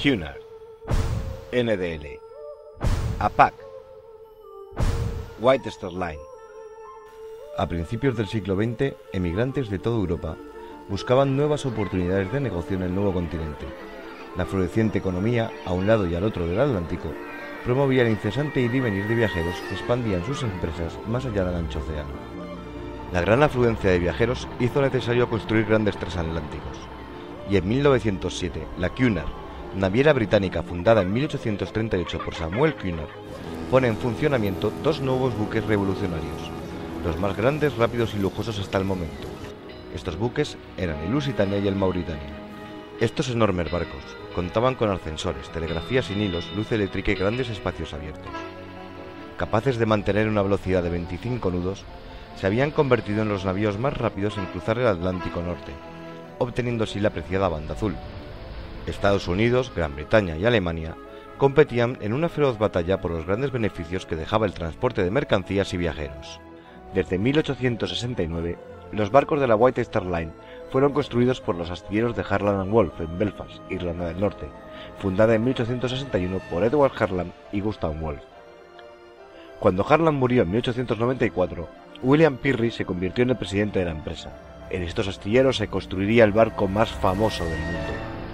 Cunard, NDL, APAC, White Star Line. A principios del siglo XX, emigrantes de toda Europa buscaban nuevas oportunidades de negocio en el nuevo continente. La floreciente economía, a un lado y al otro del Atlántico, promovía el incesante ir y venir de viajeros que expandían sus empresas más allá del ancho océano. La gran afluencia de viajeros hizo necesario construir grandes transatlánticos, y en 1907 la Cunard, naviera británica fundada en 1838 por Samuel Cunard, pone en funcionamiento dos nuevos buques revolucionarios, los más grandes, rápidos y lujosos hasta el momento. Estos buques eran el Lusitania y el Mauritania. Estos enormes barcos contaban con ascensores, telegrafía sin hilos, luz eléctrica y grandes espacios abiertos. Capaces de mantener una velocidad de 25 nudos, se habían convertido en los navíos más rápidos en cruzar el Atlántico Norte, obteniendo así la apreciada Banda Azul. Estados Unidos, Gran Bretaña y Alemania competían en una feroz batalla por los grandes beneficios que dejaba el transporte de mercancías y viajeros. Desde 1869, los barcos de la White Star Line fueron construidos por los astilleros de Harland & Wolff en Belfast, Irlanda del Norte, fundada en 1861 por Edward Harland y Gustav Wolff. Cuando Harland murió en 1894, William Peary se convirtió en el presidente de la empresa. En estos astilleros se construiría el barco más famoso del mundo.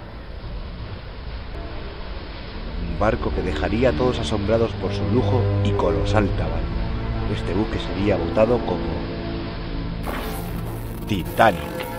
Un barco que dejaría a todos asombrados por su lujo y colosal tamaño. Este buque sería votado como Titanic.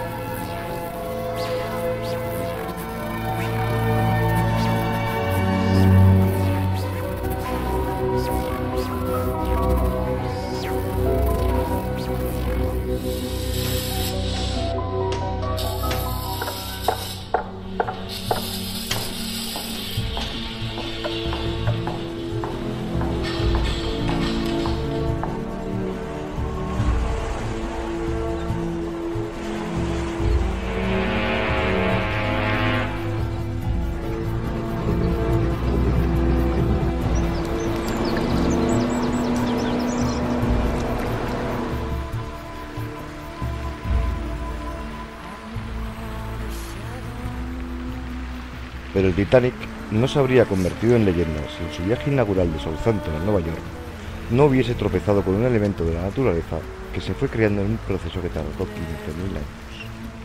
Pero el Titanic no se habría convertido en leyenda si en su viaje inaugural de Southampton a Nueva York no hubiese tropezado con un elemento de la naturaleza que se fue creando en un proceso que tardó 15.000 años.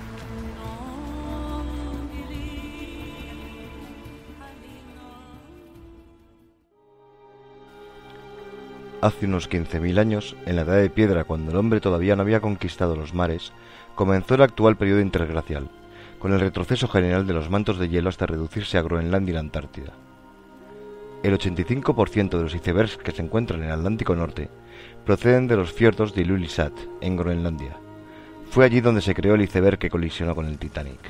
Hace unos 15.000 años, en la Edad de Piedra, cuando el hombre todavía no había conquistado los mares, comenzó el actual periodo interglacial, con el retroceso general de los mantos de hielo hasta reducirse a Groenlandia y la Antártida. El 85% de los icebergs que se encuentran en el Atlántico Norte proceden de los fiordos de Ilulissat, en Groenlandia. Fue allí donde se creó el iceberg que colisionó con el Titanic.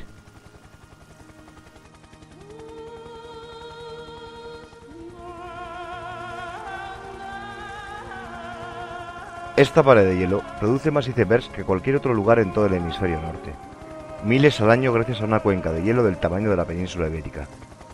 Esta pared de hielo produce más icebergs que cualquier otro lugar en todo el hemisferio norte. Miles al año gracias a una cuenca de hielo del tamaño de la península ibérica.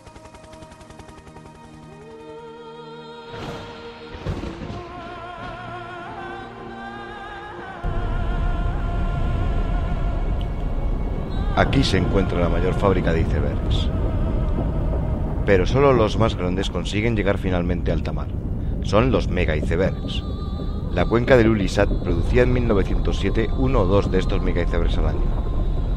Aquí se encuentra la mayor fábrica de icebergs. Pero solo los más grandes consiguen llegar finalmente a alta mar. Son los mega icebergs. La cuenca del Ilulissat producía en 1907 uno o dos de estos mega icebergs al año.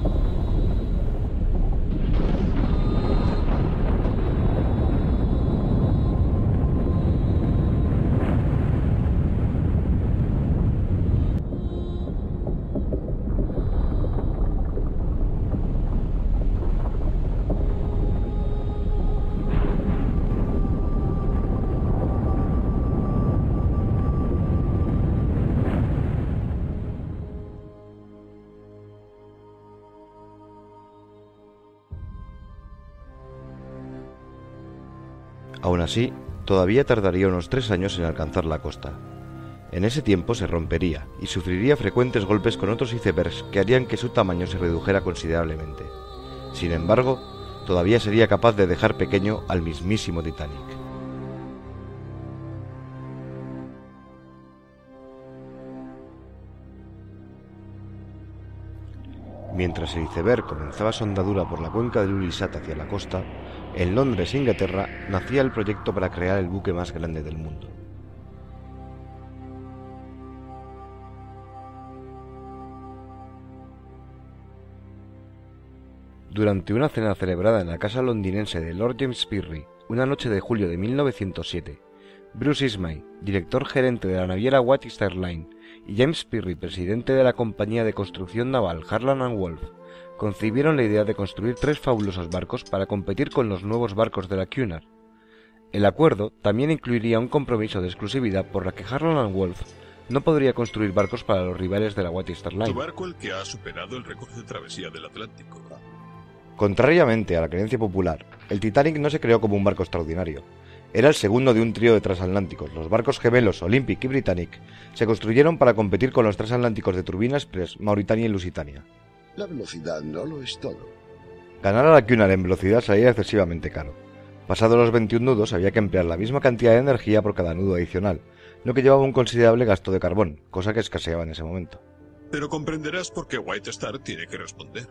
Aún así, todavía tardaría unos 3 años en alcanzar la costa. En ese tiempo se rompería y sufriría frecuentes golpes con otros icebergs que harían que su tamaño se redujera considerablemente. Sin embargo, todavía sería capaz de dejar pequeño al mismísimo Titanic. Mientras el iceberg comenzaba su andadura por la cuenca del Illisat hacia la costa, en Londres, Inglaterra, nacía el proyecto para crear el buque más grande del mundo. Durante una cena celebrada en la casa londinense de Lord James Pirrie, una noche de julio de 1907, Bruce Ismay, director gerente de la naviera White Star Line, y James Pirrie, presidente de la compañía de construcción naval Harland & Wolff, concibieron la idea de construir 3 fabulosos barcos para competir con los nuevos barcos de la Cunard. El acuerdo también incluiría un compromiso de exclusividad por la que Harland & Wolff no podría construir barcos para los rivales de la White Star Line. Tu barco el que ha superado el récord de travesía del Atlántico. Contrariamente a la creencia popular, el Titanic no se creó como un barco extraordinario. Era el segundo de un trío de transatlánticos. Los barcos gemelos Olympic y Britannic se construyeron para competir con los transatlánticos de Turbina Express, Mauritania y Lusitania. La velocidad no lo es todo. Ganar a la Cunard en velocidad salía excesivamente caro. Pasados los 21 nudos había que emplear la misma cantidad de energía por cada nudo adicional, lo que llevaba un considerable gasto de carbón, cosa que escaseaba en ese momento. Pero comprenderás por qué White Star tiene que responder.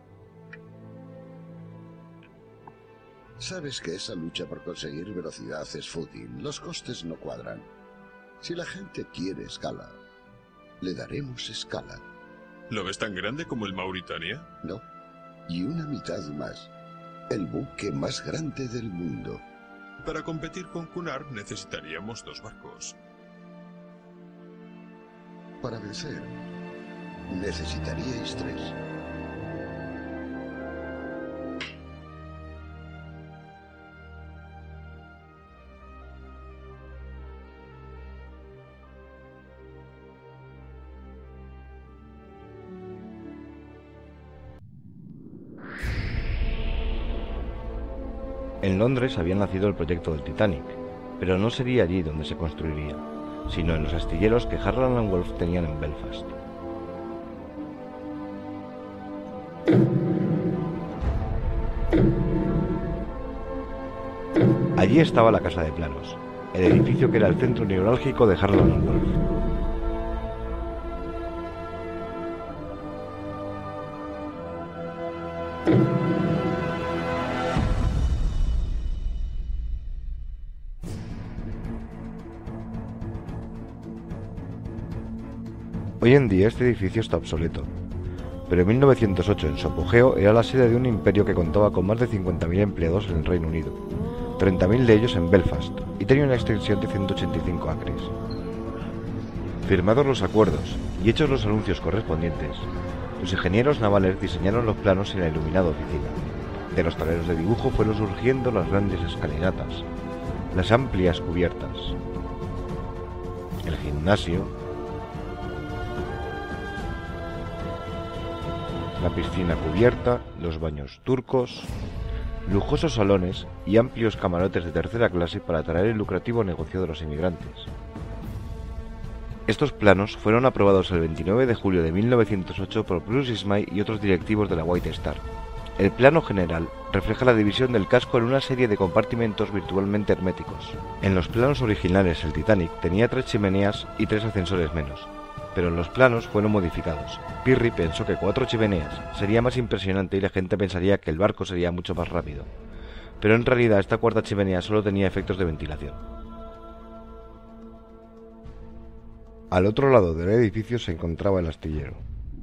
Sabes que esa lucha por conseguir velocidad es fútil. Los costes no cuadran. Si la gente quiere escala, le daremos escala. ¿Lo ves tan grande como el Mauritania? No. Y una mitad más. El buque más grande del mundo. Para competir con Cunard necesitaríamos 2 barcos. Para vencer, necesitaríais 3. En Londres había nacido el proyecto del Titanic, pero no sería allí donde se construiría, sino en los astilleros que Harland & Wolff tenían en Belfast. Allí estaba la Casa de Planos, el edificio que era el centro neurálgico de Harland & Wolff. Hoy en día este edificio está obsoleto, pero en 1908 en su apogeo era la sede de un imperio que contaba con más de 50.000 empleados en el Reino Unido, 30.000 de ellos en Belfast, y tenía una extensión de 185 acres. Firmados los acuerdos y hechos los anuncios correspondientes, los ingenieros navales diseñaron los planos en la iluminada oficina. De los tableros de dibujo fueron surgiendo las grandes escalinatas, las amplias cubiertas, el gimnasio, la piscina cubierta, los baños turcos, lujosos salones y amplios camarotes de tercera clase para atraer el lucrativo negocio de los inmigrantes. Estos planos fueron aprobados el 29 de julio de 1908 por Bruce Ismay y otros directivos de la White Star. El plano general refleja la división del casco en una serie de compartimentos virtualmente herméticos. En los planos originales el Titanic tenía 3 chimeneas y 3 ascensores menos, pero en los planos fueron modificados. Pirrie pensó que 4 chimeneas sería más impresionante y la gente pensaría que el barco sería mucho más rápido, pero en realidad esta 4ª chimenea solo tenía efectos de ventilación. Al otro lado del edificio se encontraba el astillero.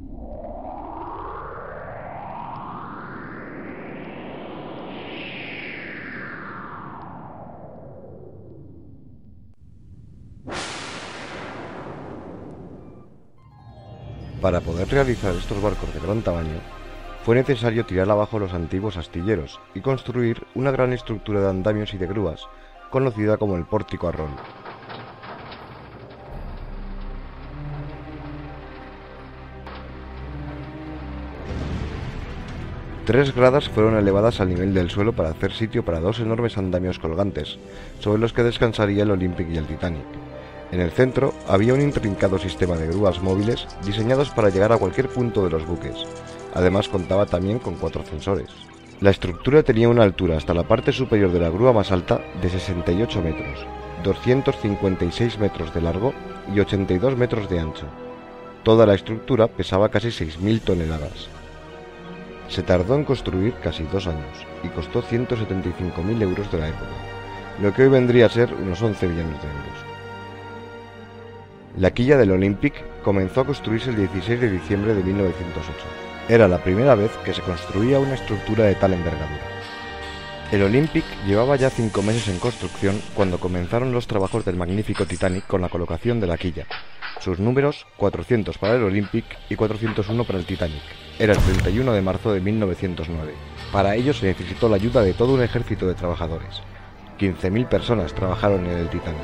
Para poder realizar estos barcos de gran tamaño, fue necesario tirar abajo los antiguos astilleros y construir una gran estructura de andamios y de grúas, conocida como el pórtico a rol. Tres gradas fueron elevadas al nivel del suelo para hacer sitio para 2 enormes andamios colgantes, sobre los que descansaría el Olympic y el Titanic. En el centro había un intrincado sistema de grúas móviles diseñados para llegar a cualquier punto de los buques. Además contaba también con 4 ascensores. La estructura tenía una altura hasta la parte superior de la grúa más alta de 68 metros, 256 metros de largo y 82 metros de ancho. Toda la estructura pesaba casi 6.000 toneladas. Se tardó en construir casi 2 años y costó 175.000 euros de la época, lo que hoy vendría a ser unos 11 millones de euros. La quilla del Olympic comenzó a construirse el 16 de diciembre de 1908. Era la primera vez que se construía una estructura de tal envergadura. El Olympic llevaba ya 5 meses en construcción cuando comenzaron los trabajos del magnífico Titanic con la colocación de la quilla. Sus números, 400 para el Olympic y 401 para el Titanic. Era el 31 de marzo de 1909. Para ello se necesitó la ayuda de todo un ejército de trabajadores. 15.000 personas trabajaron en el Titanic.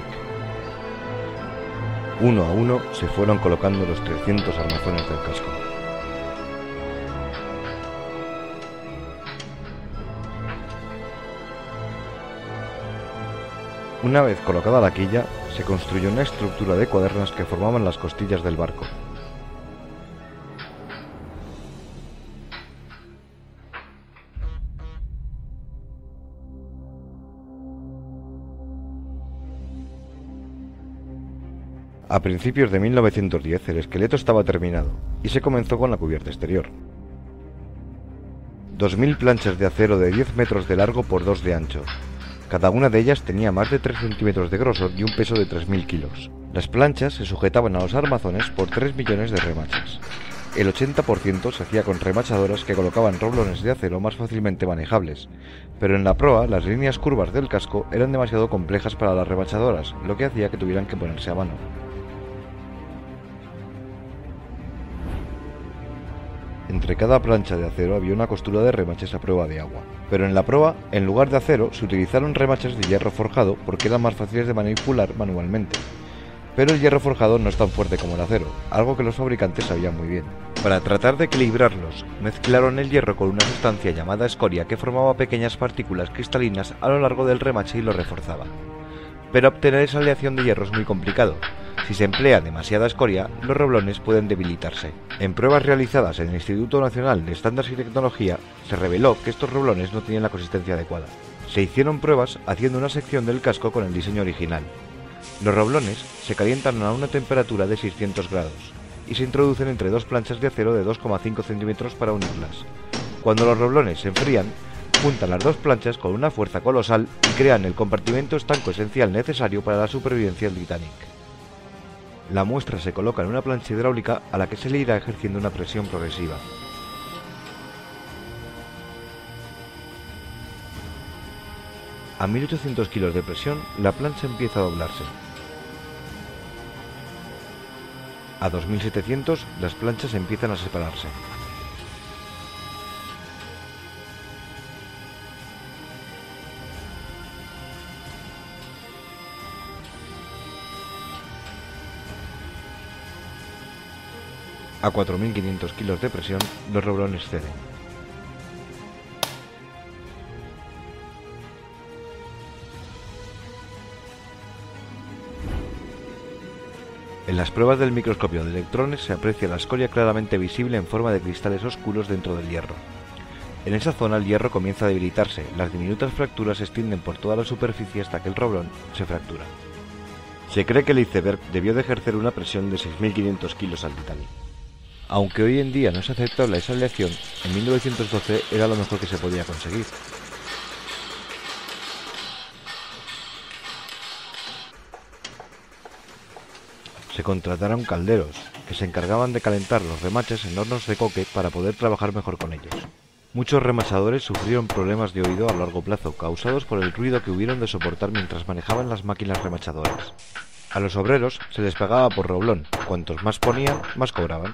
Uno a uno se fueron colocando los 300 armazones del casco. Una vez colocada la quilla, se construyó una estructura de cuadernas que formaban las costillas del barco. A principios de 1910 el esqueleto estaba terminado y se comenzó con la cubierta exterior. 2.000 planchas de acero de 10 metros de largo por 2 de ancho. Cada una de ellas tenía más de 3 centímetros de grosor y un peso de 3.000 kilos. Las planchas se sujetaban a los armazones por 3 millones de remaches. El 80% se hacía con remachadoras que colocaban roblones de acero más fácilmente manejables, pero en la proa las líneas curvas del casco eran demasiado complejas para las remachadoras, lo que hacía que tuvieran que ponerse a mano. Entre cada plancha de acero había una costura de remaches a prueba de agua, pero en la proa, en lugar de acero, se utilizaron remaches de hierro forjado porque eran más fáciles de manipular manualmente. Pero el hierro forjado no es tan fuerte como el acero, algo que los fabricantes sabían muy bien. Para tratar de equilibrarlos, mezclaron el hierro con una sustancia llamada escoria que formaba pequeñas partículas cristalinas a lo largo del remache y lo reforzaba. Pero obtener esa aleación de hierro es muy complicado. Si se emplea demasiada escoria, los roblones pueden debilitarse. En pruebas realizadas en el Instituto Nacional de Estándares y Tecnología, se reveló que estos roblones no tenían la consistencia adecuada. Se hicieron pruebas haciendo una sección del casco con el diseño original. Los roblones se calientan a una temperatura de 600 grados y se introducen entre 2 planchas de acero de 2,5 centímetros para unirlas. Cuando los roblones se enfrían, juntan las 2 planchas con una fuerza colosal y crean el compartimento estanco esencial necesario para la supervivencia del Titanic. La muestra se coloca en una plancha hidráulica a la que se le irá ejerciendo una presión progresiva. A 1800 kilos de presión, la plancha empieza a doblarse. A 2700, las planchas empiezan a separarse. A 4.500 kilos de presión, los roblones ceden. En las pruebas del microscopio de electrones se aprecia la escoria claramente visible en forma de cristales oscuros dentro del hierro. En esa zona el hierro comienza a debilitarse, las diminutas fracturas se extienden por toda la superficie hasta que el roblón se fractura. Se cree que el iceberg debió de ejercer una presión de 6.500 kilos al Titanic. Aunque hoy en día no es aceptable esa aleación, en 1912 era lo mejor que se podía conseguir. Se contrataron calderos, que se encargaban de calentar los remaches en hornos de coque para poder trabajar mejor con ellos. Muchos remachadores sufrieron problemas de oído a largo plazo, causados por el ruido que hubieron de soportar mientras manejaban las máquinas remachadoras. A los obreros se les pagaba por roblón, cuantos más ponían, más cobraban.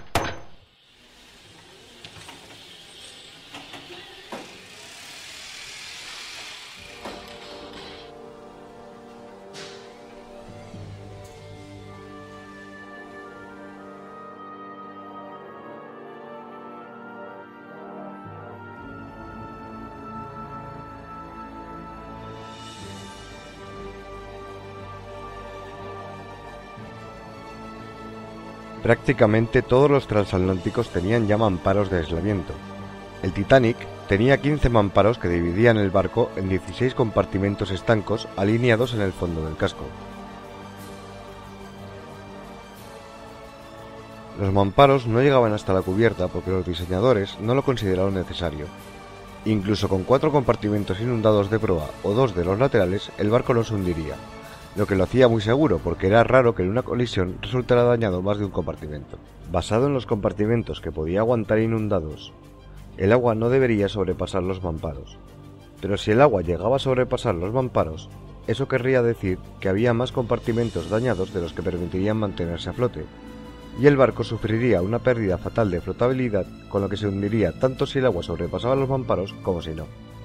Prácticamente todos los transatlánticos tenían ya mamparos de aislamiento. El Titanic tenía 15 mamparos que dividían el barco en 16 compartimentos estancos alineados en el fondo del casco. Los mamparos no llegaban hasta la cubierta porque los diseñadores no lo consideraron necesario. Incluso con 4 compartimentos inundados de proa o 2 de los laterales, el barco no se hundiría, lo que lo hacía muy seguro porque era raro que en una colisión resultara dañado más de un compartimento. Basado en los compartimentos que podía aguantar inundados, el agua no debería sobrepasar los mamparos. Pero si el agua llegaba a sobrepasar los mamparos, eso querría decir que había más compartimentos dañados de los que permitirían mantenerse a flote, y el barco sufriría una pérdida fatal de flotabilidad, con lo que se hundiría tanto si el agua sobrepasaba los mamparos como si no.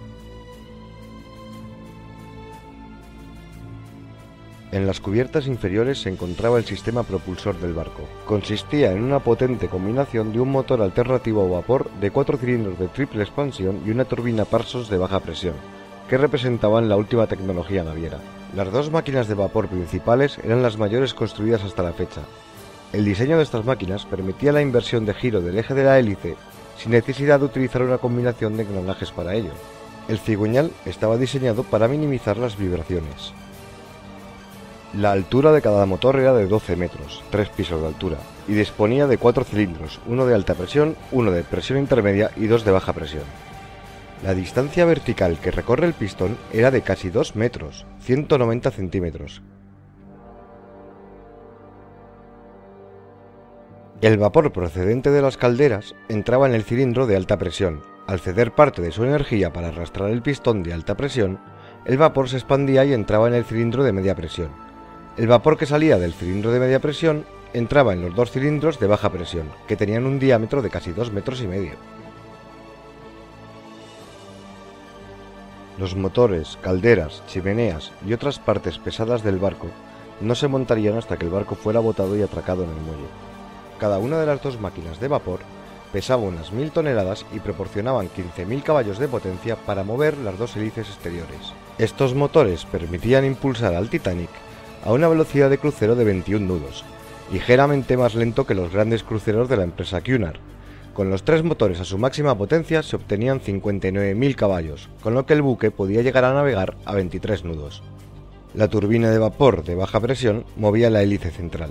En las cubiertas inferiores se encontraba el sistema propulsor del barco. Consistía en una potente combinación de un motor alternativo a vapor de 4 cilindros de triple expansión y una turbina Parsons de baja presión, que representaban la última tecnología naviera. Las 2 máquinas de vapor principales eran las mayores construidas hasta la fecha. El diseño de estas máquinas permitía la inversión de giro del eje de la hélice sin necesidad de utilizar una combinación de engranajes para ello. El cigüeñal estaba diseñado para minimizar las vibraciones. La altura de cada motor era de 12 metros, 3 pisos de altura, y disponía de 4 cilindros, uno de alta presión, uno de presión intermedia y 2 de baja presión. La distancia vertical que recorre el pistón era de casi 2 metros, 190 centímetros. El vapor procedente de las calderas entraba en el cilindro de alta presión. Al ceder parte de su energía para arrastrar el pistón de alta presión, el vapor se expandía y entraba en el cilindro de media presión. El vapor que salía del cilindro de media presión entraba en los 2 cilindros de baja presión, que tenían un diámetro de casi 2,5 metros. Los motores, calderas, chimeneas y otras partes pesadas del barco no se montarían hasta que el barco fuera botado y atracado en el muelle. Cada una de las 2 máquinas de vapor pesaba unas 1000 toneladas y proporcionaban 15.000 caballos de potencia para mover las 2 hélices exteriores. Estos motores permitían impulsar al Titanic a una velocidad de crucero de 21 nudos, ligeramente más lento que los grandes cruceros de la empresa Cunard. Con los 3 motores a su máxima potencia se obtenían 59.000 caballos, con lo que el buque podía llegar a navegar a 23 nudos. La turbina de vapor de baja presión movía la hélice central.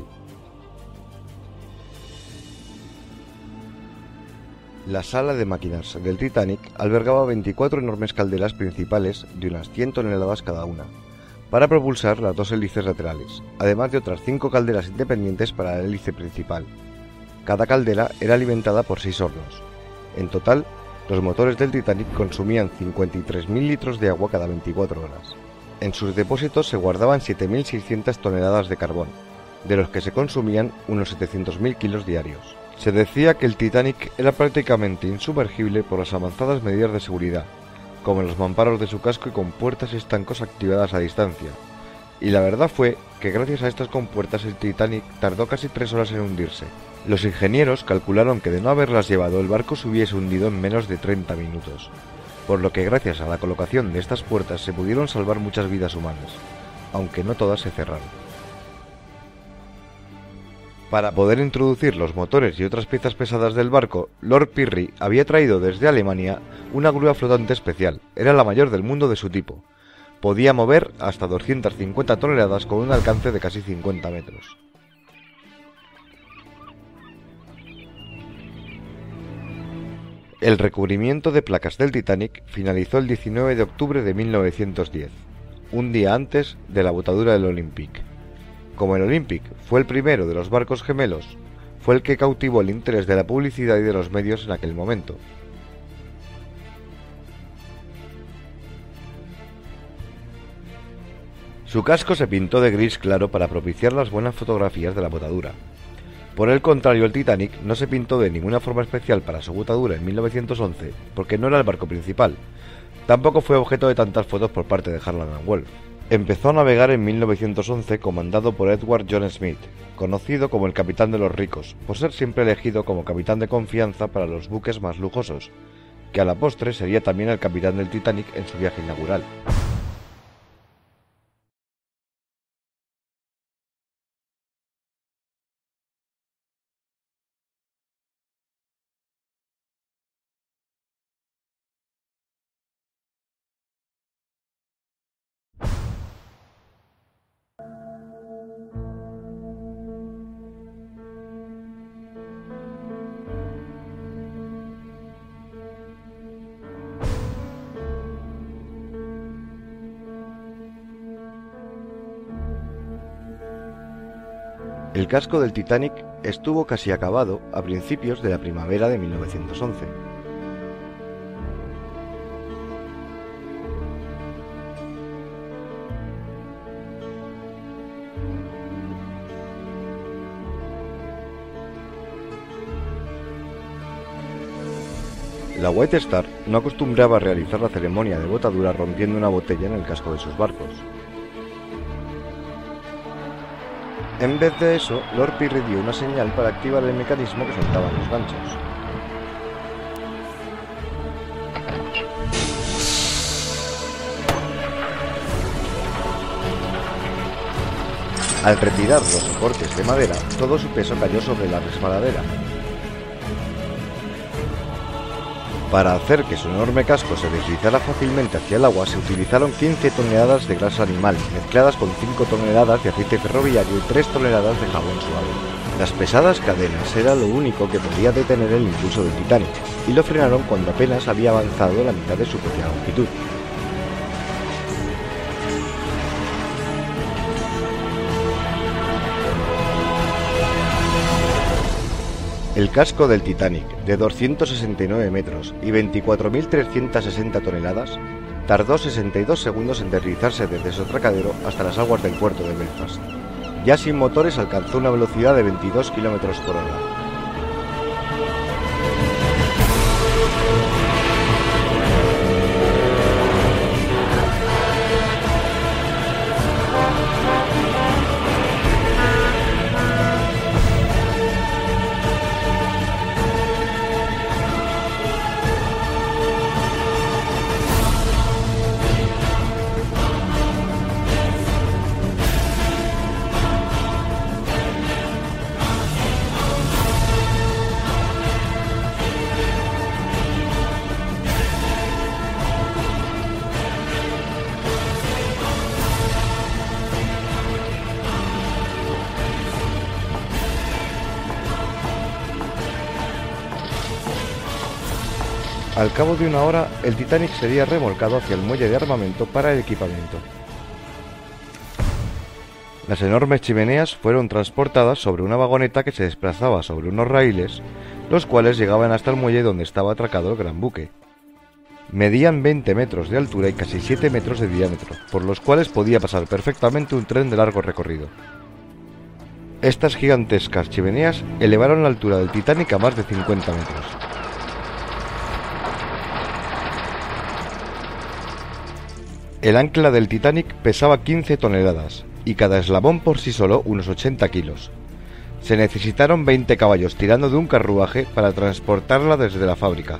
La sala de máquinas del Titanic albergaba 24 enormes calderas principales de unas 100 toneladas cada una, para propulsar las 2 hélices laterales, además de otras 5 calderas independientes para la hélice principal. Cada caldera era alimentada por 6 hornos. En total, los motores del Titanic consumían 53.000 litros de agua cada 24 horas. En sus depósitos se guardaban 7.600 toneladas de carbón, de los que se consumían unos 700.000 kilos diarios. Se decía que el Titanic era prácticamente insumergible por las avanzadas medidas de seguridad, como en los mamparos de su casco y compuertas y estancos activadas a distancia. Y la verdad fue que gracias a estas compuertas el Titanic tardó casi 3 horas en hundirse. Los ingenieros calcularon que de no haberlas llevado el barco se hubiese hundido en menos de 30 minutos, por lo que gracias a la colocación de estas puertas se pudieron salvar muchas vidas humanas, aunque no todas se cerraron. Para poder introducir los motores y otras piezas pesadas del barco, Lord Pirrie había traído desde Alemania una grúa flotante especial. Era la mayor del mundo de su tipo. Podía mover hasta 250 toneladas con un alcance de casi 50 metros. El recubrimiento de placas del Titanic finalizó el 19 de octubre de 1910, un día antes de la botadura del Olympic. Como el Olympic fue el primero de los barcos gemelos, fue el que cautivó el interés de la publicidad y de los medios en aquel momento. Su casco se pintó de gris claro para propiciar las buenas fotografías de la botadura. Por el contrario, el Titanic no se pintó de ninguna forma especial para su botadura en 1911, porque no era el barco principal. Tampoco fue objeto de tantas fotos por parte de Harland & Wolff. Empezó a navegar en 1911 comandado por Edward John Smith, conocido como el capitán de los ricos, por ser siempre elegido como capitán de confianza para los buques más lujosos, que a la postre sería también el capitán del Titanic en su viaje inaugural. El casco del Titanic estuvo casi acabado a principios de la primavera de 1911. La White Star no acostumbraba a realizar la ceremonia de botadura rompiendo una botella en el casco de sus barcos. En vez de eso, Lord Pirrie dio una señal para activar el mecanismo que soltaban los ganchos. Al retirar los soportes de madera, todo su peso cayó sobre la resbaladera. Para hacer que su enorme casco se deslizara fácilmente hacia el agua, se utilizaron 15 toneladas de grasa animal, mezcladas con 5 toneladas de aceite ferroviario y 3 toneladas de jabón suave. Las pesadas cadenas era lo único que podía detener el impulso del Titanic, y lo frenaron cuando apenas había avanzado la mitad de su propia longitud. El casco del Titanic, de 269 metros y 24.360 toneladas, tardó 62 segundos en deslizarse desde su atracadero hasta las aguas del puerto de Belfast. Ya sin motores alcanzó una velocidad de 22 km por hora. Al cabo de una hora, el Titanic sería remolcado hacia el muelle de armamento para el equipamiento. Las enormes chimeneas fueron transportadas sobre una vagoneta que se desplazaba sobre unos raíles, los cuales llegaban hasta el muelle donde estaba atracado el gran buque. Medían 20 metros de altura y casi 7 metros de diámetro, por los cuales podía pasar perfectamente un tren de largo recorrido. Estas gigantescas chimeneas elevaron la altura del Titanic a más de 50 metros. El ancla del Titanic pesaba 15 toneladas y cada eslabón por sí solo unos 80 kilos. Se necesitaron 20 caballos tirando de un carruaje para transportarla desde la fábrica.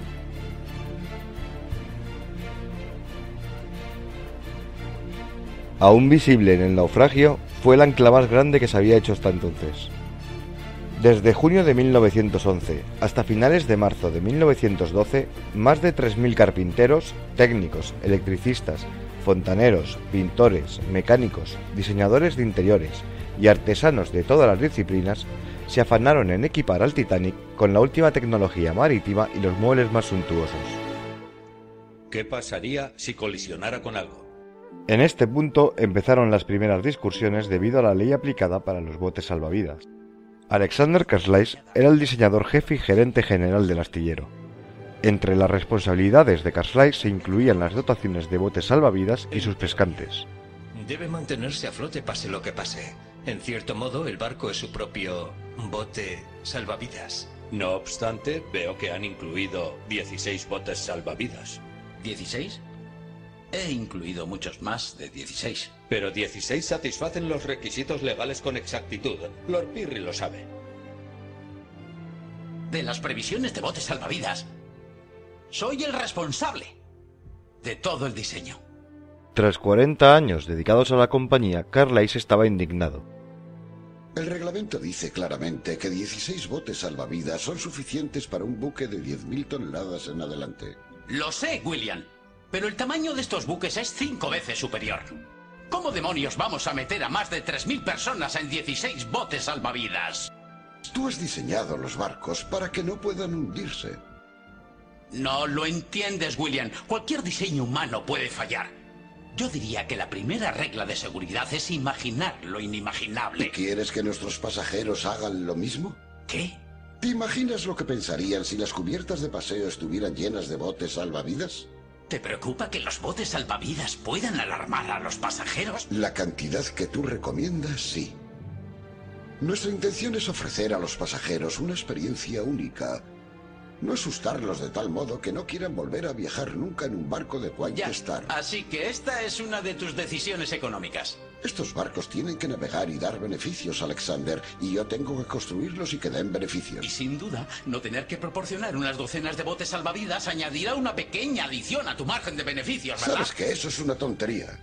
Aún visible en el naufragio, fue el ancla más grande que se había hecho hasta entonces. Desde junio de 1911 hasta finales de marzo de 1912, más de 3.000 carpinteros, técnicos, electricistas, fontaneros, pintores, mecánicos, diseñadores de interiores y artesanos de todas las disciplinas se afanaron en equipar al Titanic con la última tecnología marítima y los muebles más suntuosos. ¿Qué pasaría si colisionara con algo? En este punto empezaron las primeras discusiones debido a la ley aplicada para los botes salvavidas. Alexander Carlisle era el diseñador jefe y gerente general del astillero. Entre las responsabilidades de Carlisle se incluían las dotaciones de botes salvavidas y sus pescantes. Debe mantenerse a flote pase lo que pase. En cierto modo, el barco es su propio bote salvavidas. No obstante, veo que han incluido 16 botes salvavidas. ¿16? He incluido muchos más de 16. Pero 16 satisfacen los requisitos legales con exactitud. Lord Pirrie lo sabe. De las previsiones de botes salvavidas, soy el responsable de todo el diseño. Tras 40 años dedicados a la compañía, Carlisle estaba indignado. El reglamento dice claramente que 16 botes salvavidas son suficientes para un buque de 10.000 toneladas en adelante. Lo sé, William, pero el tamaño de estos buques es 5 veces superior. ¿Cómo demonios vamos a meter a más de 3.000 personas en 16 botes salvavidas? Tú has diseñado los barcos para que no puedan hundirse. No lo entiendes, William. Cualquier diseño humano puede fallar. Yo diría que la primera regla de seguridad es imaginar lo inimaginable. ¿Quieres que nuestros pasajeros hagan lo mismo? ¿Qué? ¿Te imaginas lo que pensarían si las cubiertas de paseo estuvieran llenas de botes salvavidas? ¿Te preocupa que los botes salvavidas puedan alarmar a los pasajeros? La cantidad que tú recomiendas, sí. Nuestra intención es ofrecer a los pasajeros una experiencia única. No asustarlos de tal modo que no quieran volver a viajar nunca en un barco de White Ya, Star. así que esta es una de tus decisiones económicas. Estos barcos tienen que navegar y dar beneficios, Alexander, y yo tengo que construirlos y que den Y beneficios. sin duda, no tener que proporcionar unas docenas de botes salvavidas añadirá una pequeña adición a tu margen de beneficios, ¿verdad? Sabes que eso es una tontería.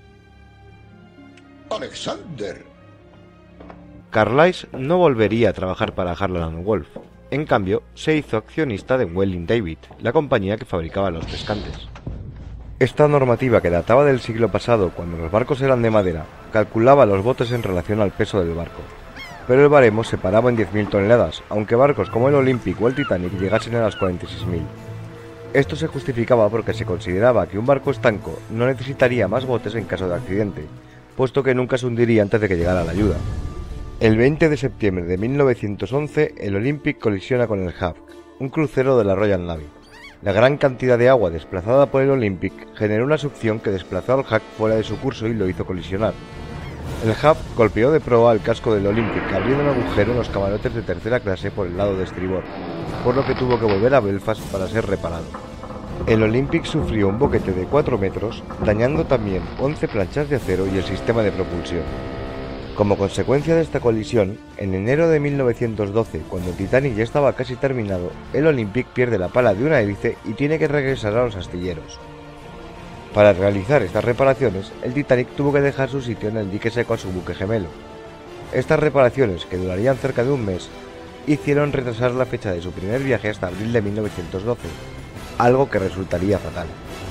Alexander. Carlisle no volvería a trabajar para Harland & Wolff. En cambio, se hizo accionista de Welling David, la compañía que fabricaba los pescantes. Esta normativa, que databa del siglo pasado, cuando los barcos eran de madera, calculaba los botes en relación al peso del barco. Pero el baremo se paraba en 10.000 toneladas, aunque barcos como el Olympic o el Titanic llegasen a las 46.000. Esto se justificaba porque se consideraba que un barco estanco no necesitaría más botes en caso de accidente, puesto que nunca se hundiría antes de que llegara la ayuda. El 20 de septiembre de 1911, el Olympic colisiona con el Havre, un crucero de la Royal Navy. La gran cantidad de agua desplazada por el Olympic generó una succión que desplazó al Havre fuera de su curso y lo hizo colisionar. El Havre golpeó de proa al casco del Olympic, abriendo un agujero en los camarotes de tercera clase por el lado de estribor, por lo que tuvo que volver a Belfast para ser reparado. El Olympic sufrió un boquete de 4 metros, dañando también 11 planchas de acero y el sistema de propulsión. Como consecuencia de esta colisión, en enero de 1912, cuando el Titanic ya estaba casi terminado, el Olympic pierde la pala de una hélice y tiene que regresar a los astilleros. Para realizar estas reparaciones, el Titanic tuvo que dejar su sitio en el dique seco a su buque gemelo. Estas reparaciones, que durarían cerca de un mes, hicieron retrasar la fecha de su primer viaje hasta abril de 1912, algo que resultaría fatal.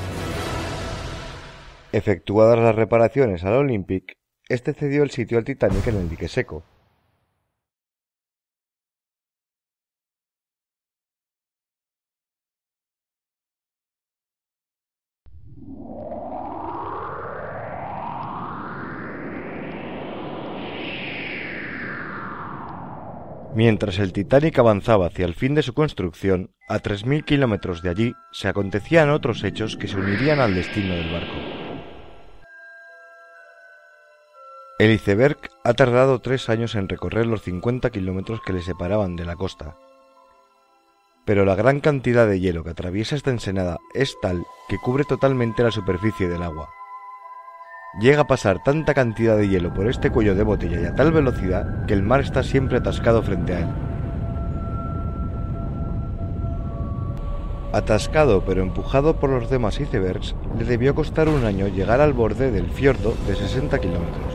Efectuadas las reparaciones al Olympic, este cedió el sitio al Titanic en el dique seco. Mientras el Titanic avanzaba hacia el fin de su construcción, a 3.000 kilómetros de allí se acontecían otros hechos que se unirían al destino del barco. El iceberg ha tardado 3 años en recorrer los 50 kilómetros que le separaban de la costa. Pero la gran cantidad de hielo que atraviesa esta ensenada es tal que cubre totalmente la superficie del agua. Llega a pasar tanta cantidad de hielo por este cuello de botella y a tal velocidad que el mar está siempre atascado frente a él. Atascado pero empujado por los demás icebergs, le debió costar un año llegar al borde del fiordo de 60 kilómetros.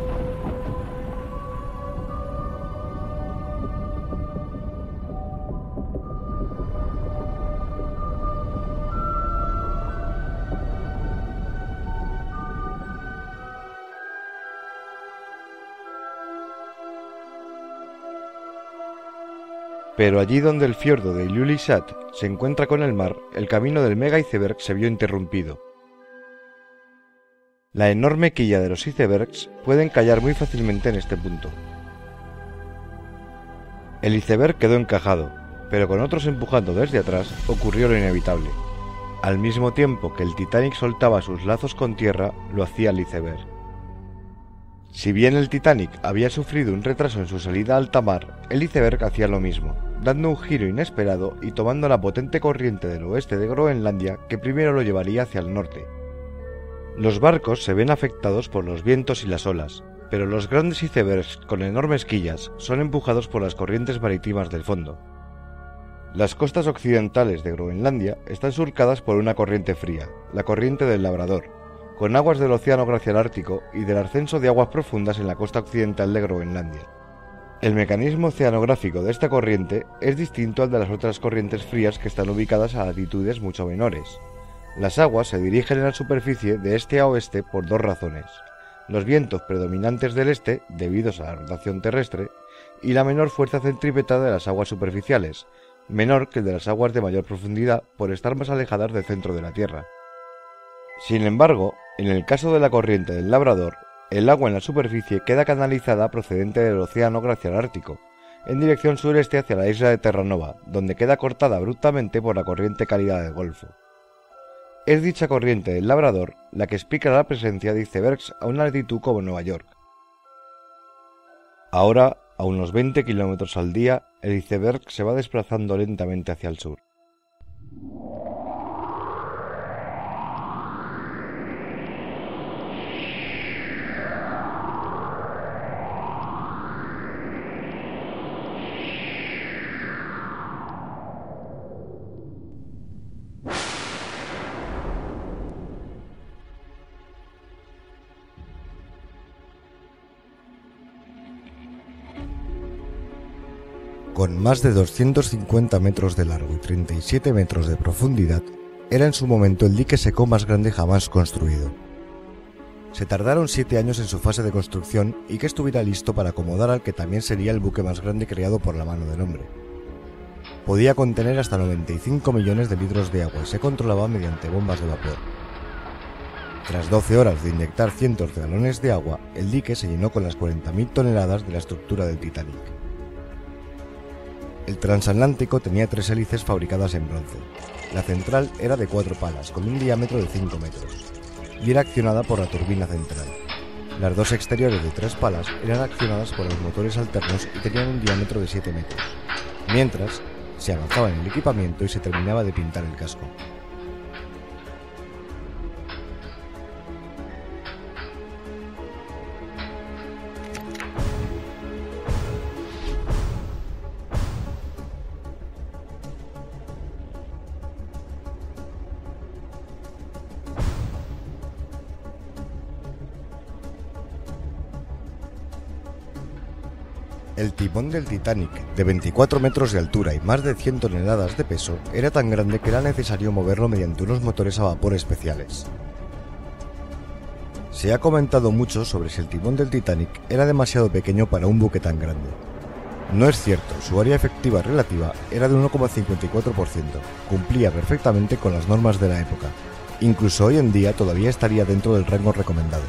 Pero allí donde el fiordo de Ilulissat se encuentra con el mar, el camino del mega iceberg se vio interrumpido. La enorme quilla de los icebergs puede encallar muy fácilmente en este punto. El iceberg quedó encajado, pero con otros empujando desde atrás ocurrió lo inevitable. Al mismo tiempo que el Titanic soltaba sus lazos con tierra, lo hacía el iceberg. Si bien el Titanic había sufrido un retraso en su salida a alta mar, el iceberg hacía lo mismo, dando un giro inesperado y tomando la potente corriente del oeste de Groenlandia que primero lo llevaría hacia el norte. Los barcos se ven afectados por los vientos y las olas, pero los grandes icebergs con enormes quillas son empujados por las corrientes marítimas del fondo. Las costas occidentales de Groenlandia están surcadas por una corriente fría, la corriente del Labrador, con aguas del Océano Glacial Ártico y del ascenso de aguas profundas en la costa occidental de Groenlandia. El mecanismo oceanográfico de esta corriente es distinto al de las otras corrientes frías que están ubicadas a latitudes mucho menores. Las aguas se dirigen en la superficie de este a oeste por 2 razones: los vientos predominantes del este, debidos a la rotación terrestre, y la menor fuerza centrípeta de las aguas superficiales, menor que el de las aguas de mayor profundidad por estar más alejadas del centro de la Tierra. Sin embargo, En el caso de la corriente del Labrador, el agua en la superficie queda canalizada procedente del océano glaciar ártico, en dirección sureste hacia la isla de Terranova, donde queda cortada abruptamente por la corriente cálida del Golfo. Es dicha corriente del Labrador la que explica la presencia de icebergs a una altitud como Nueva York. Ahora, a unos 20 km al día, el iceberg se va desplazando lentamente hacia el sur. Con más de 250 metros de largo y 37 metros de profundidad, era en su momento el dique seco más grande jamás construido. Se tardaron 7 años en su fase de construcción y que estuviera listo para acomodar al que también sería el buque más grande creado por la mano del hombre. Podía contener hasta 95 millones de litros de agua y se controlaba mediante bombas de vapor. Tras 12 horas de inyectar cientos de galones de agua, el dique se llenó con las 40.000 toneladas de la estructura del Titanic. El transatlántico tenía 3 hélices fabricadas en bronce. La central era de 4 palas, con un diámetro de 5 metros, y era accionada por la turbina central. Las 2 exteriores de 3 palas eran accionadas por los motores alternos y tenían un diámetro de 7 metros, mientras se avanzaba en el equipamiento y se terminaba de pintar el casco. El timón del Titanic, de 24 metros de altura y más de 100 toneladas de peso, era tan grande que era necesario moverlo mediante unos motores a vapor especiales. Se ha comentado mucho sobre si el timón del Titanic era demasiado pequeño para un buque tan grande. No es cierto, su área efectiva relativa era de 1,54%, cumplía perfectamente con las normas de la época. Incluso hoy en día todavía estaría dentro del rango recomendado.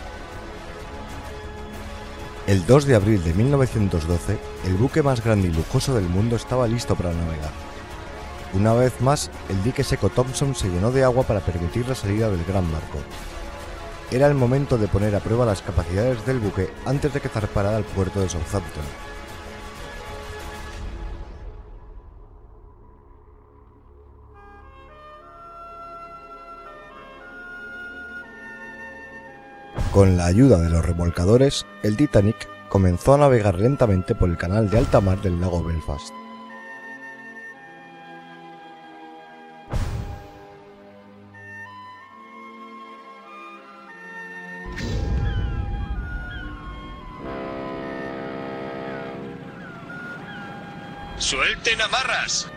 El 2 de abril de 1912, el buque más grande y lujoso del mundo estaba listo para navegar. Una vez más, el dique seco Thompson se llenó de agua para permitir la salida del gran barco. Era el momento de poner a prueba las capacidades del buque antes de que zarpara al puerto de Southampton. Con la ayuda de los remolcadores, el Titanic comenzó a navegar lentamente por el canal de alta mar del lago Belfast. ¡Suelten amarras!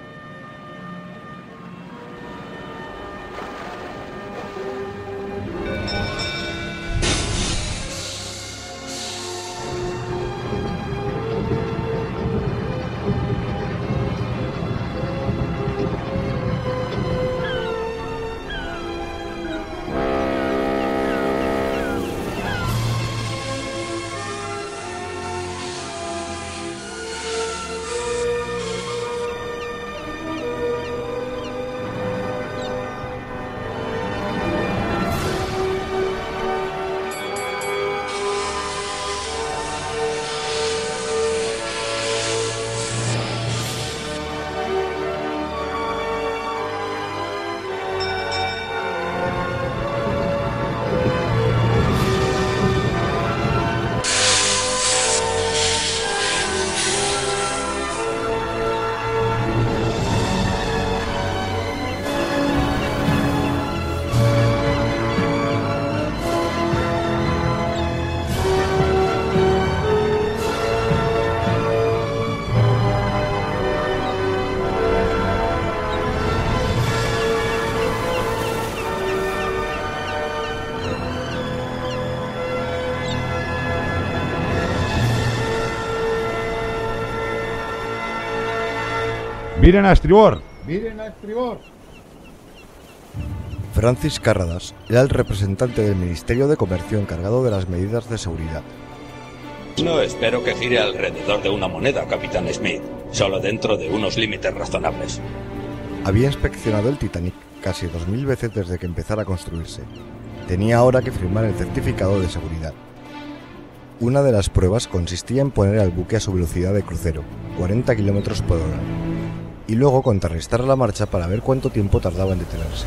¡Miren a estribor! ¡Miren a estribor! Francis Carradas era el representante del Ministerio de Comercio encargado de las medidas de seguridad. No espero que gire alrededor de una moneda, Capitán Smith. Solo dentro de unos límites razonables. Había inspeccionado el Titanic casi 2000 veces desde que empezara a construirse. Tenía ahora que firmar el certificado de seguridad. Una de las pruebas consistía en poner al buque a su velocidad de crucero, 40 km por hora, y luego contrarrestar la marcha para ver cuánto tiempo tardaba en detenerse.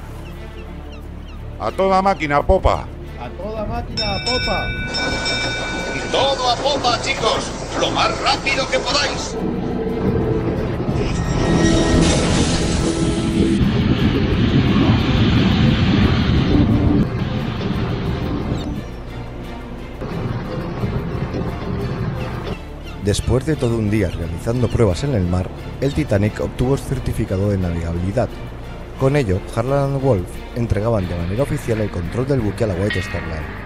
¡A toda máquina, popa! ¡A toda máquina, popa! ¡Todo a popa, chicos! ¡Lo más rápido que podáis! Después de todo un día realizando pruebas en el mar, el Titanic obtuvo el certificado de navegabilidad. Con ello, Harland & Wolff entregaban de manera oficial el control del buque a la White Star Line.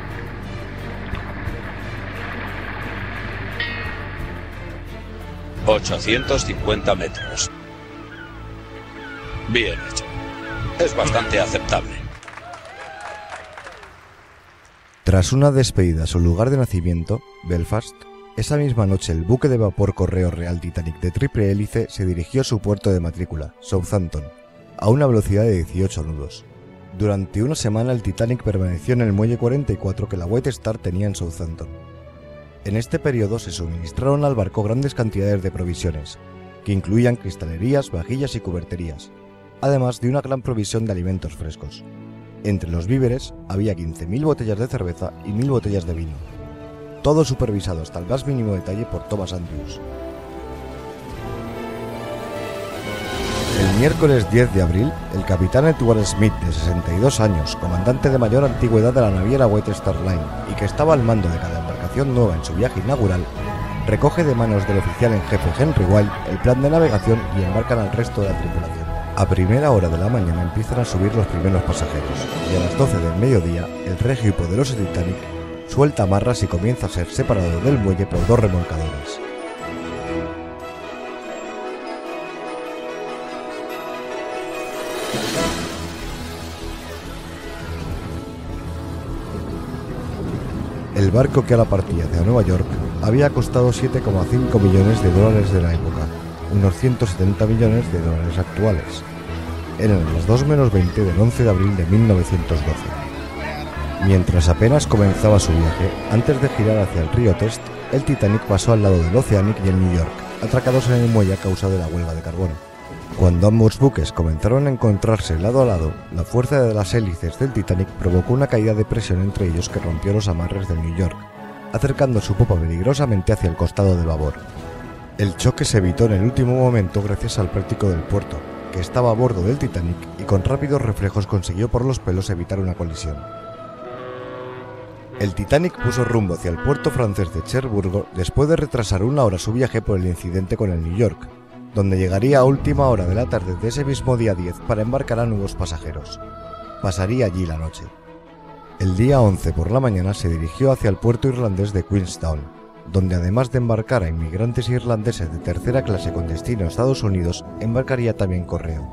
...850 metros. Bien hecho. Es bastante aceptable. Tras una despedida a su lugar de nacimiento, Belfast, esa misma noche el buque de vapor Correo Real Titanic de triple hélice se dirigió a su puerto de matrícula, Southampton, a una velocidad de 18 nudos. Durante una semana el Titanic permaneció en el muelle 44 que la White Star tenía en Southampton. En este periodo se suministraron al barco grandes cantidades de provisiones, que incluían cristalerías, vajillas y cuberterías, además de una gran provisión de alimentos frescos. Entre los víveres había 15.000 botellas de cerveza y 1.000 botellas de vino, todo supervisado hasta el más mínimo detalle por Thomas Andrews. El miércoles 10 de abril, el capitán Edward Smith, de 62 años, comandante de mayor antigüedad de la naviera White Star Line y que estaba al mando de cada embarcación nueva en su viaje inaugural, recoge de manos del oficial en jefe Henry Wilde el plan de navegación y embarcan al resto de la tripulación. A primera hora de la mañana empiezan a subir los primeros pasajeros y a las 12 del mediodía el regio y poderoso Titanic suelta amarras y comienza a ser separado del muelle por dos remolcadores. El barco que ahora partía hacia Nueva York había costado 7,5 millones de dólares de la época, unos 170 millones de dólares actuales. Eran las 2:20 del 11 de abril de 1912. Mientras apenas comenzaba su viaje, antes de girar hacia el río Test, el Titanic pasó al lado del Oceanic y el New York, atracados en el muelle a causa de la huelga de carbón. Cuando ambos buques comenzaron a encontrarse lado a lado, la fuerza de las hélices del Titanic provocó una caída de presión entre ellos que rompió los amarres del New York, acercando su popa peligrosamente hacia el costado de babor. El choque se evitó en el último momento gracias al práctico del puerto, que estaba a bordo del Titanic y con rápidos reflejos consiguió por los pelos evitar una colisión. El Titanic puso rumbo hacia el puerto francés de Cherbourg después de retrasar una hora su viaje por el incidente con el New York, donde llegaría a última hora de la tarde de ese mismo día 10 para embarcar a nuevos pasajeros. Pasaría allí la noche. El día 11 por la mañana se dirigió hacia el puerto irlandés de Queenstown, donde además de embarcar a inmigrantes irlandeses de tercera clase con destino a Estados Unidos, embarcaría también correo.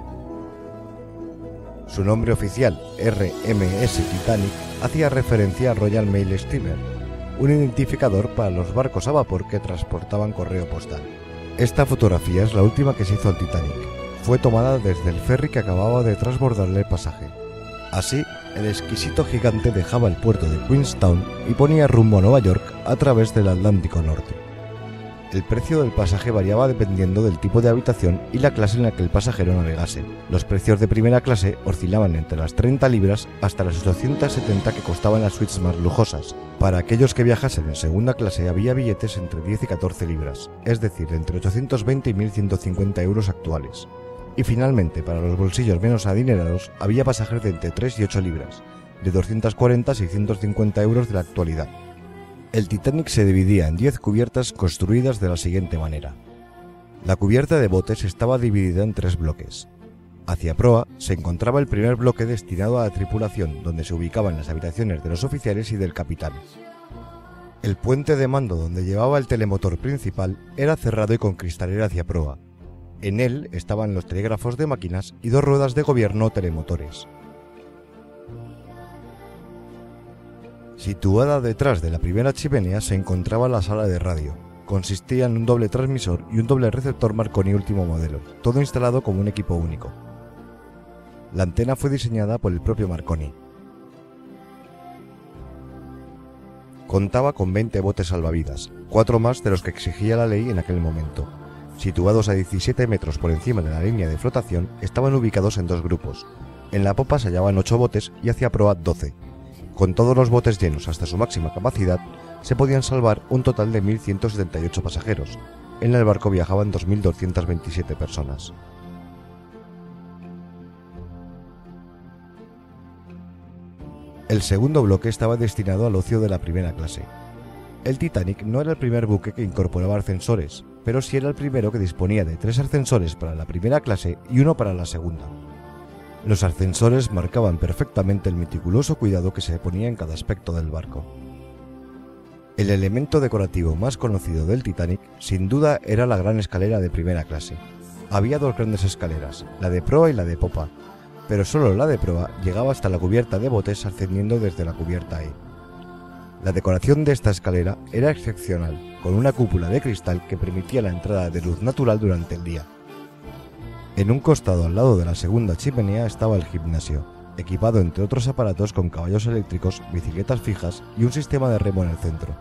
Su nombre oficial, RMS Titanic, hacía referencia a Royal Mail Steamer, un identificador para los barcos a vapor que transportaban correo postal. Esta fotografía es la última que se hizo al Titanic. Fue tomada desde el ferry que acababa de transbordarle el pasaje. Así, el exquisito gigante dejaba el puerto de Queenstown y ponía rumbo a Nueva York a través del Atlántico Norte. El precio del pasaje variaba dependiendo del tipo de habitación y la clase en la que el pasajero navegase. Los precios de primera clase oscilaban entre las 30 libras hasta las 870 que costaban las suites más lujosas. Para aquellos que viajasen en segunda clase había billetes entre 10 y 14 libras, es decir, entre 820 y 1.150 euros actuales. Y finalmente, para los bolsillos menos adinerados, había pasajes de entre 3 y 8 libras, de 240 a 650 euros de la actualidad. El Titanic se dividía en 10 cubiertas construidas de la siguiente manera. La cubierta de botes estaba dividida en 3 bloques. Hacia proa se encontraba el primer bloque destinado a la tripulación, donde se ubicaban las habitaciones de los oficiales y del capitán. El puente de mando donde llevaba el telemotor principal era cerrado y con cristalera hacia proa. En él estaban los telégrafos de máquinas y 2 ruedas de gobierno o telemotores. Situada detrás de la primera chimenea se encontraba la sala de radio. Consistía en un doble transmisor y un doble receptor Marconi último modelo, todo instalado como un equipo único. La antena fue diseñada por el propio Marconi. Contaba con 20 botes salvavidas, 4 más de los que exigía la ley en aquel momento. Situados a 17 metros por encima de la línea de flotación, estaban ubicados en 2 grupos. En la popa se hallaban 8 botes y hacia proa 12. Con todos los botes llenos hasta su máxima capacidad, se podían salvar un total de 1.178 pasajeros. En el barco viajaban 2.227 personas. El segundo bloque estaba destinado al ocio de la primera clase. El Titanic no era el primer buque que incorporaba ascensores, pero sí era el primero que disponía de 3 ascensores para la primera clase y 1 para la segunda. Los ascensores marcaban perfectamente el meticuloso cuidado que se ponía en cada aspecto del barco. El elemento decorativo más conocido del Titanic, sin duda, era la gran escalera de primera clase. Había 2 grandes escaleras, la de proa y la de popa, pero solo la de proa llegaba hasta la cubierta de botes ascendiendo desde la cubierta E. La decoración de esta escalera era excepcional, con una cúpula de cristal que permitía la entrada de luz natural durante el día. En un costado al lado de la segunda chimenea estaba el gimnasio, equipado entre otros aparatos con caballos eléctricos, bicicletas fijas y un sistema de remo en el centro.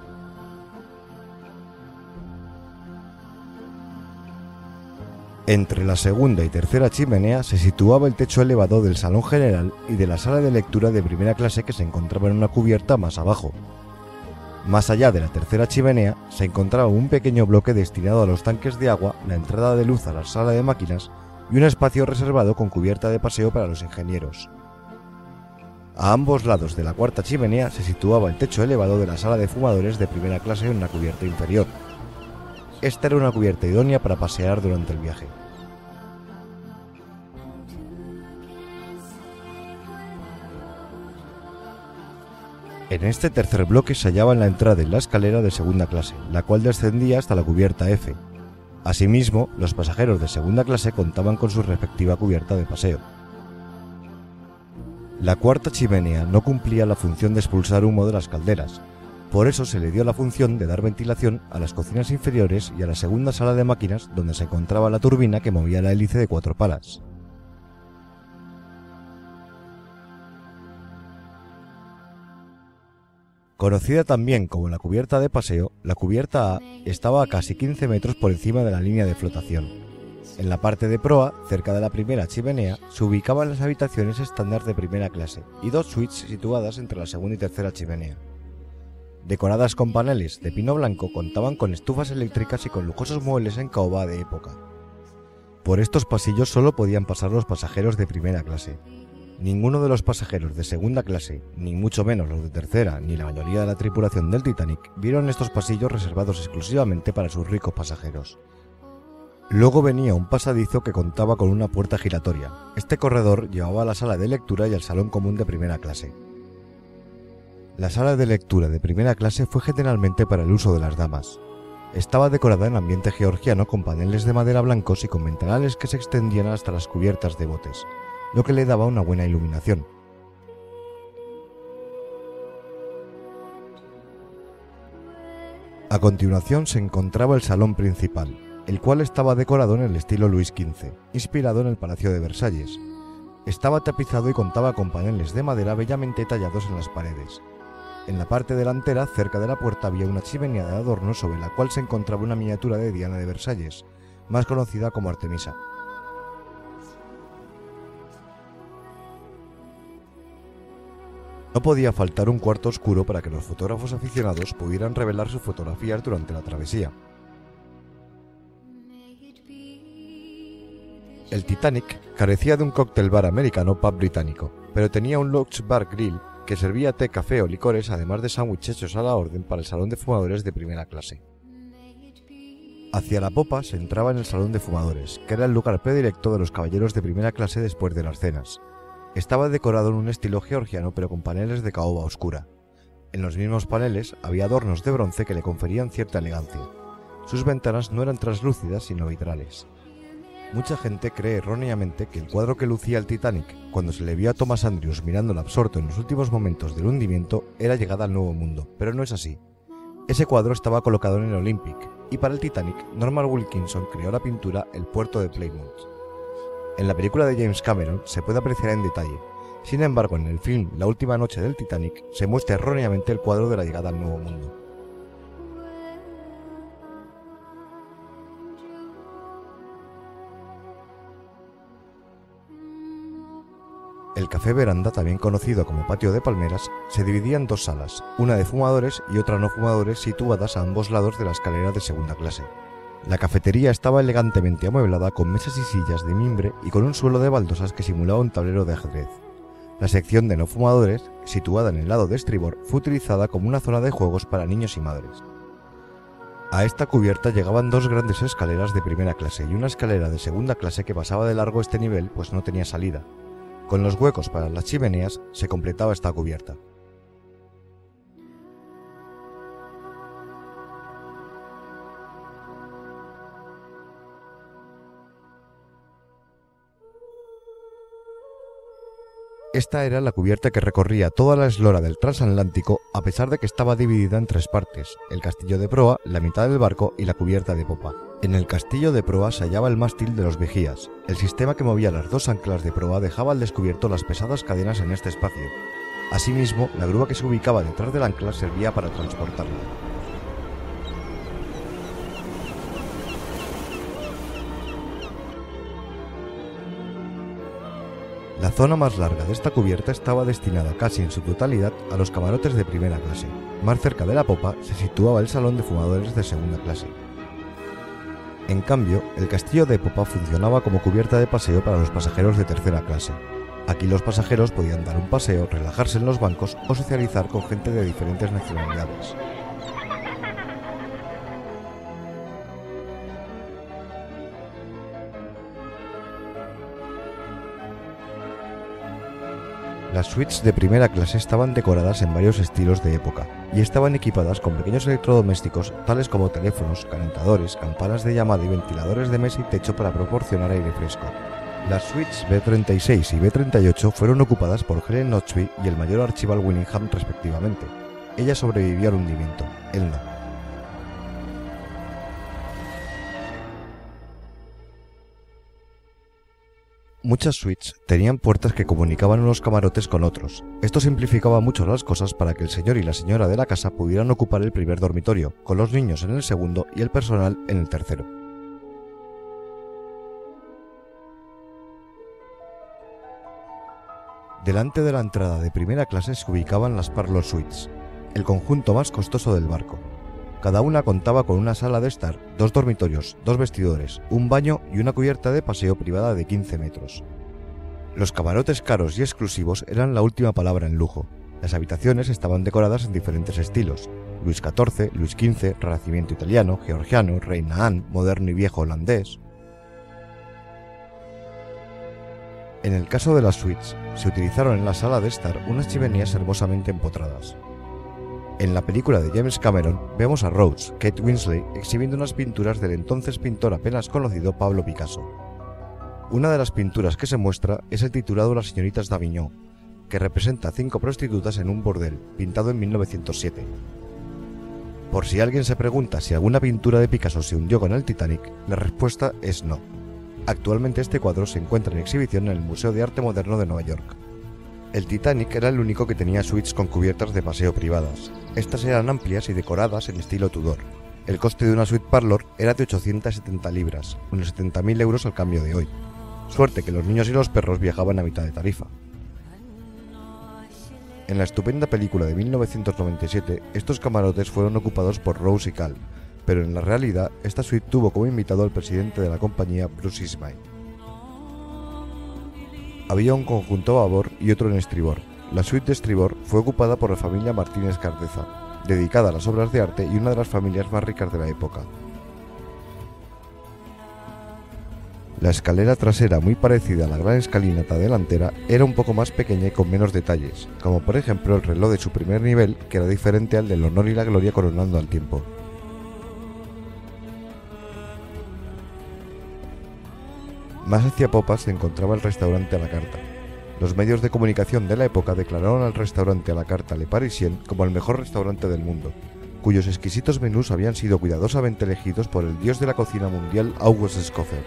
Entre la segunda y tercera chimenea se situaba el techo elevado del salón general y de la sala de lectura de primera clase que se encontraba en una cubierta más abajo. Más allá de la tercera chimenea se encontraba un pequeño bloque destinado a los tanques de agua, la entrada de luz a la sala de máquinas y un espacio reservado con cubierta de paseo para los ingenieros. A ambos lados de la cuarta chimenea se situaba el techo elevado de la sala de fumadores de primera clase en una cubierta inferior. Esta era una cubierta idónea para pasear durante el viaje. En este tercer bloque se hallaba en la entrada en la escalera de segunda clase, la cual descendía hasta la cubierta F. Asimismo, los pasajeros de segunda clase contaban con su respectiva cubierta de paseo. La cuarta chimenea no cumplía la función de expulsar humo de las calderas. Por eso se le dio la función de dar ventilación a las cocinas inferiores y a la segunda sala de máquinas donde se encontraba la turbina que movía la hélice de 4 palas. Conocida también como la cubierta de paseo, la cubierta A estaba a casi 15 metros por encima de la línea de flotación. En la parte de proa, cerca de la primera chimenea, se ubicaban las habitaciones estándar de primera clase y 2 suites situadas entre la segunda y tercera chimenea. Decoradas con paneles de pino blanco, contaban con estufas eléctricas y con lujosos muebles en caoba de época. Por estos pasillos solo podían pasar los pasajeros de primera clase. Ninguno de los pasajeros de segunda clase, ni mucho menos los de tercera, ni la mayoría de la tripulación del Titanic, vieron estos pasillos reservados exclusivamente para sus ricos pasajeros. Luego venía un pasadizo que contaba con una puerta giratoria. Este corredor llevaba a la sala de lectura y al salón común de primera clase. La sala de lectura de primera clase fue generalmente para el uso de las damas. Estaba decorada en ambiente georgiano con paneles de madera blancos y con ventanales que se extendían hasta las cubiertas de botes, lo que le daba una buena iluminación. A continuación se encontraba el salón principal, el cual estaba decorado en el estilo Luis XV, inspirado en el Palacio de Versalles. Estaba tapizado y contaba con paneles de madera bellamente tallados en las paredes. En la parte delantera, cerca de la puerta, había una chimenea de adorno sobre la cual se encontraba una miniatura de Diana de Versalles, más conocida como Artemisa. No podía faltar un cuarto oscuro para que los fotógrafos aficionados pudieran revelar sus fotografías durante la travesía. El Titanic carecía de un cóctel bar americano pub británico, pero tenía un Lux Bar Grill que servía té, café o licores, además de sándwiches hechos a la orden para el salón de fumadores de primera clase. Hacia la popa se entraba en el salón de fumadores, que era el lugar predilecto de los caballeros de primera clase después de las cenas. Estaba decorado en un estilo georgiano pero con paneles de caoba oscura. En los mismos paneles había adornos de bronce que le conferían cierta elegancia. Sus ventanas no eran translúcidas sino vitrales. Mucha gente cree erróneamente que el cuadro que lucía el Titanic cuando se le vio a Thomas Andrews mirándolo absorto en los últimos momentos del hundimiento era Llegada al Nuevo Mundo, pero no es así. Ese cuadro estaba colocado en el Olympic, y para el Titanic, Norman Wilkinson creó la pintura El puerto de Plymouth. En la película de James Cameron se puede apreciar en detalle. Sin embargo, en el film La última noche del Titanic se muestra erróneamente el cuadro de la llegada al Nuevo Mundo. El Café Veranda, también conocido como Patio de Palmeras, se dividía en dos salas, una de fumadores y otra no fumadores, situadas a ambos lados de la escalera de segunda clase. La cafetería estaba elegantemente amueblada con mesas y sillas de mimbre y con un suelo de baldosas que simulaba un tablero de ajedrez. La sección de no fumadores, situada en el lado de estribor, fue utilizada como una zona de juegos para niños y madres. A esta cubierta llegaban dos grandes escaleras de primera clase y una escalera de segunda clase que pasaba de largo este nivel pues no tenía salida. Con los huecos para las chimeneas se completaba esta cubierta. Esta era la cubierta que recorría toda la eslora del transatlántico, a pesar de que estaba dividida en tres partes: el castillo de proa, la mitad del barco y la cubierta de popa. En el castillo de proa se hallaba el mástil de los vigías. El sistema que movía las dos anclas de proa dejaba al descubierto las pesadas cadenas en este espacio. Asimismo, la grúa que se ubicaba detrás del ancla servía para transportarla. La zona más larga de esta cubierta estaba destinada casi en su totalidad a los camarotes de primera clase. Más cerca de la popa se situaba el salón de fumadores de segunda clase. En cambio, el castillo de popa funcionaba como cubierta de paseo para los pasajeros de tercera clase. Aquí los pasajeros podían dar un paseo, relajarse en los bancos o socializar con gente de diferentes nacionalidades. Las suites de primera clase estaban decoradas en varios estilos de época y estaban equipadas con pequeños electrodomésticos tales como teléfonos, calentadores, campanas de llamada y ventiladores de mesa y techo para proporcionar aire fresco. Las suites B36 y B38 fueron ocupadas por Helen Oxby y el mayor Archibald Willingham respectivamente. Ella sobrevivió al hundimiento, él no. Muchas suites tenían puertas que comunicaban unos camarotes con otros. Esto simplificaba mucho las cosas para que el señor y la señora de la casa pudieran ocupar el primer dormitorio, con los niños en el segundo y el personal en el tercero. Delante de la entrada de primera clase se ubicaban las Parlour Suites, el conjunto más costoso del barco. Cada una contaba con una sala de estar, dos dormitorios, dos vestidores, un baño y una cubierta de paseo privada de 15 metros. Los camarotes caros y exclusivos eran la última palabra en lujo. Las habitaciones estaban decoradas en diferentes estilos: Luis XIV, Luis XV, Renacimiento italiano, georgiano, Reina Anne, moderno y viejo holandés. En el caso de las suites, se utilizaron en la sala de estar unas chimeneas hermosamente empotradas. En la película de James Cameron vemos a Rose, Kate Winslet, exhibiendo unas pinturas del entonces pintor apenas conocido Pablo Picasso. Una de las pinturas que se muestra es el titulado Las señoritas d'Avignon, que representa a 5 prostitutas en un bordel, pintado en 1907. Por si alguien se pregunta si alguna pintura de Picasso se hundió con el Titanic, la respuesta es no. Actualmente este cuadro se encuentra en exhibición en el Museo de Arte Moderno de Nueva York. El Titanic era el único que tenía suites con cubiertas de paseo privadas. Estas eran amplias y decoradas en estilo Tudor. El coste de una suite Parlour era de 870 libras, unos 70.000 euros al cambio de hoy. Suerte que los niños y los perros viajaban a mitad de tarifa. En la estupenda película de 1997, estos camarotes fueron ocupados por Rose y Cal, pero en la realidad esta suite tuvo como invitado al presidente de la compañía, Bruce Ismay. Había un conjunto a babor y otro en estribor. La suite de estribor fue ocupada por la familia Martínez Cardeza, dedicada a las obras de arte y una de las familias más ricas de la época. La escalera trasera, muy parecida a la gran escalinata delantera, era un poco más pequeña y con menos detalles, como por ejemplo el reloj de su primer nivel, que era diferente al del honor y la gloria coronando al tiempo. Más hacia popa se encontraba el restaurante a la carta. Los medios de comunicación de la época declararon al restaurante a la carta Le Parisien como el mejor restaurante del mundo, cuyos exquisitos menús habían sido cuidadosamente elegidos por el dios de la cocina mundial Auguste Escoffier.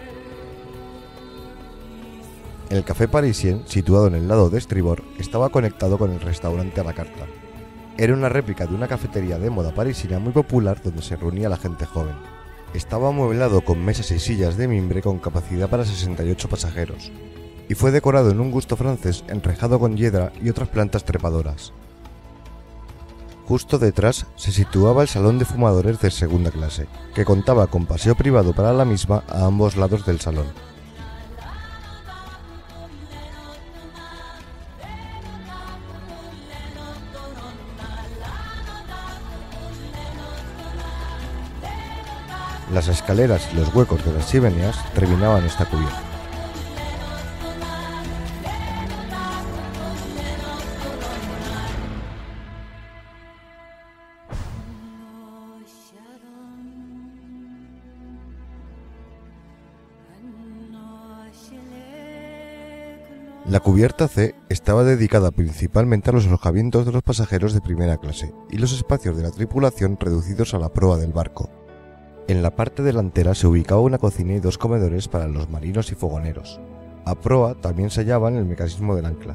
El Café Parisien, situado en el lado de estribor, estaba conectado con el restaurante a la carta. Era una réplica de una cafetería de moda parisina muy popular donde se reunía la gente joven. Estaba amueblado con mesas y sillas de mimbre con capacidad para 68 pasajeros, y fue decorado en un gusto francés enrejado con hiedra y otras plantas trepadoras. Justo detrás se situaba el salón de fumadores de segunda clase, que contaba con paseo privado para la misma a ambos lados del salón. Las escaleras y los huecos de las chimeneas terminaban esta cubierta. La cubierta C estaba dedicada principalmente a los alojamientos de los pasajeros de primera clase y los espacios de la tripulación reducidos a la proa del barco. En la parte delantera se ubicaba una cocina y dos comedores para los marinos y fogoneros. A proa también se hallaban el mecanismo del ancla.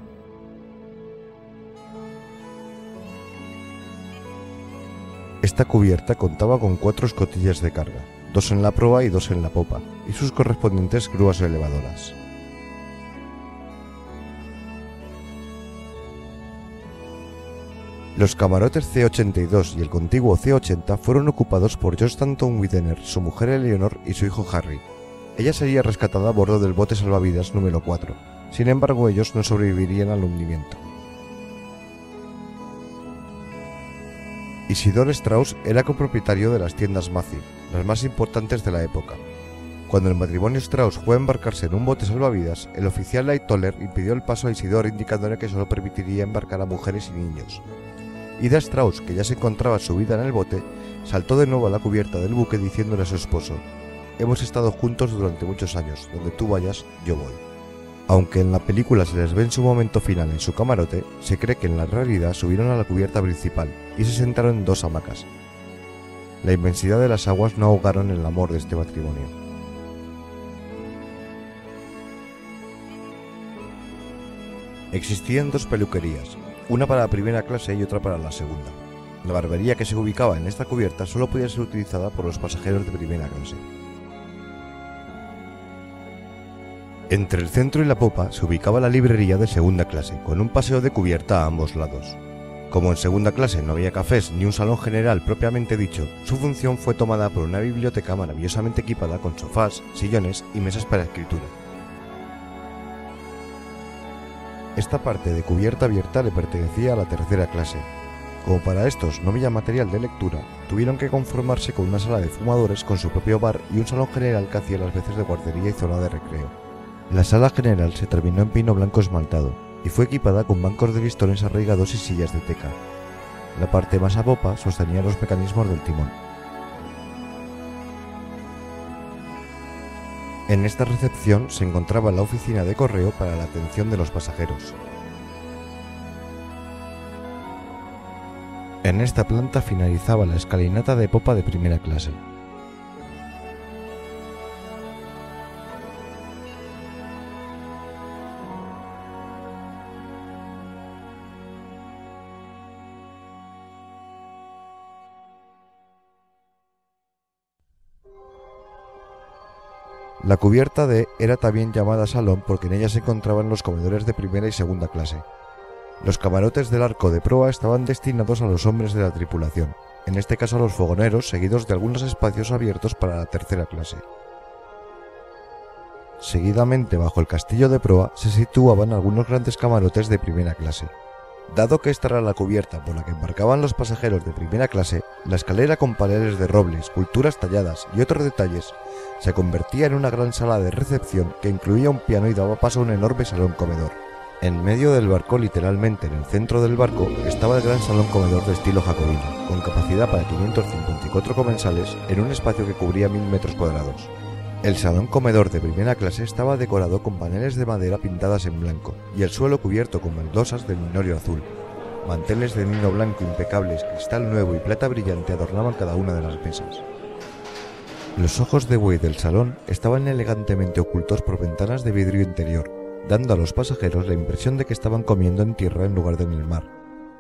Esta cubierta contaba con 4 escotillas de carga, 2 en la proa y 2 en la popa, y sus correspondientes grúas elevadoras. Los camarotes C-82 y el contiguo C-80 fueron ocupados por George Stanton Widener, su mujer Eleanor y su hijo Harry. Ella sería rescatada a bordo del bote salvavidas número 4, sin embargo ellos no sobrevivirían al hundimiento. Isidore Strauss era copropietario de las tiendas Macy, las más importantes de la época. Cuando el matrimonio Strauss fue a embarcarse en un bote salvavidas, el oficial Lightoller impidió el paso a Isidore indicándole que solo permitiría embarcar a mujeres y niños. Ida Strauss, que ya se encontraba subida en el bote, saltó de nuevo a la cubierta del buque diciéndole a su esposo: «Hemos estado juntos durante muchos años, donde tú vayas, yo voy». Aunque en la película se les ve en su momento final en su camarote, se cree que en la realidad subieron a la cubierta principal y se sentaron en 2 hamacas. La inmensidad de las aguas no ahogaron el amor de este matrimonio. Existían 2 peluquerías, una para la primera clase y otra para la segunda. La barbería que se ubicaba en esta cubierta solo podía ser utilizada por los pasajeros de primera clase. Entre el centro y la popa se ubicaba la librería de segunda clase, con un paseo de cubierta a ambos lados. Como en segunda clase no había cafés ni un salón general propiamente dicho, su función fue tomada por una biblioteca maravillosamente equipada con sofás, sillones y mesas para escritura. Esta parte de cubierta abierta le pertenecía a la tercera clase. Como para estos no había material de lectura, tuvieron que conformarse con una sala de fumadores con su propio bar y un salón general que hacía las veces de guardería y zona de recreo. La sala general se terminó en pino blanco esmaltado y fue equipada con bancos de listones arraigados y sillas de teca. La parte más a popa sostenía los mecanismos del timón. En esta recepción se encontraba la oficina de correo para la atención de los pasajeros. En esta planta finalizaba la escalinata de popa de primera clase. La cubierta D era también llamada salón porque en ella se encontraban los comedores de primera y segunda clase. Los camarotes del arco de proa estaban destinados a los hombres de la tripulación, en este caso a los fogoneros, seguidos de algunos espacios abiertos para la tercera clase. Seguidamente, bajo el castillo de proa, se situaban algunos grandes camarotes de primera clase. Dado que esta era la cubierta por la que embarcaban los pasajeros de primera clase, la escalera con paneles de roble, esculturas talladas y otros detalles se convertía en una gran sala de recepción que incluía un piano y daba paso a un enorme salón comedor. En medio del barco, literalmente en el centro del barco, estaba el gran salón comedor de estilo jacobino, con capacidad para 554 comensales en un espacio que cubría 1000 metros cuadrados. El salón comedor de primera clase estaba decorado con paneles de madera pintadas en blanco y el suelo cubierto con baldosas de linorio azul. Manteles de lino blanco impecables, cristal nuevo y plata brillante adornaban cada una de las mesas. Los ojos de buey del salón estaban elegantemente ocultos por ventanas de vidrio interior, dando a los pasajeros la impresión de que estaban comiendo en tierra en lugar de en el mar.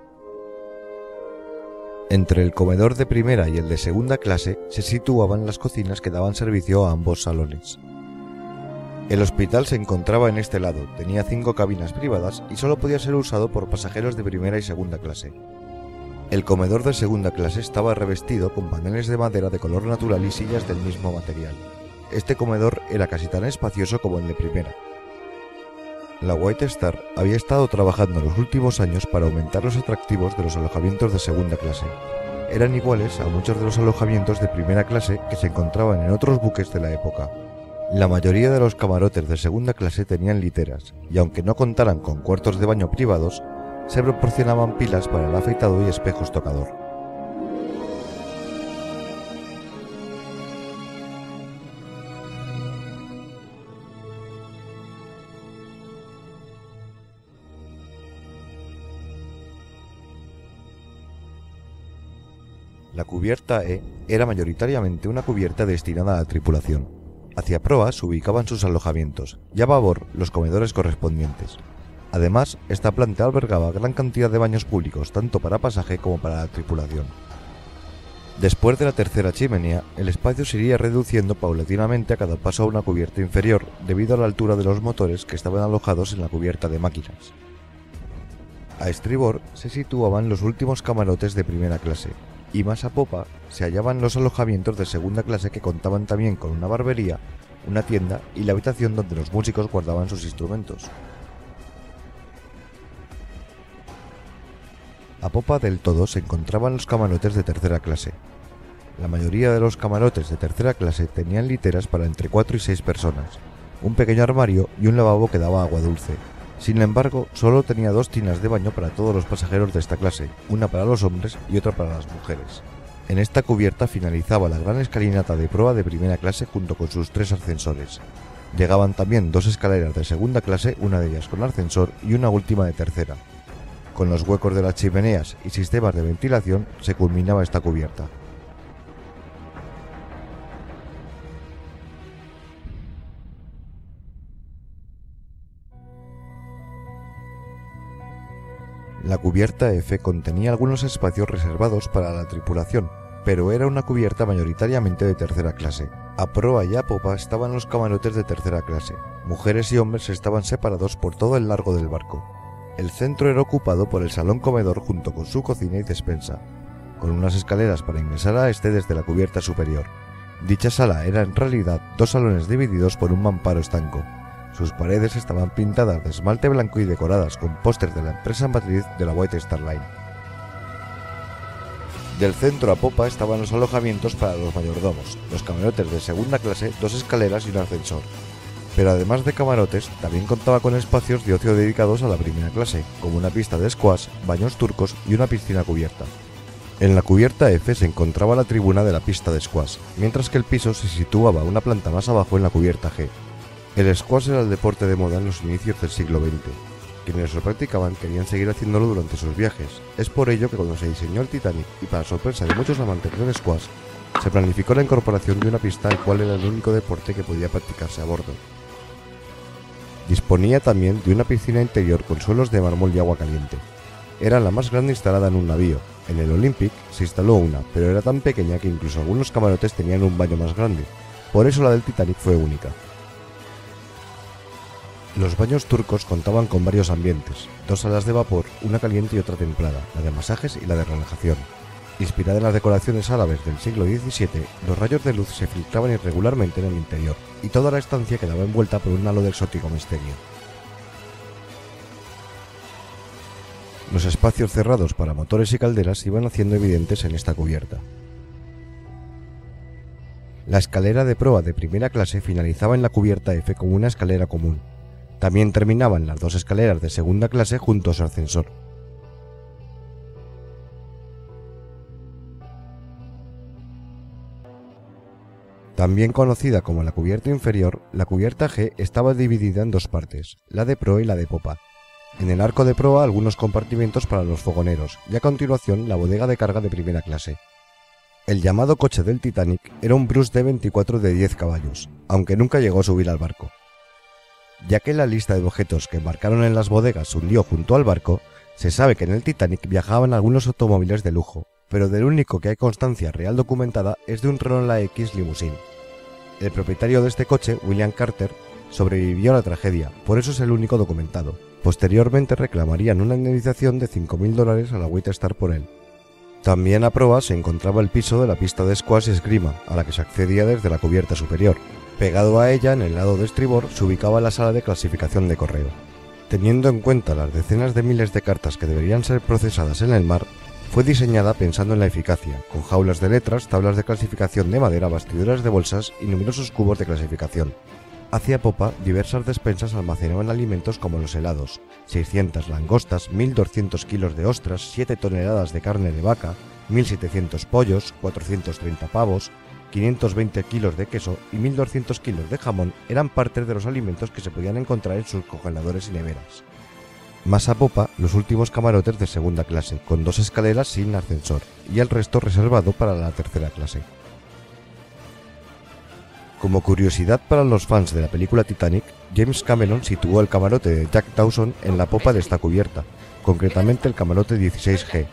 Entre el comedor de primera y el de segunda clase se situaban las cocinas que daban servicio a ambos salones. El hospital se encontraba en este lado, tenía 5 cabinas privadas y solo podía ser usado por pasajeros de primera y segunda clase. El comedor de segunda clase estaba revestido con paneles de madera de color natural y sillas del mismo material. Este comedor era casi tan espacioso como el de primera. La White Star había estado trabajando en los últimos años para aumentar los atractivos de los alojamientos de segunda clase. Eran iguales a muchos de los alojamientos de primera clase que se encontraban en otros buques de la época. La mayoría de los camarotes de segunda clase tenían literas, y aunque no contaran con cuartos de baño privados, se proporcionaban pilas para el afeitado y espejos tocador. La cubierta E era mayoritariamente una cubierta destinada a la tripulación. Hacia proa se ubicaban sus alojamientos y a babor los comedores correspondientes. Además, esta planta albergaba gran cantidad de baños públicos tanto para pasaje como para la tripulación. Después de la tercera chimenea, el espacio se iría reduciendo paulatinamente a cada paso a una cubierta inferior debido a la altura de los motores que estaban alojados en la cubierta de máquinas. A estribor se situaban los últimos camarotes de primera clase, y más a popa se hallaban los alojamientos de segunda clase que contaban también con una barbería, una tienda y la habitación donde los músicos guardaban sus instrumentos. A popa del todo se encontraban los camarotes de tercera clase. La mayoría de los camarotes de tercera clase tenían literas para entre 4 y 6 personas, un pequeño armario y un lavabo que daba agua dulce. Sin embargo, solo tenía 2 tinas de baño para todos los pasajeros de esta clase, una para los hombres y otra para las mujeres. En esta cubierta finalizaba la gran escalinata de proa de primera clase junto con sus 3 ascensores. Llegaban también 2 escaleras de segunda clase, una de ellas con ascensor y una última de tercera. Con los huecos de las chimeneas y sistemas de ventilación se culminaba esta cubierta. La cubierta F contenía algunos espacios reservados para la tripulación, pero era una cubierta mayoritariamente de tercera clase. A proa y a popa estaban los camarotes de tercera clase. Mujeres y hombres estaban separados por todo el largo del barco. El centro era ocupado por el salón comedor junto con su cocina y despensa, con unas escaleras para ingresar a este desde la cubierta superior. Dicha sala era en realidad 2 salones divididos por un mamparo estanco. Sus paredes estaban pintadas de esmalte blanco y decoradas con pósters de la empresa matriz de la White Star Line. Del centro a popa estaban los alojamientos para los mayordomos, los camarotes de segunda clase, 2 escaleras y un ascensor. Pero además de camarotes, también contaba con espacios de ocio dedicados a la primera clase, como una pista de squash, baños turcos y una piscina cubierta. En la cubierta F se encontraba la tribuna de la pista de squash, mientras que el piso se situaba una planta más abajo en la cubierta G. El squash era el deporte de moda en los inicios del siglo XX. Quienes lo practicaban querían seguir haciéndolo durante sus viajes. Es por ello que cuando se diseñó el Titanic, y para sorpresa de muchos amantes del squash, se planificó la incorporación de una pista el cual era el único deporte que podía practicarse a bordo. Disponía también de una piscina interior con suelos de mármol y agua caliente. Era la más grande instalada en un navío. En el Olympic se instaló una, pero era tan pequeña que incluso algunos camarotes tenían un baño más grande. Por eso la del Titanic fue única. Los baños turcos contaban con varios ambientes, 2 salas de vapor, una caliente y otra templada, la de masajes y la de relajación. Inspirada en las decoraciones árabes del siglo XVII, los rayos de luz se filtraban irregularmente en el interior, y toda la estancia quedaba envuelta por un halo de exótico misterio. Los espacios cerrados para motores y calderas se iban haciendo evidentes en esta cubierta. La escalera de proa de primera clase finalizaba en la cubierta F como una escalera común. También terminaban las 2 escaleras de segunda clase junto a su ascensor. También conocida como la cubierta inferior, la cubierta G estaba dividida en dos partes, la de proa y la de popa. En el arco de proa algunos compartimentos para los fogoneros y a continuación la bodega de carga de primera clase. El llamado coche del Titanic era un Bruce D24 de 10 caballos, aunque nunca llegó a subir al barco. Ya que la lista de objetos que embarcaron en las bodegas se hundió junto al barco, se sabe que en el Titanic viajaban algunos automóviles de lujo, pero del único que hay constancia real documentada es de un Renault X Limousine. El propietario de este coche, William Carter, sobrevivió a la tragedia, por eso es el único documentado. Posteriormente reclamarían una indemnización de $5.000 a la White Star por él. También a proa se encontraba el piso de la pista de squash y esgrima, a la que se accedía desde la cubierta superior. Pegado a ella, en el lado de estribor, se ubicaba la sala de clasificación de correo. Teniendo en cuenta las decenas de miles de cartas que deberían ser procesadas en el mar, fue diseñada pensando en la eficacia, con jaulas de letras, tablas de clasificación de madera, bastiduras de bolsas y numerosos cubos de clasificación. Hacia popa, diversas despensas almacenaban alimentos como los helados, 600 langostas, 1.200 kilos de ostras, 7 toneladas de carne de vaca, 1.700 pollos, 430 pavos, 520 kilos de queso y 1.200 kilos de jamón eran parte de los alimentos que se podían encontrar en sus congeladores y neveras. Más a popa, los últimos camarotes de segunda clase, con 2 escaleras sin ascensor, y el resto reservado para la tercera clase. Como curiosidad para los fans de la película Titanic, James Cameron situó el camarote de Jack Dawson en la popa de esta cubierta, concretamente el camarote 16G.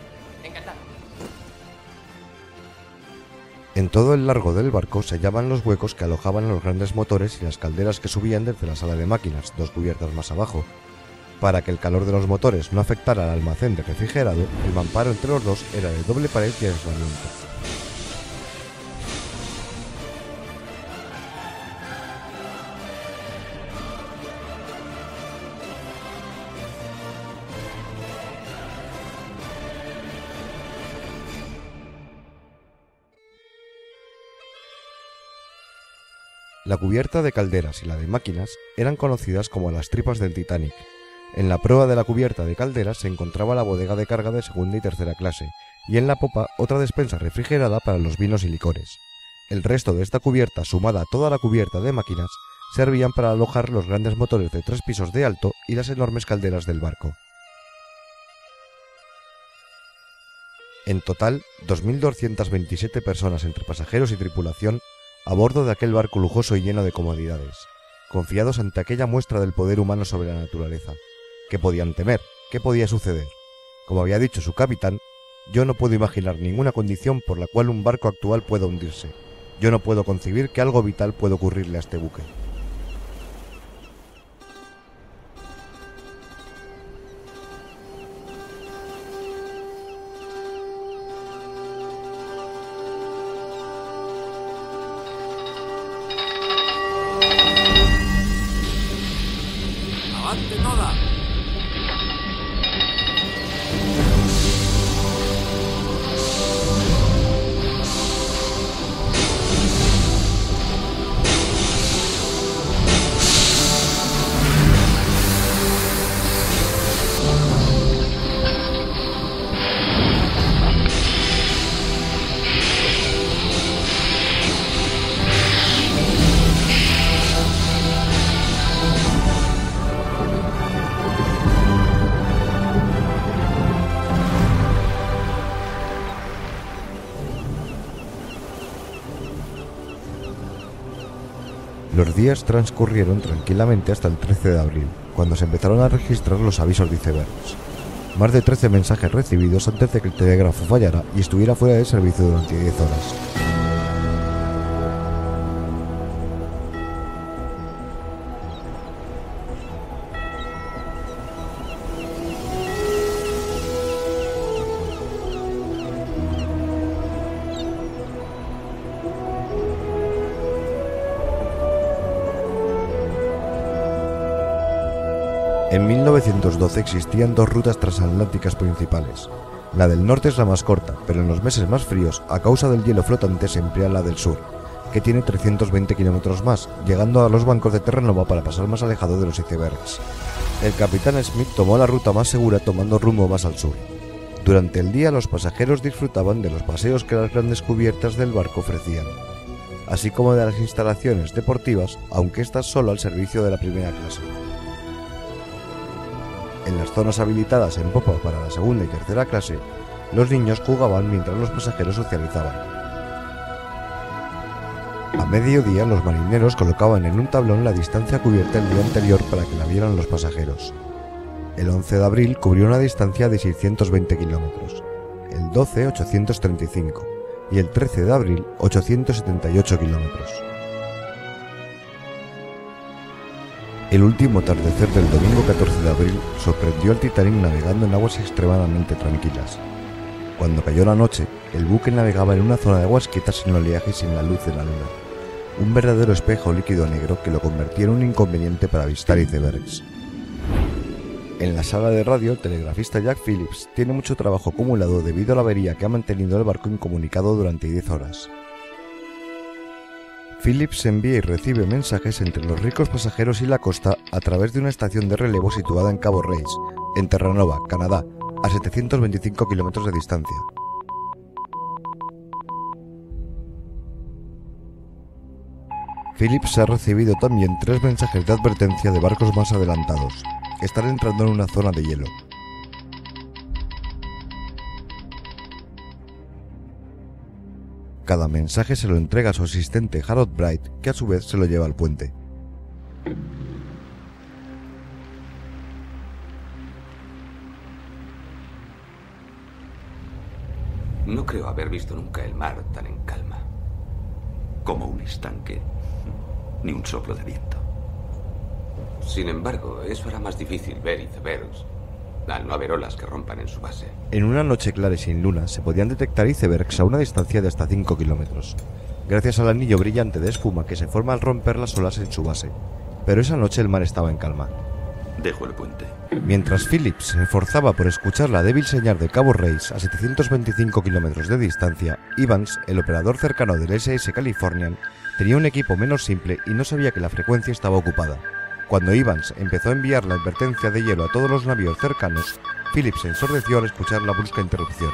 En todo el largo del barco se hallaban los huecos que alojaban a los grandes motores y las calderas que subían desde la sala de máquinas, 2 cubiertas más abajo. Para que el calor de los motores no afectara al almacén de refrigerado, el mamparo entre los dos era de doble pared y aislamiento. La cubierta de calderas y la de máquinas eran conocidas como las tripas del Titanic. En la proa de la cubierta de calderas se encontraba la bodega de carga de segunda y tercera clase, y en la popa otra despensa refrigerada para los vinos y licores. El resto de esta cubierta, sumada a toda la cubierta de máquinas, servían para alojar los grandes motores de 3 pisos de alto y las enormes calderas del barco. En total, 2.227 personas entre pasajeros y tripulación a bordo de aquel barco lujoso y lleno de comodidades, confiados ante aquella muestra del poder humano sobre la naturaleza. ¿Qué podían temer? ¿Qué podía suceder? Como había dicho su capitán, yo no puedo imaginar ninguna condición por la cual un barco actual pueda hundirse. Yo no puedo concebir que algo vital pueda ocurrirle a este buque. ¡Avante toda! Los días transcurrieron tranquilamente hasta el 13 de abril, cuando se empezaron a registrar los avisos de icebergs. Más de 13 mensajes recibidos antes de que el telégrafo fallara y estuviera fuera de servicio durante 10 horas. En 1912 existían 2 rutas transatlánticas principales. La del norte es la más corta, pero en los meses más fríos, a causa del hielo flotante, se emplea la del sur, que tiene 320 kilómetros más, llegando a los bancos de Terranova para pasar más alejado de los icebergs. El capitán Smith tomó la ruta más segura tomando rumbo más al sur. Durante el día los pasajeros disfrutaban de los paseos que las grandes cubiertas del barco ofrecían. así como de las instalaciones deportivas, aunque estas solo al servicio de la primera clase. En las zonas habilitadas en popa para la segunda y tercera clase, los niños jugaban mientras los pasajeros socializaban. A mediodía, los marineros colocaban en un tablón la distancia cubierta el día anterior para que la vieran los pasajeros. El 11 de abril cubrió una distancia de 620 kilómetros, el 12 835 y el 13 de abril 878 kilómetros. El último atardecer del domingo 14 de abril sorprendió al Titanic navegando en aguas extremadamente tranquilas. Cuando cayó la noche, el buque navegaba en una zona de aguas quietas sin oleaje y sin la luz de la luna, un verdadero espejo líquido negro que lo convertía en un inconveniente para avistar icebergs. En la sala de radio, el telegrafista Jack Phillips tiene mucho trabajo acumulado debido a la avería que ha mantenido el barco incomunicado durante 10 horas. Phillips envía y recibe mensajes entre los ricos pasajeros y la costa a través de una estación de relevo situada en Cabo Race, en Terranova, Canadá, a 725 kilómetros de distancia. Phillips ha recibido también 3 mensajes de advertencia de barcos más adelantados. Están entrando en una zona de hielo. Cada mensaje se lo entrega a su asistente Harold Bright, que a su vez se lo lleva al puente. No creo haber visto nunca el mar tan en calma. Como un estanque, ni un soplo de viento. Sin embargo, eso hará más difícil ver icebergs, al no haber olas que rompan en su base. En una noche clara y sin luna se podían detectar icebergs a una distancia de hasta 5 kilómetros, gracias al anillo brillante de espuma que se forma al romper las olas en su base. Pero esa noche el mar estaba en calma. Dejo el puente. Mientras Phillips se esforzaba por escuchar la débil señal de Cabo Race a 725 kilómetros de distancia, Evans, el operador cercano del SS Californian, tenía un equipo menos simple y no sabía que la frecuencia estaba ocupada. Cuando Evans empezó a enviar la advertencia de hielo a todos los navíos cercanos, Phillips se ensordeció al escuchar la brusca interrupción.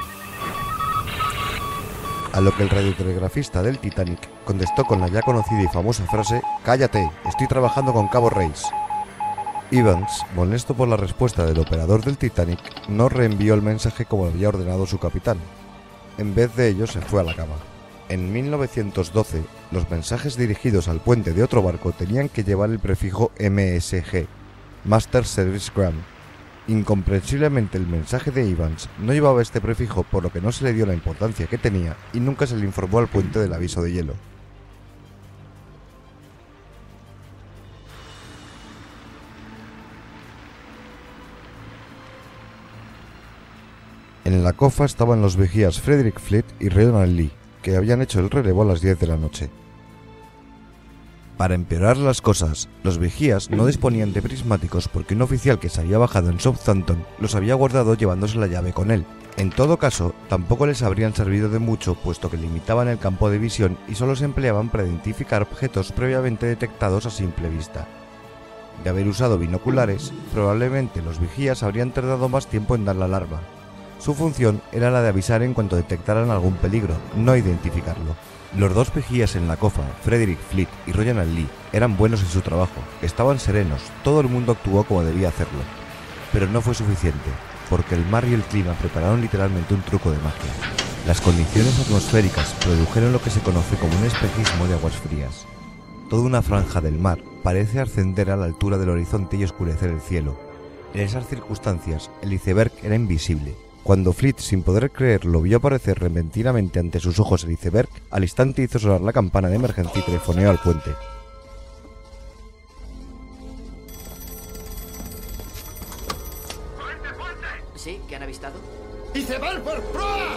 A lo que el radiotelegrafista del Titanic contestó con la ya conocida y famosa frase: «Cállate, estoy trabajando con Cabo Race». Evans, molesto por la respuesta del operador del Titanic, no reenvió el mensaje como había ordenado su capitán. En vez de ello, se fue a la cama. En 1912, los mensajes dirigidos al puente de otro barco tenían que llevar el prefijo MSG, Master Service Gram. Incomprensiblemente, el mensaje de Evans no llevaba este prefijo, por lo que no se le dio la importancia que tenía y nunca se le informó al puente del aviso de hielo. En la cofa estaban los vigías Frederick Fleet y Reginald Lee, que habían hecho el relevo a las 10 de la noche. Para empeorar las cosas, los vigías no disponían de prismáticos porque un oficial que se había bajado en Southampton los había guardado llevándose la llave con él. En todo caso, tampoco les habrían servido de mucho, puesto que limitaban el campo de visión y solo se empleaban para identificar objetos previamente detectados a simple vista. De haber usado binoculares, probablemente los vigías habrían tardado más tiempo en dar la alarma. Su función era la de avisar en cuanto detectaran algún peligro, no identificarlo. Los 2 vigías en la cofa, Frederick Fleet y Reginald Lee, eran buenos en su trabajo, estaban serenos, todo el mundo actuó como debía hacerlo. Pero no fue suficiente, porque el mar y el clima prepararon literalmente un truco de magia. Las condiciones atmosféricas produjeron lo que se conoce como un espejismo de aguas frías. Toda una franja del mar parece ascender a la altura del horizonte y oscurecer el cielo. En esas circunstancias, el iceberg era invisible. Cuando Fleet, sin poder creerlo, vio aparecer repentinamente ante sus ojos el iceberg, al instante hizo sonar la campana de emergencia y telefoneó al puente. ¿Sí? ¿Qué han avistado? ¡Iceberg por proa!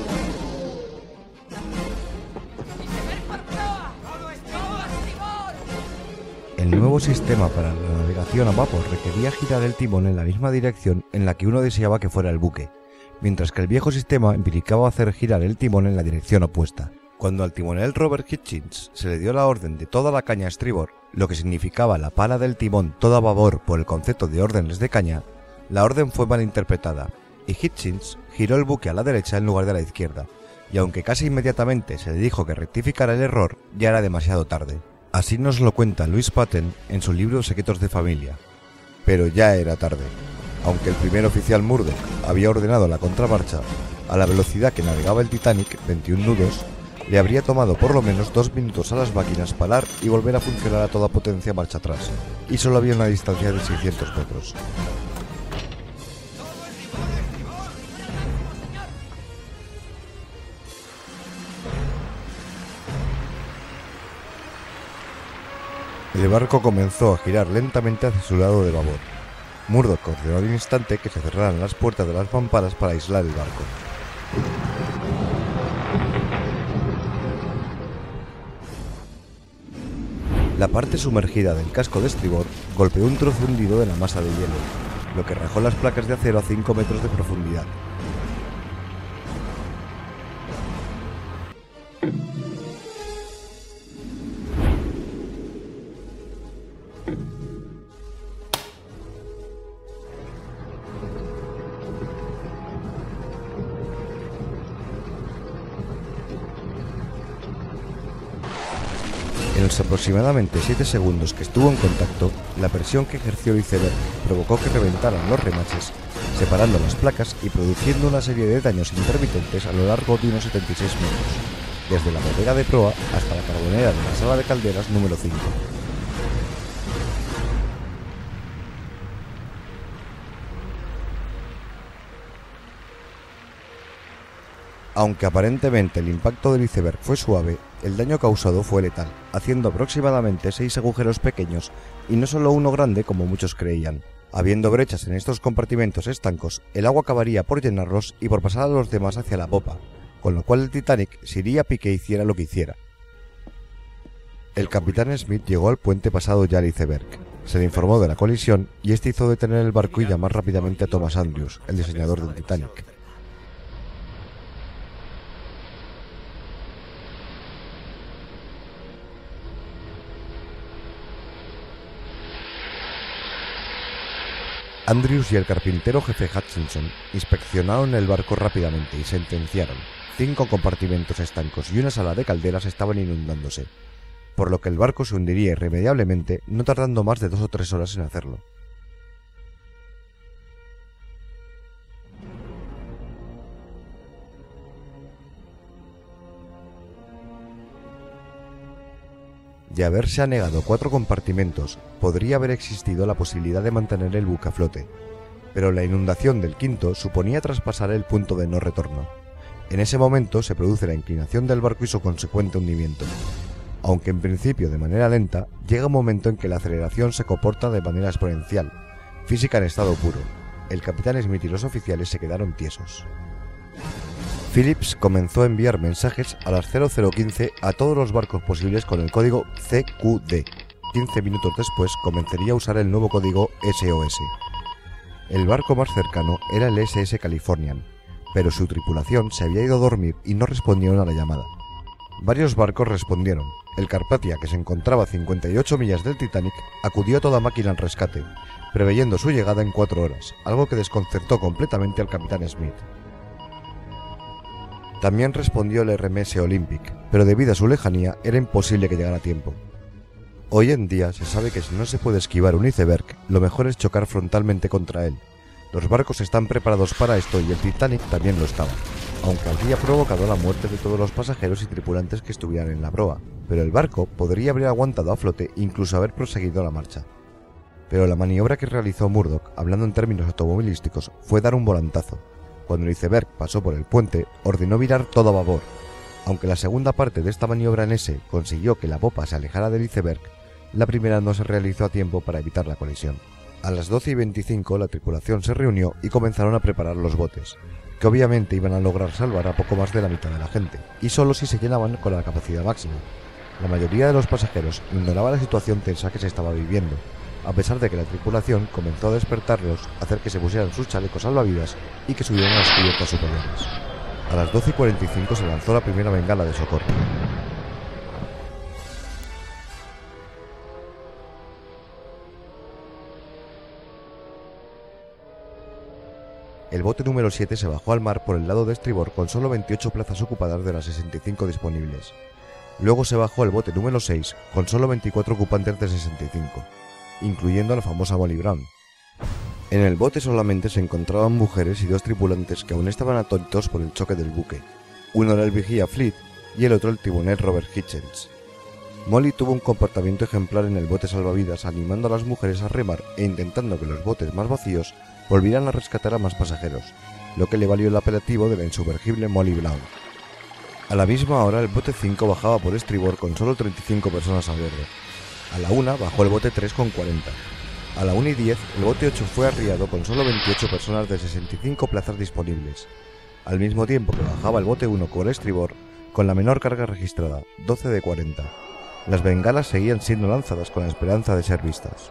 ¡Iceberg por proa! ¡Todo esto a timón! El nuevo sistema para la navegación a vapor requería girar el timón en la misma dirección en la que uno deseaba que fuera el buque, mientras que el viejo sistema implicaba hacer girar el timón en la dirección opuesta. Cuando al timonel Robert Hitchins se le dio la orden de toda la caña a estribor, lo que significaba la pala del timón toda a babor por el concepto de órdenes de caña, la orden fue malinterpretada, y Hitchins giró el buque a la derecha en lugar de a la izquierda, y aunque casi inmediatamente se le dijo que rectificara el error, ya era demasiado tarde. Así nos lo cuenta Louise Patten en su libro Secretos de Familia. Pero ya era tarde. Aunque el primer oficial Murdoch había ordenado la contramarcha, a la velocidad que navegaba el Titanic, 21 nudos, le habría tomado por lo menos 2 minutos a las máquinas parar y volver a funcionar a toda potencia marcha atrás, y solo había una distancia de 600 metros. El barco comenzó a girar lentamente hacia su lado de babor. Murdoch ordenó al instante que se cerraran las puertas de las mamparas para aislar el barco. La parte sumergida del casco de estribor golpeó un trozo hundido de la masa de hielo, lo que rajó las placas de acero a 5 metros de profundidad. En los aproximadamente 7 segundos que estuvo en contacto, la presión que ejerció el iceberg provocó que reventaran los remaches, separando las placas y produciendo una serie de daños intermitentes a lo largo de unos 76 metros, desde la bodega de proa hasta la carbonera de la sala de calderas número 5. Aunque aparentemente el impacto del iceberg fue suave, el daño causado fue letal, haciendo aproximadamente 6 agujeros pequeños y no solo uno grande como muchos creían. Habiendo brechas en estos compartimentos estancos, el agua acabaría por llenarlos y por pasar a los demás hacia la popa, con lo cual el Titanic se iría a pique hiciera lo que hiciera. El capitán Smith llegó al puente pasado ya el iceberg. Se le informó de la colisión y este hizo detener el barco y llamar rápidamente a Thomas Andrews, el diseñador del Titanic. Andrews y el carpintero jefe Hutchinson inspeccionaron el barco rápidamente y sentenciaron: 5 compartimentos estancos y una sala de calderas estaban inundándose, por lo que el barco se hundiría irremediablemente, no tardando más de 2 o 3 horas en hacerlo. De haberse anegado 4 compartimentos, podría haber existido la posibilidad de mantener el buque a flote, pero la inundación del quinto suponía traspasar el punto de no retorno. En ese momento se produce la inclinación del barco y su consecuente hundimiento. Aunque en principio de manera lenta, llega un momento en que la aceleración se comporta de manera exponencial, física en estado puro. El capitán Smith y los oficiales se quedaron tiesos. Phillips comenzó a enviar mensajes a las 0015 a todos los barcos posibles con el código CQD. 15 minutos después comenzaría a usar el nuevo código SOS. El barco más cercano era el SS Californian, pero su tripulación se había ido a dormir y no respondieron a la llamada. Varios barcos respondieron. El Carpathia, que se encontraba a 58 millas del Titanic, acudió a toda máquina al rescate, preveyendo su llegada en 4 horas, algo que desconcertó completamente al capitán Smith. También respondió el RMS Olympic, pero debido a su lejanía era imposible que llegara a tiempo. Hoy en día se sabe que si no se puede esquivar un iceberg, lo mejor es chocar frontalmente contra él. Los barcos están preparados para esto y el Titanic también lo estaba, aunque habría provocado la muerte de todos los pasajeros y tripulantes que estuvieran en la proa, pero el barco podría haber aguantado a flote e incluso haber proseguido la marcha. Pero la maniobra que realizó Murdoch, hablando en términos automovilísticos, fue dar un volantazo. Cuando el iceberg pasó por el puente, ordenó virar todo a babor. Aunque la segunda parte de esta maniobra en S consiguió que la popa se alejara del iceberg, la primera no se realizó a tiempo para evitar la colisión. A las 12:25 la tripulación se reunió y comenzaron a preparar los botes, que obviamente iban a lograr salvar a poco más de la mitad de la gente, y solo si se llenaban con la capacidad máxima. La mayoría de los pasajeros ignoraba la situación tensa que se estaba viviendo, a pesar de que la tripulación comenzó a despertarlos, hacer que se pusieran sus chalecos salvavidas y que subieran a las cubiertas superiores. A las 12:45 se lanzó la primera bengala de socorro. el bote número 7 se bajó al mar por el lado de estribor con solo 28 plazas ocupadas de las 65 disponibles. Luego se bajó el bote número 6 con solo 24 ocupantes de 65, incluyendo a la famosa Molly Brown. En el bote solamente se encontraban mujeres y 2 tripulantes que aún estaban atónitos por el choque del buque. Uno era el vigía Fleet y el otro el timonel Robert Hitchens. Molly tuvo un comportamiento ejemplar en el bote salvavidas, animando a las mujeres a remar e intentando que los botes más vacíos volvieran a rescatar a más pasajeros, lo que le valió el apelativo de la insumergible Molly Brown. A la misma hora el bote 5 bajaba por estribor con solo 35 personas a bordo. A la 1 bajó el bote 3 con 40. A la 1:10 el bote 8 fue arriado con solo 28 personas de 65 plazas disponibles, al mismo tiempo que bajaba el bote 1 por estribor con la menor carga registrada, 12 de 40. Las bengalas seguían siendo lanzadas con la esperanza de ser vistas.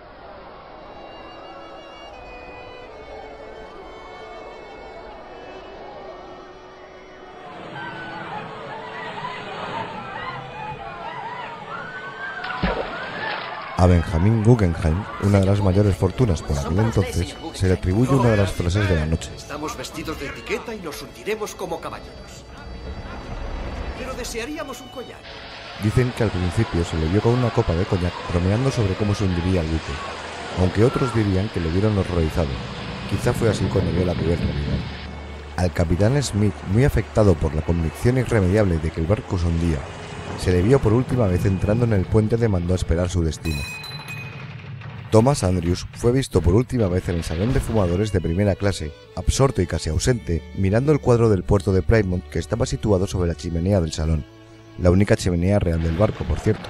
A Benjamin Guggenheim, una de las mayores fortunas por aquel entonces, se le atribuye una de las frases de la noche. Estamos vestidos de etiqueta y nos hundiremos como caballeros. Pero desearíamos un collar. Dicen que al principio se le vio con una copa de coñac bromeando sobre cómo se hundiría el buque, aunque otros dirían que le vieron horrorizado. Quizá fue así cuando vio la cruel realidad. Al capitán Smith, muy afectado por la convicción irremediable de que el barco se hundía, se le vio por última vez entrando en el puente y mandó a esperar su destino. Thomas Andrews fue visto por última vez en el salón de fumadores de primera clase, absorto y casi ausente, mirando el cuadro del puerto de Plymouth que estaba situado sobre la chimenea del salón, la única chimenea real del barco, por cierto.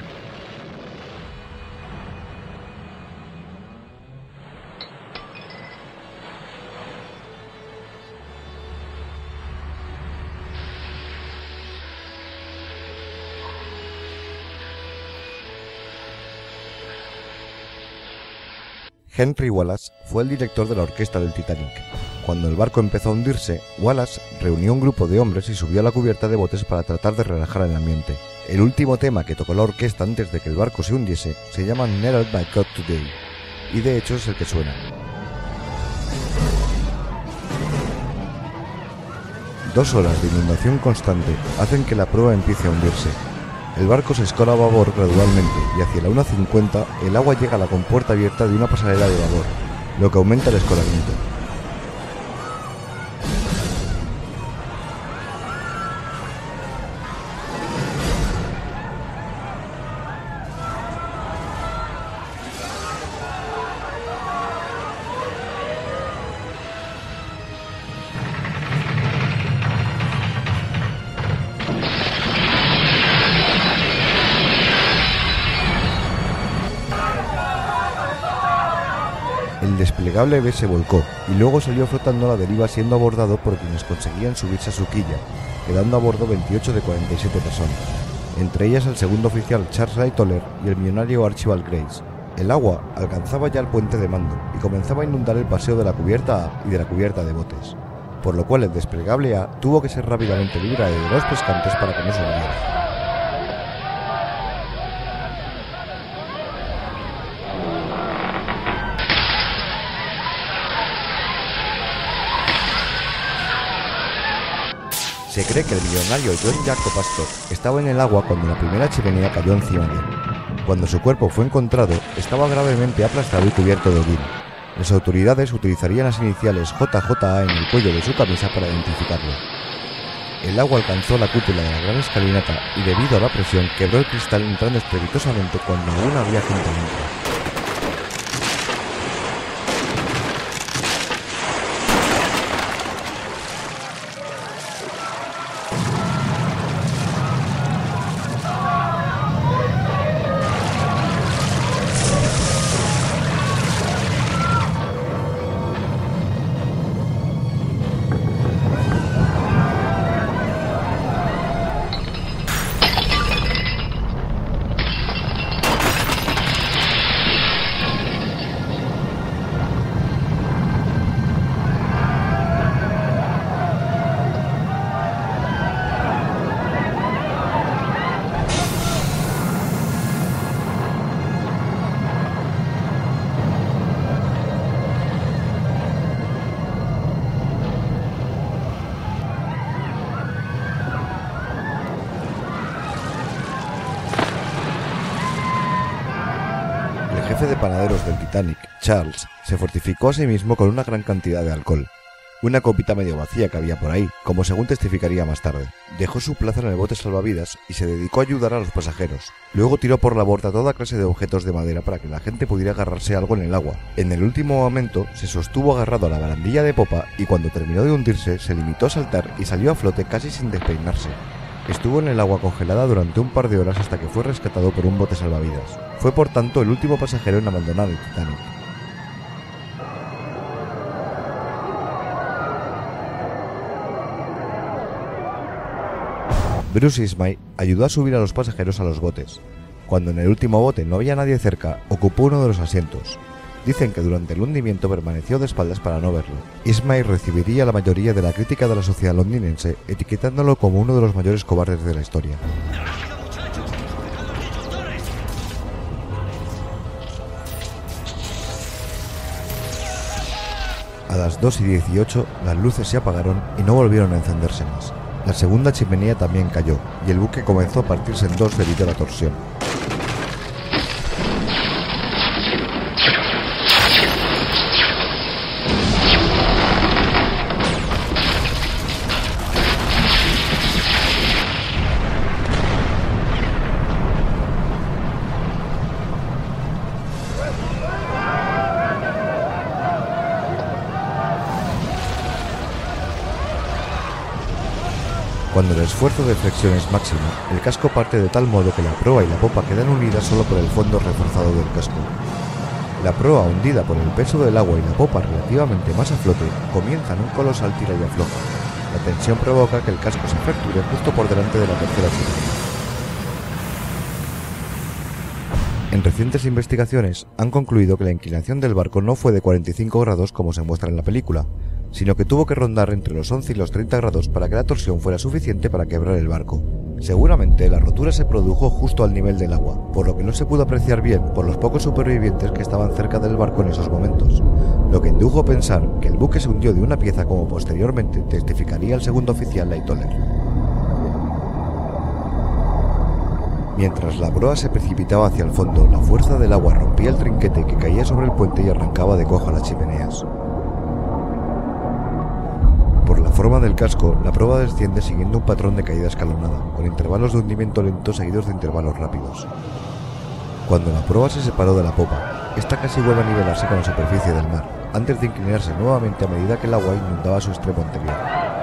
Henry Wallace fue el director de la orquesta del Titanic. Cuando el barco empezó a hundirse, Wallace reunió un grupo de hombres y subió a la cubierta de botes para tratar de relajar el ambiente. El último tema que tocó la orquesta antes de que el barco se hundiese se llama Never by God Today, y de hecho es el que suena. 2 horas de inundación constante hacen que la proa empiece a hundirse. El barco se escola a babor gradualmente y hacia la 1:50 el agua llega a la compuerta abierta de una pasarela de babor, lo que aumenta el escolamiento. El desplegable B se volcó y luego salió flotando a la deriva siendo abordado por quienes conseguían subirse a su quilla, quedando a bordo 28 de 47 personas, entre ellas el segundo oficial Charles Lightoller y el millonario Archibald Grace. El agua alcanzaba ya el puente de mando y comenzaba a inundar el paseo de la cubierta A y de la cubierta de botes, por lo cual el desplegable A tuvo que ser rápidamente librado de los pescantes para que no se hundiera. Se cree que el millonario John Jacob Astor estaba en el agua cuando la primera chimenea cayó encima de él. Cuando su cuerpo fue encontrado, estaba gravemente aplastado y cubierto de hollín. Las autoridades utilizarían las iniciales JJA en el cuello de su camisa para identificarlo. El agua alcanzó la cúpula de la gran escalinata y debido a la presión quebró el cristal entrando estrepitosamente cuando aún había gente dentro. jefe de panaderos del Titanic, Charles, se fortificó a sí mismo con una gran cantidad de alcohol. Una copita medio vacía que había por ahí, como según testificaría más tarde. Dejó su plaza en el bote salvavidas y se dedicó a ayudar a los pasajeros. Luego tiró por la borda toda clase de objetos de madera para que la gente pudiera agarrarse algo en el agua. En el último momento se sostuvo agarrado a la barandilla de popa y cuando terminó de hundirse se limitó a saltar y salió a flote casi sin despeinarse. Estuvo en el agua congelada durante un par de horas hasta que fue rescatado por un bote salvavidas. Fue por tanto el último pasajero en abandonar el Titanic. Bruce Ismay ayudó a subir a los pasajeros a los botes. Cuando en el último bote no había nadie cerca, ocupó uno de los asientos. Dicen que durante el hundimiento permaneció de espaldas para no verlo. Ismay recibiría la mayoría de la crítica de la sociedad londinense, etiquetándolo como uno de los mayores cobardes de la historia. A las 2:18 las luces se apagaron y no volvieron a encenderse más. La segunda chimenea también cayó, y el buque comenzó a partirse en dos debido a la torsión. Cuando el esfuerzo de flexión es máximo, el casco parte de tal modo que la proa y la popa quedan unidas solo por el fondo reforzado del casco. La proa, hundida por el peso del agua y la popa relativamente más a flote, comienzan un colosal tira y afloja. La tensión provoca que el casco se fracture justo por delante de la tercera chimenea. En recientes investigaciones han concluido que la inclinación del barco no fue de 45 grados como se muestra en la película, sino que tuvo que rondar entre los 11 y los 30 grados para que la torsión fuera suficiente para quebrar el barco. Seguramente la rotura se produjo justo al nivel del agua, por lo que no se pudo apreciar bien por los pocos supervivientes que estaban cerca del barco en esos momentos, lo que indujo a pensar que el buque se hundió de una pieza como posteriormente testificaría el segundo oficial Lightoller. Mientras la proa se precipitaba hacia el fondo, la fuerza del agua rompía el trinquete que caía sobre el puente y arrancaba de cojo las chimeneas. Por la forma del casco, la proa desciende siguiendo un patrón de caída escalonada, con intervalos de hundimiento lento seguidos de intervalos rápidos. Cuando la proa se separó de la popa, esta casi vuelve a nivelarse con la superficie del mar, antes de inclinarse nuevamente a medida que el agua inundaba su extremo anterior.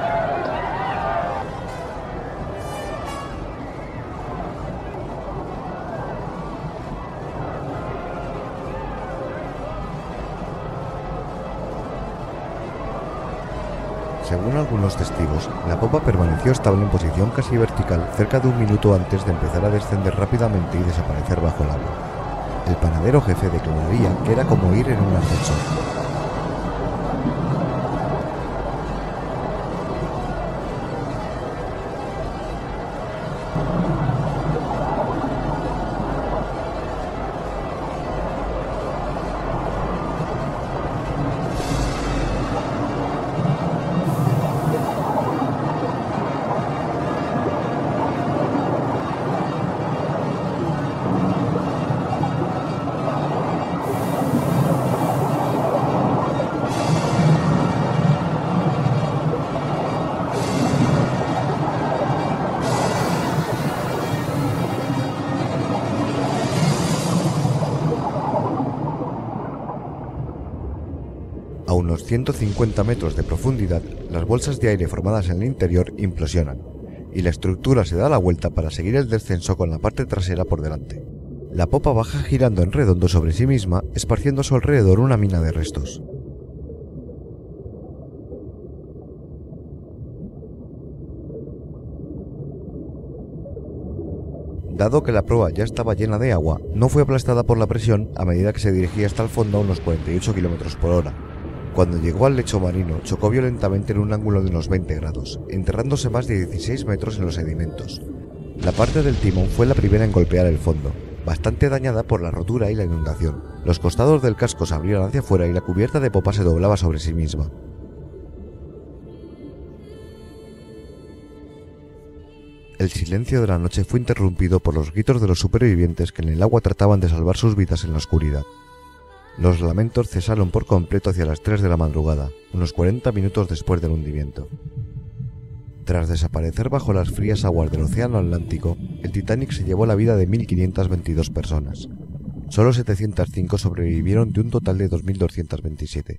Según algunos testigos, la popa permaneció estable en posición casi vertical cerca de un minuto antes de empezar a descender rápidamente y desaparecer bajo el agua. El panadero jefe declararía que era como ir en un ascensor. A unos 150 metros de profundidad, las bolsas de aire formadas en el interior implosionan, y la estructura se da la vuelta para seguir el descenso con la parte trasera por delante. La popa baja girando en redondo sobre sí misma, esparciendo a su alrededor una mina de restos. Dado que la proa ya estaba llena de agua, no fue aplastada por la presión a medida que se dirigía hasta el fondo a unos 48 km por hora. Cuando llegó al lecho marino, chocó violentamente en un ángulo de unos 20 grados, enterrándose más de 16 metros en los sedimentos. La parte del timón fue la primera en golpear el fondo, bastante dañada por la rotura y la inundación. Los costados del casco se abrieron hacia afuera y la cubierta de popa se doblaba sobre sí misma. El silencio de la noche fue interrumpido por los gritos de los supervivientes que en el agua trataban de salvar sus vidas en la oscuridad. Los lamentos cesaron por completo hacia las 3 de la madrugada, unos 40 minutos después del hundimiento. Tras desaparecer bajo las frías aguas del Océano Atlántico, el Titanic se llevó la vida de 1.522 personas. Solo 705 sobrevivieron de un total de 2.227.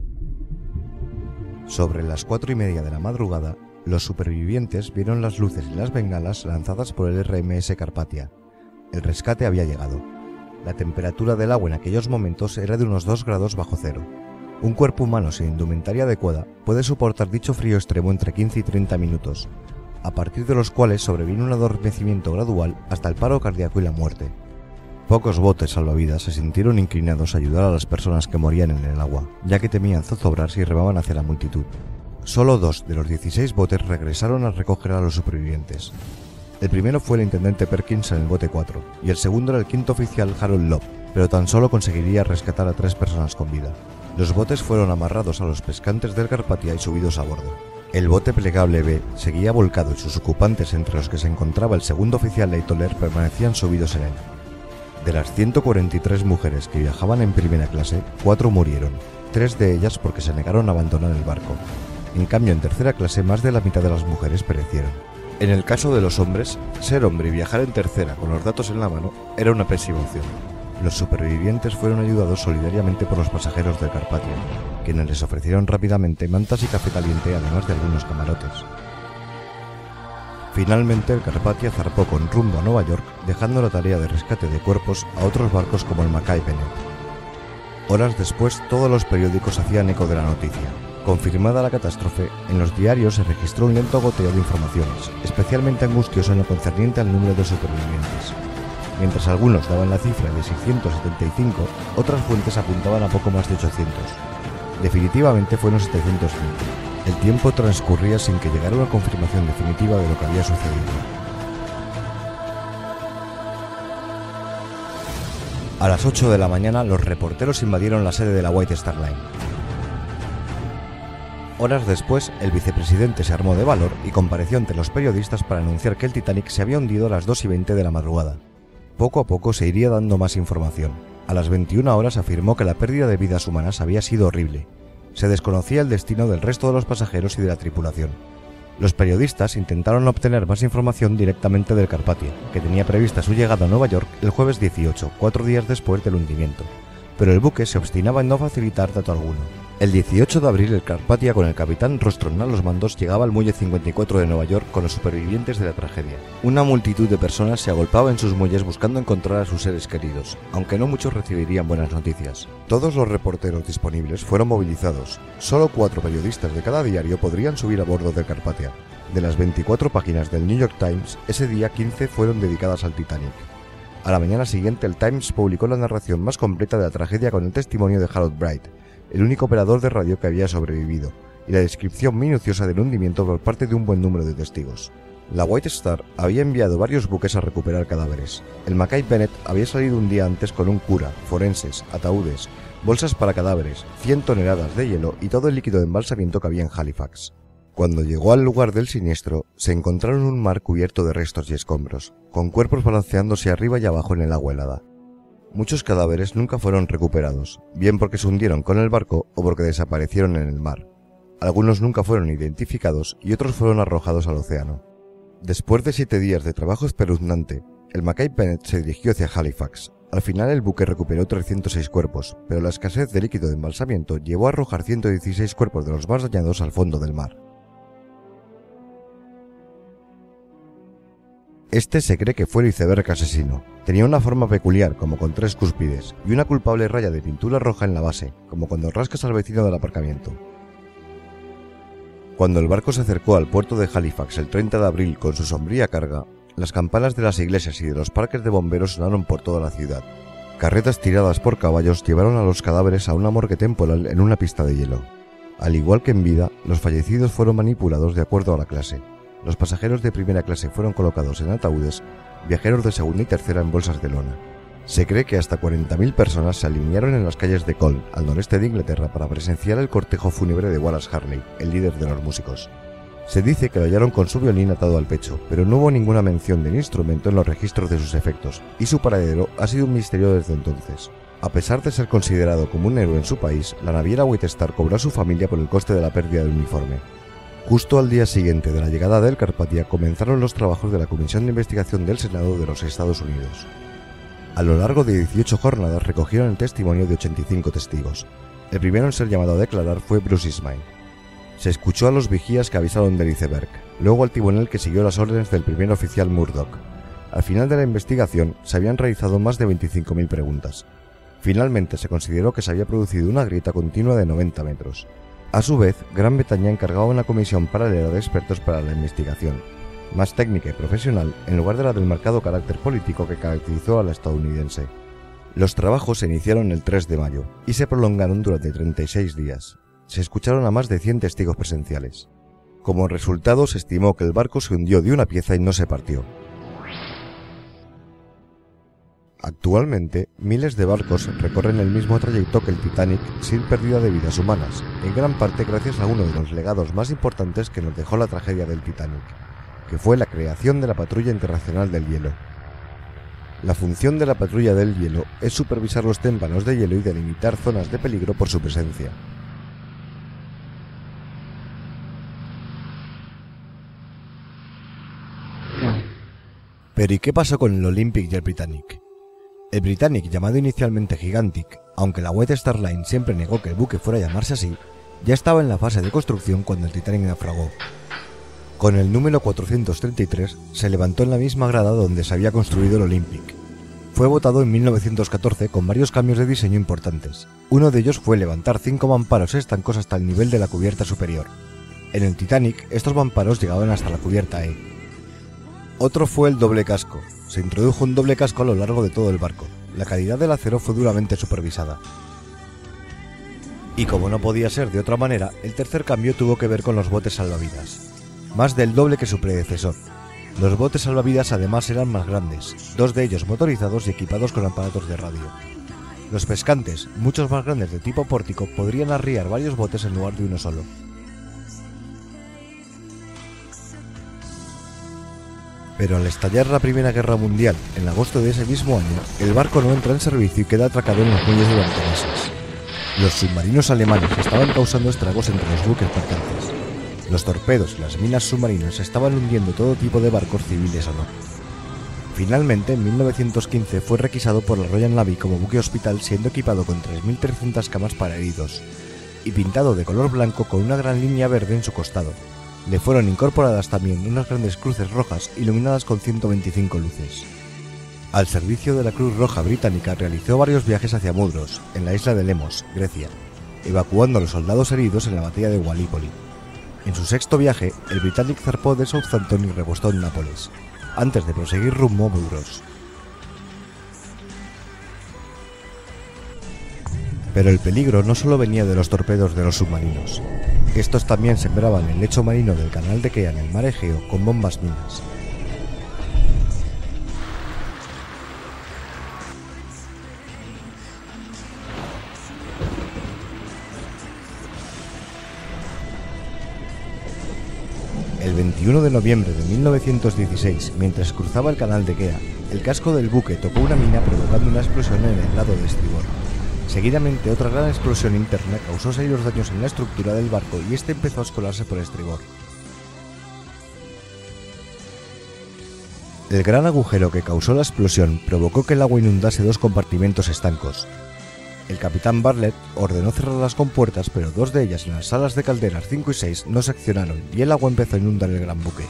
Sobre las 4:30 de la madrugada, los supervivientes vieron las luces y las bengalas lanzadas por el RMS Carpathia. El rescate había llegado. La temperatura del agua en aquellos momentos era de unos 2 grados bajo cero. Un cuerpo humano sin indumentaria adecuada puede soportar dicho frío extremo entre 15 y 30 minutos, a partir de los cuales sobreviene un adormecimiento gradual hasta el paro cardíaco y la muerte. Pocos botes salvavidas se sintieron inclinados a ayudar a las personas que morían en el agua, ya que temían zozobrarse y remaban hacia la multitud. Solo 2 de los 16 botes regresaron a recoger a los supervivientes. El primero fue el intendente Perkins en el bote 4, y el segundo era el quinto oficial Harold Love, pero tan solo conseguiría rescatar a 3 personas con vida. Los botes fueron amarrados a los pescantes del Carpathia y subidos a bordo. El bote plegable B seguía volcado y sus ocupantes, entre los que se encontraba el segundo oficial Leitoller, permanecían subidos en él. De las 143 mujeres que viajaban en primera clase, 4 murieron, 3 de ellas porque se negaron a abandonar el barco. En cambio, en tercera clase, más de la mitad de las mujeres perecieron. En el caso de los hombres, ser hombre y viajar en tercera con los datos en la mano era una pésima opción. Los supervivientes fueron ayudados solidariamente por los pasajeros del Carpathia, quienes les ofrecieron rápidamente mantas y café caliente, además de algunos camarotes. Finalmente, el Carpathia zarpó con rumbo a Nueva York, dejando la tarea de rescate de cuerpos a otros barcos como el Mackay Bennett. Horas después, todos los periódicos hacían eco de la noticia. Confirmada la catástrofe, en los diarios se registró un lento goteo de informaciones, especialmente angustioso en lo concerniente al número de supervivientes. Mientras algunos daban la cifra de 675, otras fuentes apuntaban a poco más de 800. Definitivamente fueron 705. El tiempo transcurría sin que llegara una confirmación definitiva de lo que había sucedido. A las 8 de la mañana, los reporteros invadieron la sede de la White Star Line. Horas después, el vicepresidente se armó de valor y compareció ante los periodistas para anunciar que el Titanic se había hundido a las 2:20 de la madrugada. Poco a poco se iría dando más información. A las 21 horas afirmó que la pérdida de vidas humanas había sido horrible. Se desconocía el destino del resto de los pasajeros y de la tripulación. Los periodistas intentaron obtener más información directamente del Carpathia, que tenía prevista su llegada a Nueva York el jueves 18, 4 días después del hundimiento, pero el buque se obstinaba en no facilitar dato alguno. El 18 de abril, el Carpathia, con el capitán Rostron a los mandos, llegaba al muelle 54 de Nueva York con los supervivientes de la tragedia. Una multitud de personas se agolpaba en sus muelles buscando encontrar a sus seres queridos, aunque no muchos recibirían buenas noticias. Todos los reporteros disponibles fueron movilizados. Solo 4 periodistas de cada diario podrían subir a bordo del Carpathia. De las 24 páginas del New York Times, ese día 15 fueron dedicadas al Titanic. A la mañana siguiente, el Times publicó la narración más completa de la tragedia con el testimonio de Harold Bright, el único operador de radio que había sobrevivido, y la descripción minuciosa del hundimiento por parte de un buen número de testigos. La White Star había enviado varios buques a recuperar cadáveres. El Mackay Bennett había salido un día antes con un cura, forenses, ataúdes, bolsas para cadáveres, 100 toneladas de hielo y todo el líquido de embalsamiento que había en Halifax. Cuando llegó al lugar del siniestro, se encontraron un mar cubierto de restos y escombros, con cuerpos balanceándose arriba y abajo en el agua helada. Muchos cadáveres nunca fueron recuperados, bien porque se hundieron con el barco o porque desaparecieron en el mar. Algunos nunca fueron identificados y otros fueron arrojados al océano. Después de 7 días de trabajo espeluznante, el Mackay Bennett se dirigió hacia Halifax. Al final el buque recuperó 306 cuerpos, pero la escasez de líquido de embalsamiento llevó a arrojar 116 cuerpos de los más dañados al fondo del mar. Este se cree que fue el iceberg asesino. Tenía una forma peculiar, como con 3 cúspides, y una culpable raya de pintura roja en la base, como cuando rascas al vecino del aparcamiento. Cuando el barco se acercó al puerto de Halifax el 30 de abril con su sombría carga, las campanas de las iglesias y de los parques de bomberos sonaron por toda la ciudad. Carretas tiradas por caballos llevaron a los cadáveres a una morgue temporal en una pista de hielo. Al igual que en vida, los fallecidos fueron manipulados de acuerdo a la clase. Los pasajeros de primera clase fueron colocados en ataúdes, viajeros de segunda y tercera en bolsas de lona. Se cree que hasta 40.000 personas se alinearon en las calles de Cole, al noreste de Inglaterra, para presenciar el cortejo fúnebre de Wallace Harney, el líder de los músicos. Se dice que lo hallaron con su violín atado al pecho, pero no hubo ninguna mención del instrumento en los registros de sus efectos, y su paradero ha sido un misterio desde entonces. A pesar de ser considerado como un héroe en su país, la naviera White Star cobró a su familia por el coste de la pérdida del uniforme. Justo al día siguiente de la llegada del Carpathia comenzaron los trabajos de la Comisión de Investigación del Senado de los Estados Unidos. A lo largo de 18 jornadas recogieron el testimonio de 85 testigos. El primero en ser llamado a declarar fue Bruce Ismay. Se escuchó a los vigías que avisaron del iceberg, luego al timonel que siguió las órdenes del primer oficial Murdoch. Al final de la investigación se habían realizado más de 25.000 preguntas. Finalmente se consideró que se había producido una grieta continua de 90 metros. A su vez, Gran Bretaña encargaba una comisión paralela de expertos para la investigación, más técnica y profesional en lugar de la del marcado carácter político que caracterizó a la estadounidense. Los trabajos se iniciaron el 3 de mayo y se prolongaron durante 36 días. Se escucharon a más de 100 testigos presenciales. Como resultado, se estimó que el barco se hundió de una pieza y no se partió. Actualmente, miles de barcos recorren el mismo trayecto que el Titanic sin pérdida de vidas humanas, en gran parte gracias a uno de los legados más importantes que nos dejó la tragedia del Titanic, que fue la creación de la Patrulla Internacional del Hielo. La función de la Patrulla del Hielo es supervisar los témpanos de hielo y delimitar zonas de peligro por su presencia. Pero ¿y qué pasó con el Olympic y el Britannic? El Britannic, llamado inicialmente Gigantic, aunque la White Star Line siempre negó que el buque fuera a llamarse así, ya estaba en la fase de construcción cuando el Titanic naufragó. Con el número 433 se levantó en la misma grada donde se había construido el Olympic. Fue votado en 1914 con varios cambios de diseño importantes. Uno de ellos fue levantar 5 mamparos estancos hasta el nivel de la cubierta superior. En el Titanic, estos mamparos llegaban hasta la cubierta E. Otro fue el doble casco. Se introdujo un doble casco a lo largo de todo el barco. La calidad del acero fue duramente supervisada. Y como no podía ser de otra manera, el tercer cambio tuvo que ver con los botes salvavidas. Más del doble que su predecesor. Los botes salvavidas además eran más grandes, 2 de ellos motorizados y equipados con aparatos de radio. Los pescantes, muchos más grandes de tipo pórtico, podrían arriar varios botes en lugar de uno solo. Pero al estallar la Primera Guerra Mundial, en agosto de ese mismo año, el barco no entra en servicio y queda atracado en los muelles durante meses. Los submarinos alemanes estaban causando estragos entre los buques mercantes. Los torpedos y las minas submarinas estaban hundiendo todo tipo de barcos civiles o no. Finalmente, en 1915 fue requisado por la Royal Navy como buque hospital, siendo equipado con 3.300 camas para heridos, y pintado de color blanco con una gran línea verde en su costado. Le fueron incorporadas también unas grandes cruces rojas iluminadas con 125 luces. Al servicio de la Cruz Roja Británica realizó varios viajes hacia Mudros, en la isla de Lemos, Grecia, evacuando a los soldados heridos en la batalla de Gallipoli. En su sexto viaje, el Britannic zarpó de Southampton y repostó en Nápoles, antes de proseguir rumbo a Mudros. Pero el peligro no solo venía de los torpedos de los submarinos. Estos también sembraban el lecho marino del canal de Kea en el mar Egeo con bombas minas. El 21 de noviembre de 1916, mientras cruzaba el canal de Kea, el casco del buque tocó una mina provocando una explosión en el lado de estribor. Seguidamente, otra gran explosión interna causó serios daños en la estructura del barco y este empezó a escolarse por estribor. El gran agujero que causó la explosión provocó que el agua inundase 2 compartimentos estancos. El capitán Bartlett ordenó cerrar las compuertas, pero 2 de ellas en las salas de calderas 5 y 6 no se accionaron y el agua empezó a inundar el gran buque.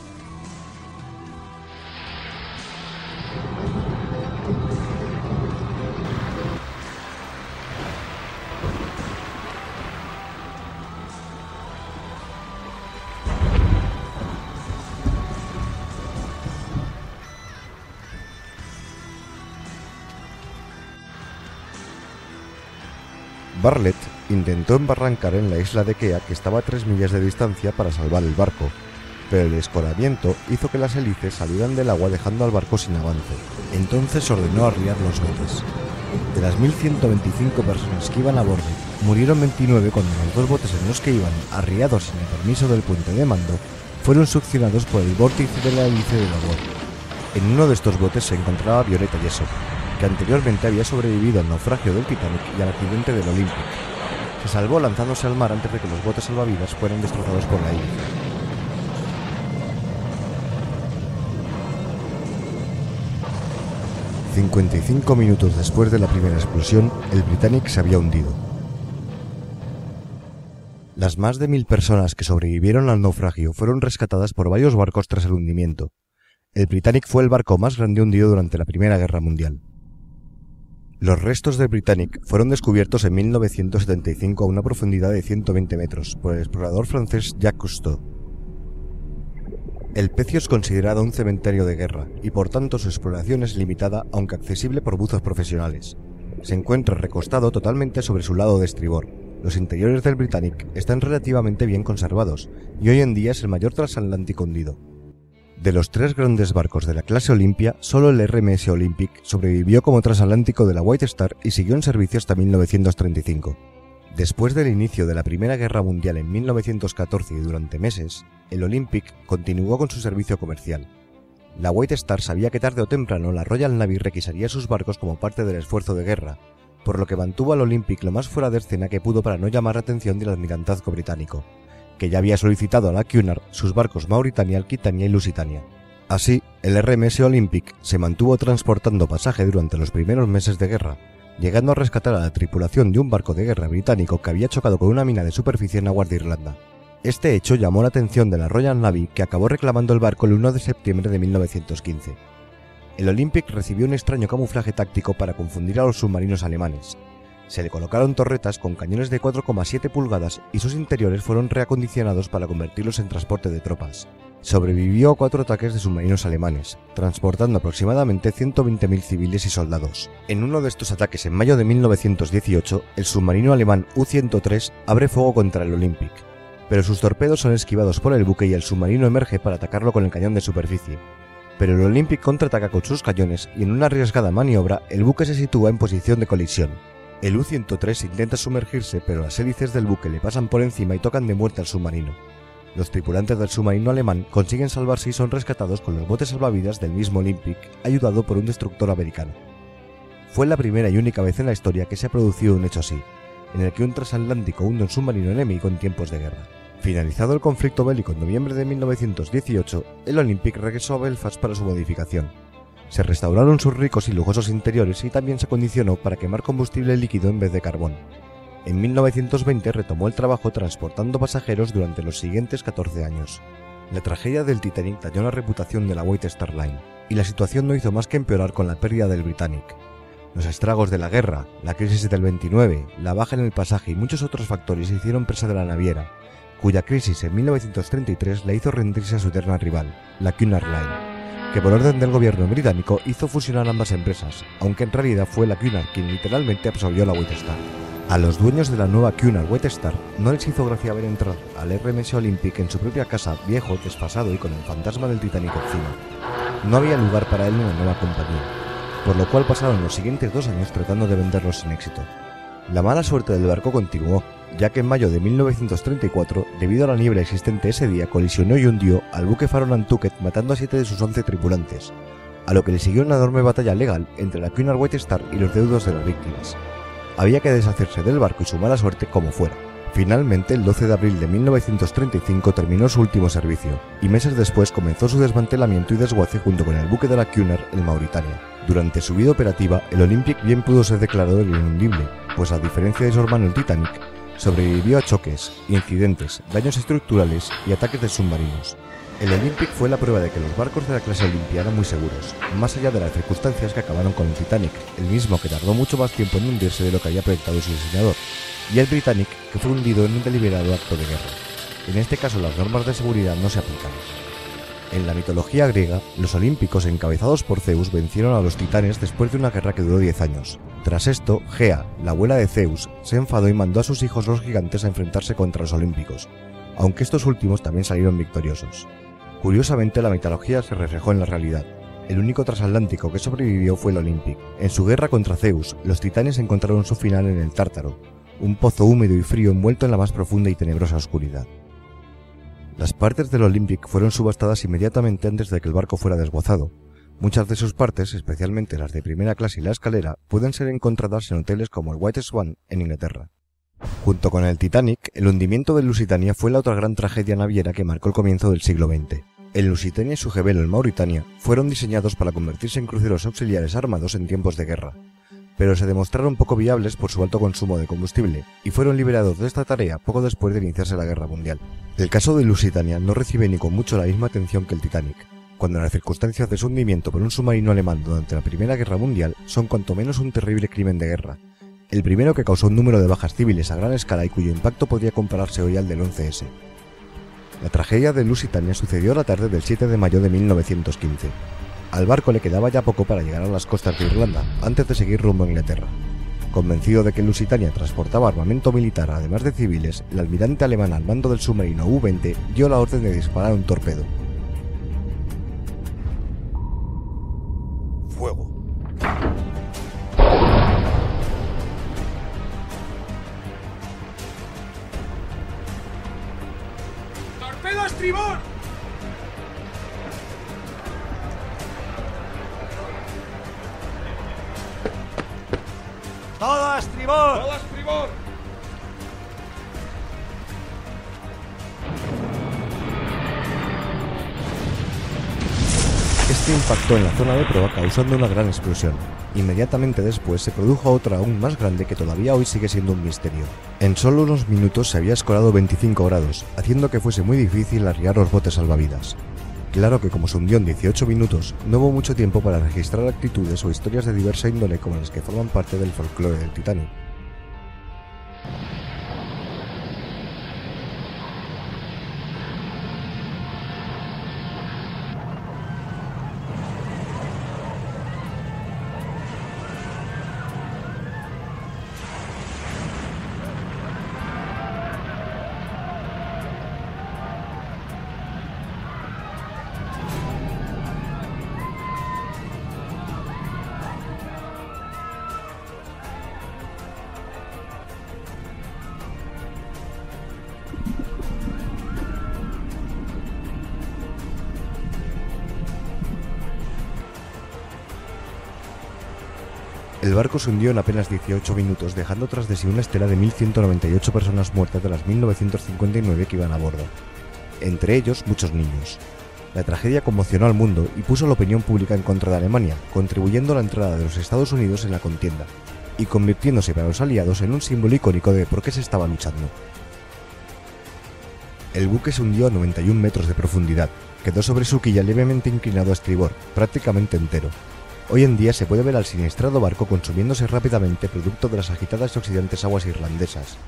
Bartlett intentó embarrancar en la isla de Kea, que estaba a 3 millas de distancia, para salvar el barco, pero el escoramiento hizo que las hélices salieran del agua dejando al barco sin avance. Entonces ordenó arriar los botes. De las 1.125 personas que iban a bordo, murieron 29 cuando los 2 botes en los que iban, arriados sin el permiso del puente de mando, fueron succionados por el vórtice de la hélice de labor. En uno de estos botes se encontraba Violeta Jessop. que anteriormente había sobrevivido al naufragio del Titanic y al accidente del Olympic. Se salvó lanzándose al mar antes de que los botes salvavidas fueran destrozados por la hélice. «55 minutos después de la primera explosión, el Britannic se había hundido. Las más de 1000 personas que sobrevivieron al naufragio fueron rescatadas por varios barcos tras el hundimiento. El Britannic fue el barco más grande hundido durante la Primera Guerra Mundial. Los restos del Britannic fueron descubiertos en 1975 a una profundidad de 120 metros por el explorador francés Jacques Cousteau. El pecio es considerado un cementerio de guerra y por tanto su exploración es limitada aunque accesible por buzos profesionales. Se encuentra recostado totalmente sobre su lado de estribor. Los interiores del Britannic están relativamente bien conservados y hoy en día es el mayor transatlántico hundido. De los 3 grandes barcos de la clase Olympia, solo el RMS Olympic sobrevivió como transatlántico de la White Star y siguió en servicio hasta 1935. Después del inicio de la Primera Guerra Mundial en 1914 y durante meses, el Olympic continuó con su servicio comercial. La White Star sabía que tarde o temprano la Royal Navy requisaría sus barcos como parte del esfuerzo de guerra, por lo que mantuvo al Olympic lo más fuera de escena que pudo para no llamar la atención del almirantazgo británico, que ya había solicitado a la Cunard sus barcos Mauritania, Aquitania y Lusitania. Así, el RMS Olympic se mantuvo transportando pasaje durante los primeros meses de guerra, llegando a rescatar a la tripulación de un barco de guerra británico que había chocado con una mina de superficie en aguas de Irlanda. Este hecho llamó la atención de la Royal Navy, que acabó reclamando el barco el 1 de septiembre de 1915. El Olympic recibió un extraño camuflaje táctico para confundir a los submarinos alemanes. Se le colocaron torretas con cañones de 4,7 pulgadas y sus interiores fueron reacondicionados para convertirlos en transporte de tropas. Sobrevivió a 4 ataques de submarinos alemanes, transportando aproximadamente 120.000 civiles y soldados. En uno de estos ataques en mayo de 1918, el submarino alemán U-103 abre fuego contra el Olympic, pero sus torpedos son esquivados por el buque y el submarino emerge para atacarlo con el cañón de superficie. Pero el Olympic contraataca con sus cañones y en una arriesgada maniobra el buque se sitúa en posición de colisión. El U-103 intenta sumergirse, pero las hélices del buque le pasan por encima y tocan de muerte al submarino. Los tripulantes del submarino alemán consiguen salvarse y son rescatados con los botes salvavidas del mismo Olympic, ayudado por un destructor americano. Fue la primera y única vez en la historia que se ha producido un hecho así, en el que un transatlántico hunde un submarino enemigo en tiempos de guerra. Finalizado el conflicto bélico en noviembre de 1918, el Olympic regresó a Belfast para su modificación. Se restauraron sus ricos y lujosos interiores y también se acondicionó para quemar combustible líquido en vez de carbón. En 1920 retomó el trabajo transportando pasajeros durante los siguientes 14 años. La tragedia del Titanic dañó la reputación de la White Star Line, y la situación no hizo más que empeorar con la pérdida del Britannic. Los estragos de la guerra, la crisis del 29, la baja en el pasaje y muchos otros factores hicieron presa de la naviera, cuya crisis en 1933 la hizo rendirse a su eterna rival, la Cunard Line, que por orden del gobierno británico hizo fusionar ambas empresas, aunque en realidad fue la Cunard quien literalmente absorbió la White Star. A los dueños de la nueva Cunard White Star no les hizo gracia ver entrar al RMS Olympic en su propia casa, viejo, desfasado y con el fantasma del Titanic encima. No había lugar para él en la nueva compañía, por lo cual pasaron los siguientes 2 años tratando de venderlo sin éxito. La mala suerte del barco continuó, ya que en mayo de 1934, debido a la niebla existente ese día, colisionó y hundió al buque faro Nantucket matando a 7 de sus 11 tripulantes, a lo que le siguió una enorme batalla legal entre la Cunard White Star y los deudos de las víctimas. Había que deshacerse del barco y su mala suerte como fuera. Finalmente, el 12 de abril de 1935 terminó su último servicio, y meses después comenzó su desmantelamiento y desguace junto con el buque de la Cunard, el Mauritania. Durante su vida operativa, el Olympic bien pudo ser declarado el inhundible, pues a diferencia de su hermano el Titanic, sobrevivió a choques, incidentes, daños estructurales y ataques de submarinos. El Olympic fue la prueba de que los barcos de la clase Olympia eran muy seguros, más allá de las circunstancias que acabaron con el Titanic, el mismo que tardó mucho más tiempo en hundirse de lo que había proyectado su diseñador, y el Britannic, que fue hundido en un deliberado acto de guerra. En este caso las normas de seguridad no se aplican. En la mitología griega, los olímpicos encabezados por Zeus vencieron a los titanes después de una guerra que duró 10 años. Tras esto, Gea, la abuela de Zeus, se enfadó y mandó a sus hijos los gigantes a enfrentarse contra los olímpicos, aunque estos últimos también salieron victoriosos. Curiosamente, la mitología se reflejó en la realidad. El único transatlántico que sobrevivió fue el Olympic. En su guerra contra Zeus, los titanes encontraron su final en el Tártaro, un pozo húmedo y frío envuelto en la más profunda y tenebrosa oscuridad. Las partes del Olympic fueron subastadas inmediatamente antes de que el barco fuera desguazado, Muchas de sus partes, especialmente las de primera clase y la escalera, pueden ser encontradas en hoteles como el White Swan en Inglaterra. Junto con el Titanic, el hundimiento del Lusitania fue la otra gran tragedia naviera que marcó el comienzo del siglo XX. El Lusitania y su gemelo el Mauritania fueron diseñados para convertirse en cruceros auxiliares armados en tiempos de guerra, pero se demostraron poco viables por su alto consumo de combustible y fueron liberados de esta tarea poco después de iniciarse la Guerra Mundial. El caso del Lusitania no recibe ni con mucho la misma atención que el Titanic, cuando las circunstancias de su hundimiento por un submarino alemán durante la Primera Guerra Mundial son cuanto menos un terrible crimen de guerra, el primero que causó un número de bajas civiles a gran escala y cuyo impacto podría compararse hoy al del 11S. La tragedia del Lusitania sucedió la tarde del 7 de mayo de 1915. Al barco le quedaba ya poco para llegar a las costas de Irlanda, antes de seguir rumbo a Inglaterra. Convencido de que el Lusitania transportaba armamento militar además de civiles, el almirante alemán al mando del submarino U-20 dio la orden de disparar un torpedo. Fuego. ¡Torpedo a estribor! ¡Todo a estribor! ¡Todo a estribor! Este impactó en la zona de proa causando una gran explosión. Inmediatamente después se produjo otra aún más grande que todavía hoy sigue siendo un misterio. En solo unos minutos se había escolado 25 grados, haciendo que fuese muy difícil arriar los botes salvavidas. Claro que como se hundió en 18 minutos, no hubo mucho tiempo para registrar actitudes o historias de diversa índole como las que forman parte del folclore del Titanic. El barco se hundió en apenas 18 minutos, dejando tras de sí una estela de 1.198 personas muertas de las 1.959 que iban a bordo, entre ellos muchos niños. La tragedia conmocionó al mundo y puso la opinión pública en contra de Alemania, contribuyendo a la entrada de los Estados Unidos en la contienda, y convirtiéndose para los aliados en un símbolo icónico de por qué se estaba luchando. El buque se hundió a 91 metros de profundidad, quedó sobre su quilla levemente inclinado a estribor, prácticamente entero. Hoy en día se puede ver al siniestrado barco consumiéndose rápidamente producto de las agitadas y oxidantes aguas irlandesas.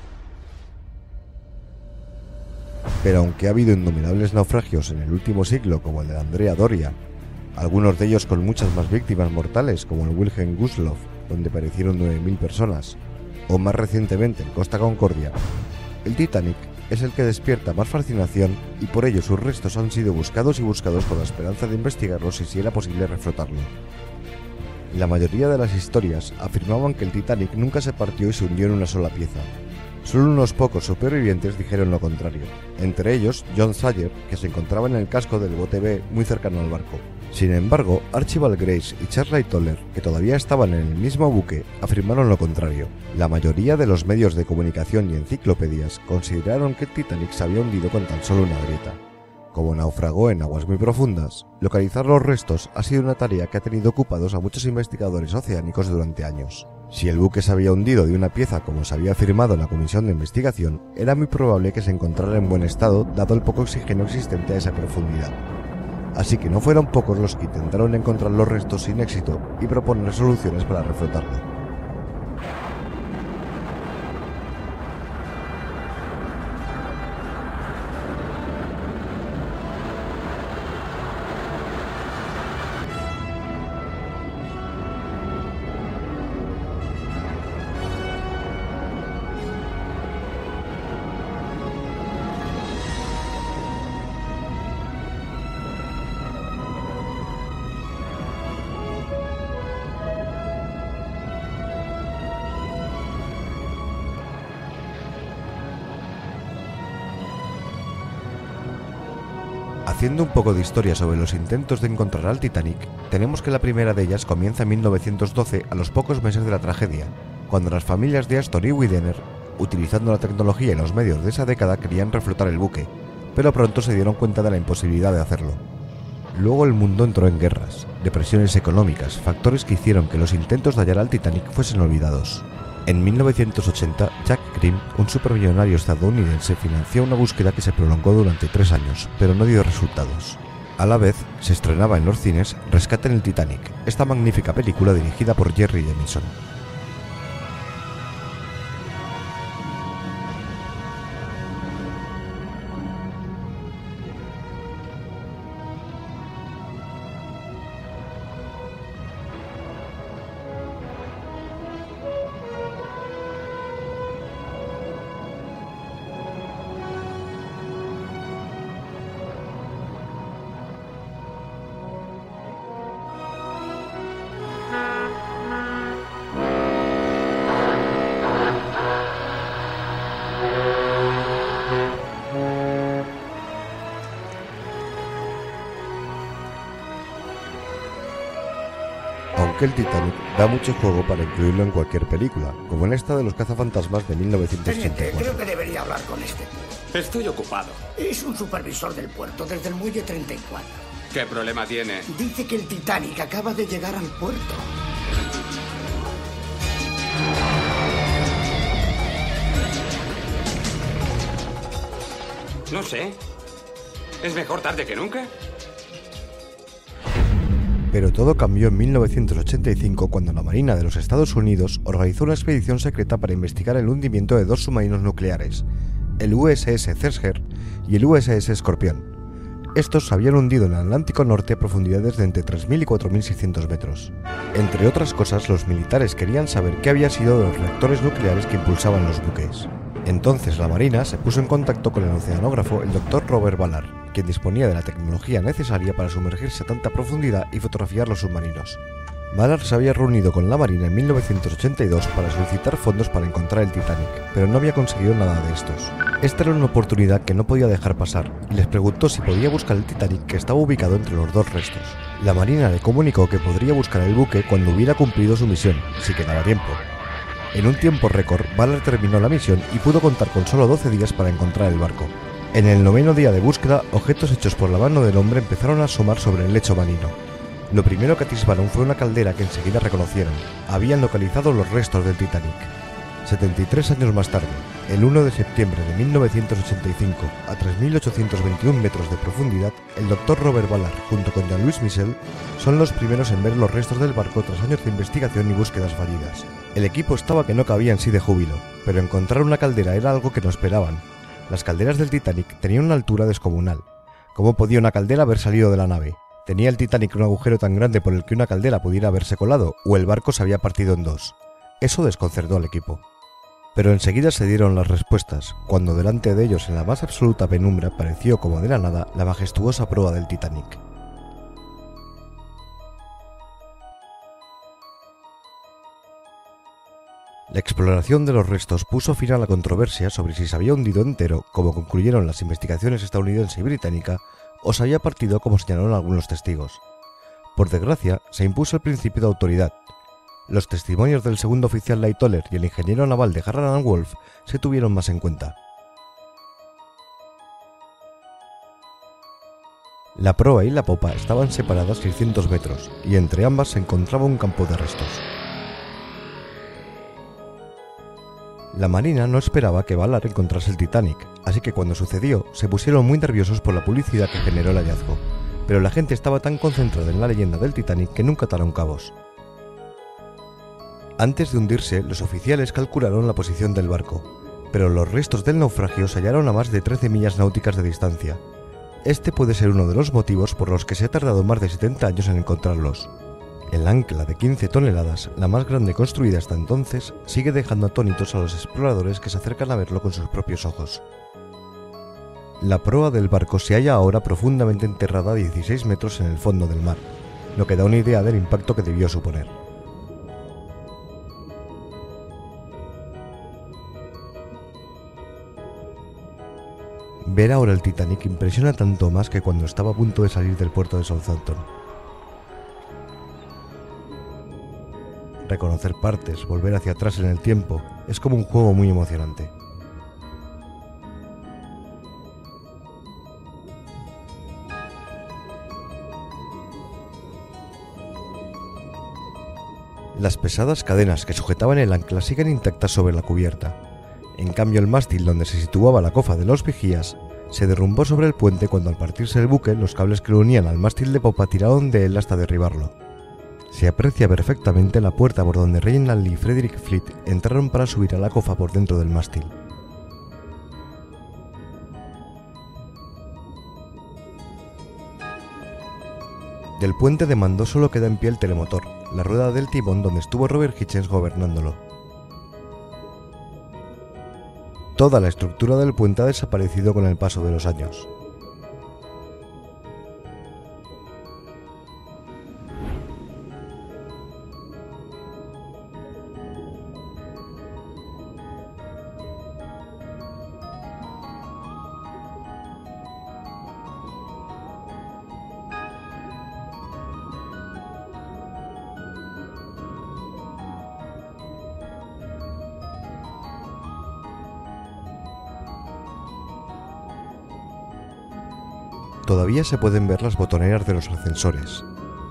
Pero aunque ha habido innumerables naufragios en el último siglo como el de Andrea Doria, algunos de ellos con muchas más víctimas mortales como el Wilhelm Gustloff, donde perecieron 9.000 personas, o más recientemente el Costa Concordia, el Titanic es el que despierta más fascinación y por ello sus restos han sido buscados y buscados con la esperanza de investigarlos y si era posible reflotarlo. La mayoría de las historias afirmaban que el Titanic nunca se partió y se hundió en una sola pieza. Solo unos pocos supervivientes dijeron lo contrario, entre ellos John Sawyer, que se encontraba en el casco del bote B muy cercano al barco. Sin embargo, Archibald Grace y Charles Toller, que todavía estaban en el mismo buque, afirmaron lo contrario. La mayoría de los medios de comunicación y enciclopedias consideraron que el Titanic se había hundido con tan solo una grieta. Como naufragó en aguas muy profundas, localizar los restos ha sido una tarea que ha tenido ocupados a muchos investigadores oceánicos durante años. Si el buque se había hundido de una pieza como se había afirmado en la comisión de investigación, era muy probable que se encontrara en buen estado dado el poco oxígeno existente a esa profundidad. Así que no fueron pocos los que intentaron encontrar los restos sin éxito y proponer soluciones para reflotarlo. Haciendo un poco de historia sobre los intentos de encontrar al Titanic, tenemos que la primera de ellas comienza en 1912, a los pocos meses de la tragedia, cuando las familias de Astor y Widener, utilizando la tecnología y los medios de esa década, querían reflotar el buque, pero pronto se dieron cuenta de la imposibilidad de hacerlo. Luego el mundo entró en guerras, depresiones económicas, factores que hicieron que los intentos de hallar al Titanic fuesen olvidados. En 1980, Jack Grimm, un supermillonario estadounidense, financió una búsqueda que se prolongó durante 3 años, pero no dio resultados. A la vez, se estrenaba en los cines Rescate en el Titanic, esta magnífica película dirigida por Jerry Jamison. Aunque el Titanic da mucho juego para incluirlo en cualquier película, como en esta de los cazafantasmas de 1984. Teniente, creo que debería hablar con este. Estoy ocupado. Es un supervisor del puerto desde el muelle 34. ¿Qué problema tiene? Dice que el Titanic acaba de llegar al puerto. No sé. ¿Es mejor tarde que nunca? Pero todo cambió en 1985 cuando la Marina de los Estados Unidos organizó una expedición secreta para investigar el hundimiento de 2 submarinos nucleares, el USS Thresher y el USS Scorpion. Estos se habían hundido en el Atlántico Norte a profundidades de entre 3.000 y 4.600 metros. Entre otras cosas, los militares querían saber qué había sido de los reactores nucleares que impulsaban los buques. Entonces la Marina se puso en contacto con el oceanógrafo, el Dr. Robert Ballard, quien disponía de la tecnología necesaria para sumergirse a tanta profundidad y fotografiar los submarinos. Ballard se había reunido con la Marina en 1982 para solicitar fondos para encontrar el Titanic, pero no había conseguido nada de estos. Esta era una oportunidad que no podía dejar pasar, y les preguntó si podía buscar el Titanic, que estaba ubicado entre los 2 restos. La Marina le comunicó que podría buscar el buque cuando hubiera cumplido su misión, si quedaba tiempo. En un tiempo récord, Ballard terminó la misión y pudo contar con solo 12 días para encontrar el barco. En el 9º día de búsqueda, objetos hechos por la mano del hombre empezaron a asomar sobre el lecho marino. Lo primero que atisbaron fue una caldera que enseguida reconocieron. Habían localizado los restos del Titanic. 73 años más tarde, el 1 de septiembre de 1985, a 3.821 metros de profundidad, el Dr. Robert Ballard, junto con Jean-Louis Michel, son los primeros en ver los restos del barco tras años de investigación y búsquedas fallidas. El equipo estaba que no cabía en sí de júbilo, pero encontrar una caldera era algo que no esperaban. Las calderas del Titanic tenían una altura descomunal. ¿Cómo podía una caldera haber salido de la nave? ¿Tenía el Titanic un agujero tan grande por el que una caldera pudiera haberse colado, o el barco se había partido en 2? Eso desconcertó al equipo. Pero enseguida se dieron las respuestas, cuando delante de ellos en la más absoluta penumbra apareció como de la nada la majestuosa proa del Titanic. La exploración de los restos puso fin a la controversia sobre si se había hundido entero, como concluyeron las investigaciones estadounidense y británica, o se había partido como señalaron algunos testigos. Por desgracia, se impuso el principio de autoridad. Los testimonios del segundo oficial Lightoller y el ingeniero naval de Harland and Wolff se tuvieron más en cuenta. La proa y la popa estaban separadas 600 metros, y entre ambas se encontraba un campo de restos. La Marina no esperaba que Ballard encontrase el Titanic, así que cuando sucedió, se pusieron muy nerviosos por la publicidad que generó el hallazgo, pero la gente estaba tan concentrada en la leyenda del Titanic que nunca ataron cabos. Antes de hundirse, los oficiales calcularon la posición del barco, pero los restos del naufragio se hallaron a más de 13 millas náuticas de distancia. Este puede ser uno de los motivos por los que se ha tardado más de 70 años en encontrarlos. El ancla de 15 toneladas, la más grande construida hasta entonces, sigue dejando atónitos a los exploradores que se acercan a verlo con sus propios ojos. La proa del barco se halla ahora profundamente enterrada a 16 metros en el fondo del mar, lo que da una idea del impacto que debió suponer. Ver ahora el Titanic impresiona tanto más que cuando estaba a punto de salir del puerto de Southampton. Reconocer partes, volver hacia atrás en el tiempo, es como un juego muy emocionante. Las pesadas cadenas que sujetaban el ancla siguen intactas sobre la cubierta. En cambio, el mástil donde se situaba la cofa de los vigías se derrumbó sobre el puente cuando al partirse el buque los cables que lo unían al mástil de popa tiraron de él hasta derribarlo. Se aprecia perfectamente la puerta por donde Reginald y Frederick Fleet entraron para subir a la cofa por dentro del mástil. Del puente de mando solo queda en pie el telemotor, la rueda del timón donde estuvo Robert Hichens gobernándolo. Toda la estructura del puente ha desaparecido con el paso de los años. Todavía se pueden ver las botoneras de los ascensores.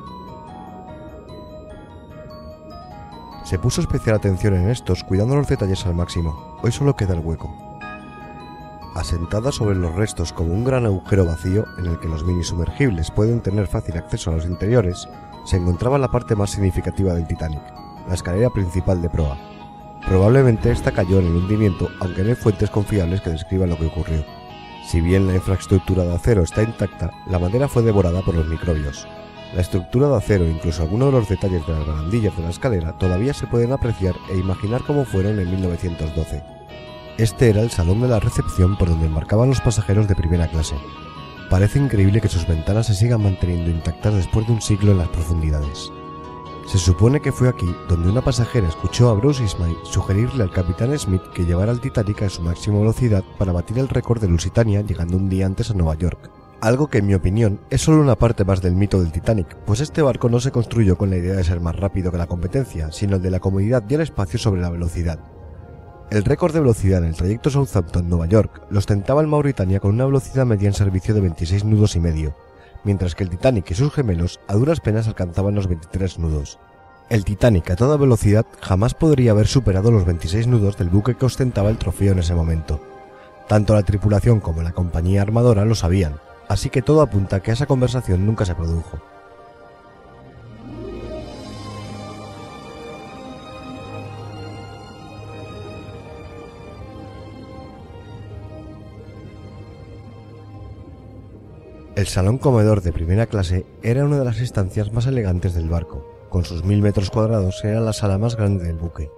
Se puso especial atención en estos, cuidando los detalles al máximo. Hoy solo queda el hueco. Asentada sobre los restos como un gran agujero vacío en el que los mini sumergibles pueden tener fácil acceso a los interiores, se encontraba la parte más significativa del Titanic, la escalera principal de proa. Probablemente esta cayó en el hundimiento, aunque no hay fuentes confiables que describan lo que ocurrió. Si bien la infraestructura de acero está intacta, la madera fue devorada por los microbios. La estructura de acero e incluso algunos de los detalles de las barandillas de la escalera todavía se pueden apreciar e imaginar cómo fueron en 1912. Este era el salón de la recepción por donde embarcaban los pasajeros de primera clase. Parece increíble que sus ventanas se sigan manteniendo intactas después de un siglo en las profundidades. Se supone que fue aquí donde una pasajera escuchó a Bruce Ismay sugerirle al capitán Smith que llevara el Titanic a su máxima velocidad para batir el récord de Lusitania llegando un día antes a Nueva York. Algo que en mi opinión es solo una parte más del mito del Titanic, pues este barco no se construyó con la idea de ser más rápido que la competencia, sino el de la comodidad y el espacio sobre la velocidad. El récord de velocidad en el trayecto Southampton-Nueva York lo ostentaba el Mauritania con una velocidad media en servicio de 26 nudos y medio, mientras que el Titanic y sus gemelos a duras penas alcanzaban los 23 nudos. El Titanic a toda velocidad jamás podría haber superado los 26 nudos del buque que ostentaba el trofeo en ese momento. Tanto la tripulación como la compañía armadora lo sabían, así que todo apunta a que esa conversación nunca se produjo. El salón comedor de primera clase era una de las estancias más elegantes del barco. Con sus 1000 metros cuadrados era la sala más grande del buque.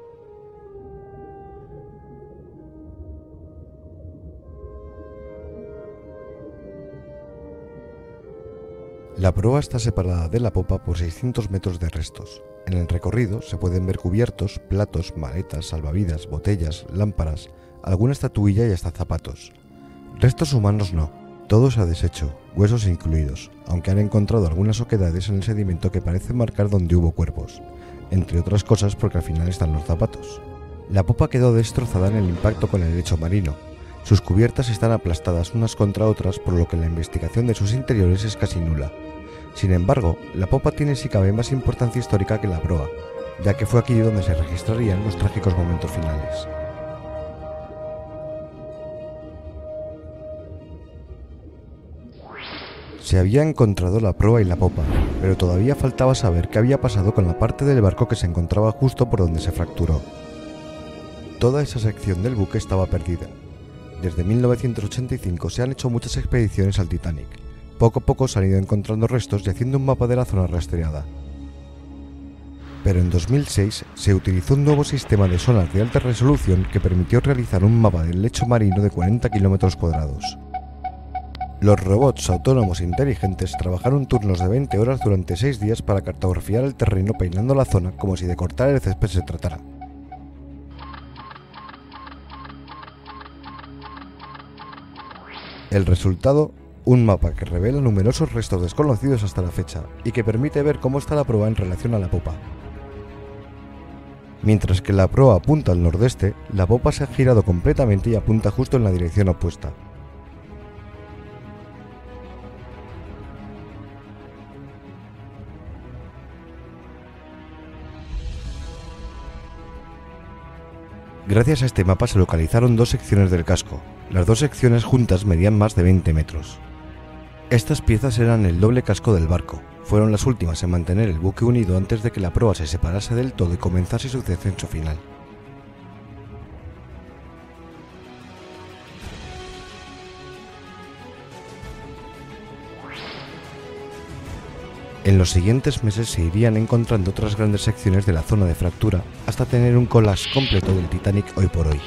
La proa está separada de la popa por 600 metros de restos. En el recorrido se pueden ver cubiertos, platos, maletas, salvavidas, botellas, lámparas, alguna estatuilla y hasta zapatos. Restos humanos no. Todo se ha deshecho, huesos incluidos, aunque han encontrado algunas oquedades en el sedimento que parecen marcar donde hubo cuerpos, entre otras cosas porque al final están los zapatos. La popa quedó destrozada en el impacto con el lecho marino. Sus cubiertas están aplastadas unas contra otras, por lo que la investigación de sus interiores es casi nula. Sin embargo, la popa tiene si cabe más importancia histórica que la proa, ya que fue aquí donde se registrarían los trágicos momentos finales. Se había encontrado la proa y la popa, pero todavía faltaba saber qué había pasado con la parte del barco que se encontraba justo por donde se fracturó. Toda esa sección del buque estaba perdida. Desde 1985 se han hecho muchas expediciones al Titanic. Poco a poco se han ido encontrando restos y haciendo un mapa de la zona rastreada. Pero en 2006 se utilizó un nuevo sistema de sonar de alta resolución que permitió realizar un mapa del lecho marino de 40 kilómetros cuadrados. Los robots autónomos inteligentes trabajaron turnos de 20 horas durante 6 días para cartografiar el terreno peinando la zona como si de cortar el césped se tratara. El resultado, un mapa que revela numerosos restos desconocidos hasta la fecha y que permite ver cómo está la proa en relación a la popa. Mientras que la proa apunta al nordeste, la popa se ha girado completamente y apunta justo en la dirección opuesta. Gracias a este mapa se localizaron dos secciones del casco. Las dos secciones juntas medían más de 20 metros. Estas piezas eran el doble casco del barco. Fueron las últimas en mantener el buque unido antes de que la proa se separase del todo y comenzase su descenso final. En los siguientes meses se irían encontrando otras grandes secciones de la zona de fractura hasta tener un collage completo del Titanic hoy por hoy.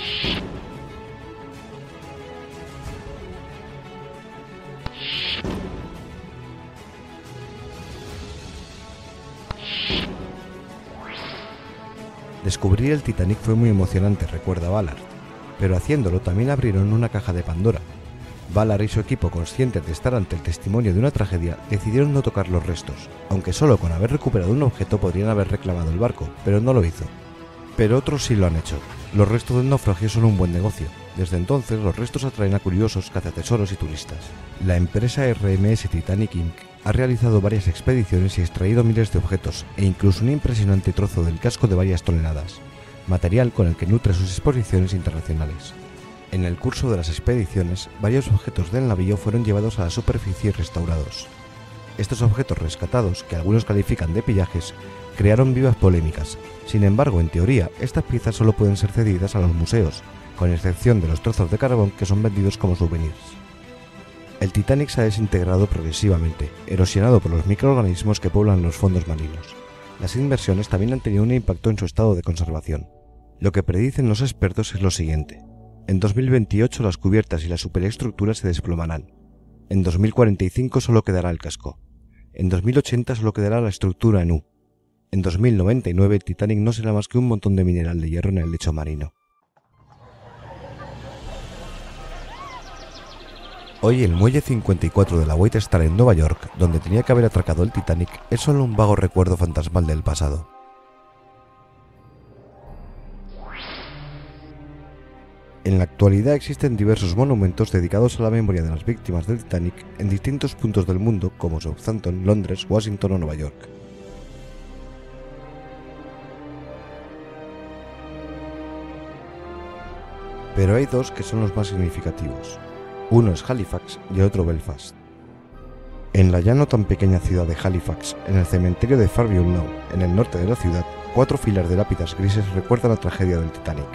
Descubrir el Titanic fue muy emocionante, recuerda Ballard, pero haciéndolo también abrieron una caja de Pandora. Ballard y su equipo, conscientes de estar ante el testimonio de una tragedia, decidieron no tocar los restos, aunque solo con haber recuperado un objeto podrían haber reclamado el barco, pero no lo hizo. Pero otros sí lo han hecho. Los restos del naufragio son un buen negocio. Desde entonces los restos atraen a curiosos, cazatesoros y turistas. La empresa RMS Titanic Inc. ha realizado varias expediciones y extraído miles de objetos, e incluso un impresionante trozo del casco de varias toneladas, material con el que nutre sus exposiciones internacionales. En el curso de las expediciones, varios objetos del navío fueron llevados a la superficie y restaurados. Estos objetos rescatados, que algunos califican de pillajes, crearon vivas polémicas. Sin embargo, en teoría, estas piezas solo pueden ser cedidas a los museos, con excepción de los trozos de carbón que son vendidos como souvenirs. El Titanic se ha desintegrado progresivamente, erosionado por los microorganismos que poblan los fondos marinos. Las inversiones también han tenido un impacto en su estado de conservación. Lo que predicen los expertos es lo siguiente. En 2028 las cubiertas y la superestructura se desplomarán. En 2045 solo quedará el casco. En 2080 solo quedará la estructura en U. En 2099 el Titanic no será más que un montón de mineral de hierro en el lecho marino. Hoy el muelle 54 de la White Star en Nueva York, donde tenía que haber atracado el Titanic, es solo un vago recuerdo fantasmal del pasado. En la actualidad existen diversos monumentos dedicados a la memoria de las víctimas del Titanic en distintos puntos del mundo como Southampton, Londres, Washington o Nueva York. Pero hay dos que son los más significativos. Uno es Halifax y el otro Belfast. En la ya no tan pequeña ciudad de Halifax, en el cementerio de Fairview Lawn, en el norte de la ciudad, 4 filas de lápidas grises recuerdan la tragedia del Titanic.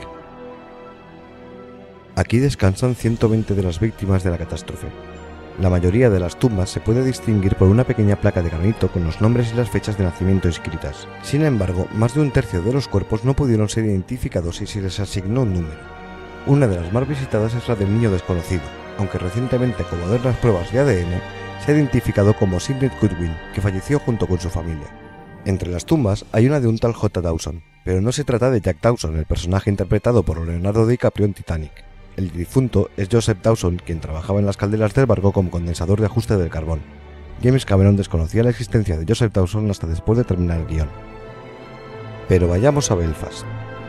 Aquí descansan 120 de las víctimas de la catástrofe. La mayoría de las tumbas se puede distinguir por una pequeña placa de granito con los nombres y las fechas de nacimiento escritas. Sin embargo, más de un tercio de los cuerpos no pudieron ser identificados y se les asignó un número. Una de las más visitadas es la del niño desconocido, aunque recientemente con modernas pruebas de ADN se ha identificado como Sidney Goodwin, que falleció junto con su familia. Entre las tumbas hay una de un tal J. Dawson, pero no se trata de Jack Dawson, el personaje interpretado por Leonardo DiCaprio en Titanic. El difunto es Joseph Dawson, quien trabajaba en las calderas del barco como condensador de ajuste del carbón. James Cameron desconocía la existencia de Joseph Dawson hasta después de terminar el guión. Pero vayamos a Belfast.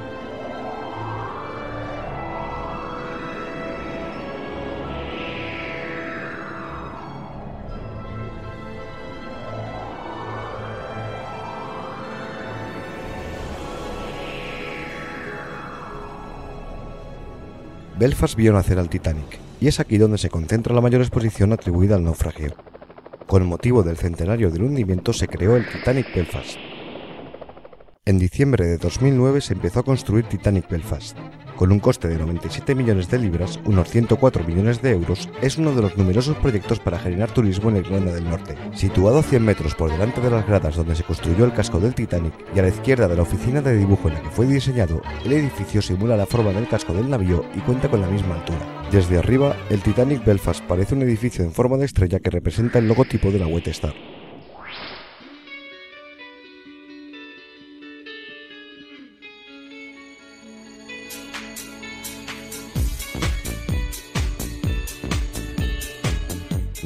Belfast vio nacer al Titanic, y es aquí donde se concentra la mayor exposición atribuida al naufragio. Con motivo del centenario del hundimiento se creó el Titanic Belfast. En diciembre de 2009 se empezó a construir Titanic Belfast. Con un coste de 97 millones de libras, unos 104 millones de euros, es uno de los numerosos proyectos para generar turismo en Irlanda del Norte. Situado a 100 metros por delante de las gradas donde se construyó el casco del Titanic y a la izquierda de la oficina de dibujo en la que fue diseñado, el edificio simula la forma del casco del navío y cuenta con la misma altura. Desde arriba, el Titanic Belfast parece un edificio en forma de estrella que representa el logotipo de la White Star.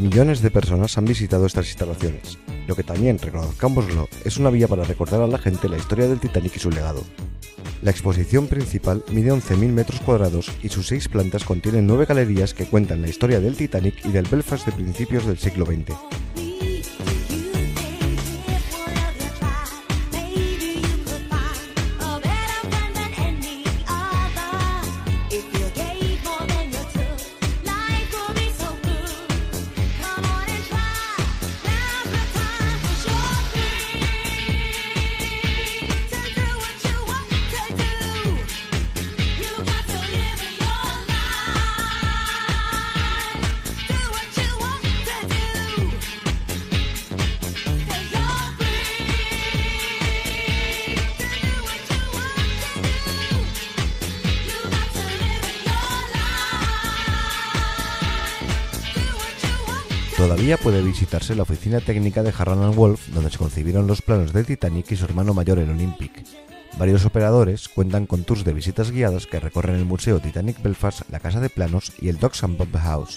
Millones de personas han visitado estas instalaciones, lo que también, reconozcámoslo, es una vía para recordar a la gente la historia del Titanic y su legado. La exposición principal mide 11.000 metros cuadrados y sus 6 plantas contienen 9 galerías que cuentan la historia del Titanic y del Belfast de principios del siglo XX. Todavía puede visitarse la oficina técnica de Harland & Wolff, donde se concibieron los planos del Titanic y su hermano mayor, el Olympic. Varios operadores cuentan con tours de visitas guiadas que recorren el Museo Titanic Belfast, la Casa de Planos y el Docks and Pump House.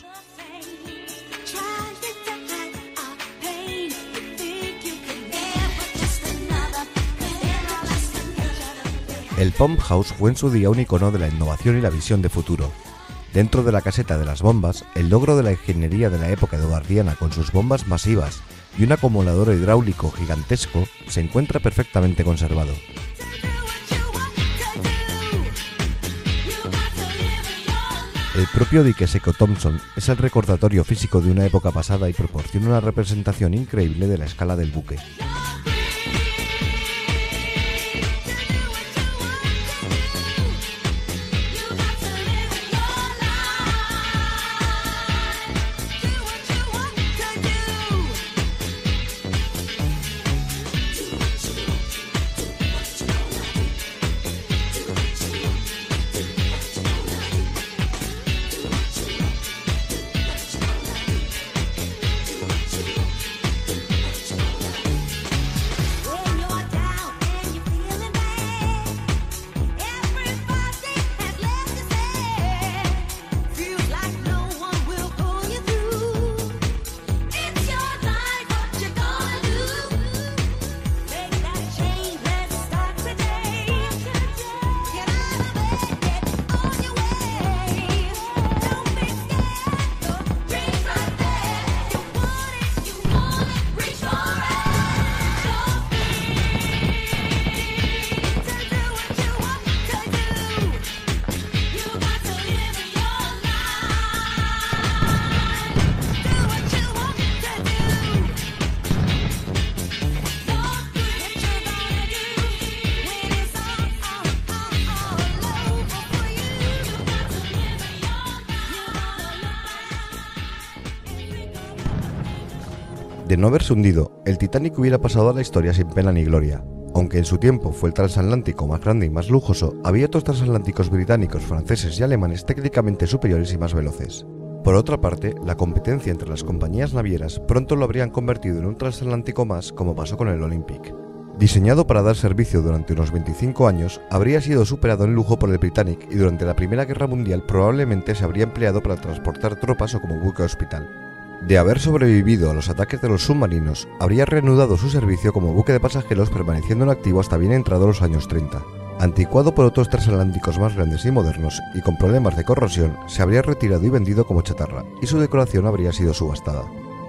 El Pump House fue en su día un icono de la innovación y la visión de futuro. Dentro de la caseta de las bombas, el logro de la ingeniería de la época eduardiana con sus bombas masivas y un acumulador hidráulico gigantesco se encuentra perfectamente conservado. El propio dique seco Thompson es el recordatorio físico de una época pasada y proporciona una representación increíble de la escala del buque. De no haberse hundido, el Titanic hubiera pasado a la historia sin pena ni gloria. Aunque en su tiempo fue el transatlántico más grande y más lujoso, había otros transatlánticos británicos, franceses y alemanes técnicamente superiores y más veloces. Por otra parte, la competencia entre las compañías navieras pronto lo habrían convertido en un transatlántico más, como pasó con el Olympic. Diseñado para dar servicio durante unos 25 años, habría sido superado en lujo por el Britannic y durante la Primera Guerra Mundial probablemente se habría empleado para transportar tropas o como buque hospital. De haber sobrevivido a los ataques de los submarinos, habría reanudado su servicio como buque de pasajeros, permaneciendo en activo hasta bien entrados los años 30. Anticuado por otros transatlánticos más grandes y modernos, y con problemas de corrosión, se habría retirado y vendido como chatarra, y su decoración habría sido subastada.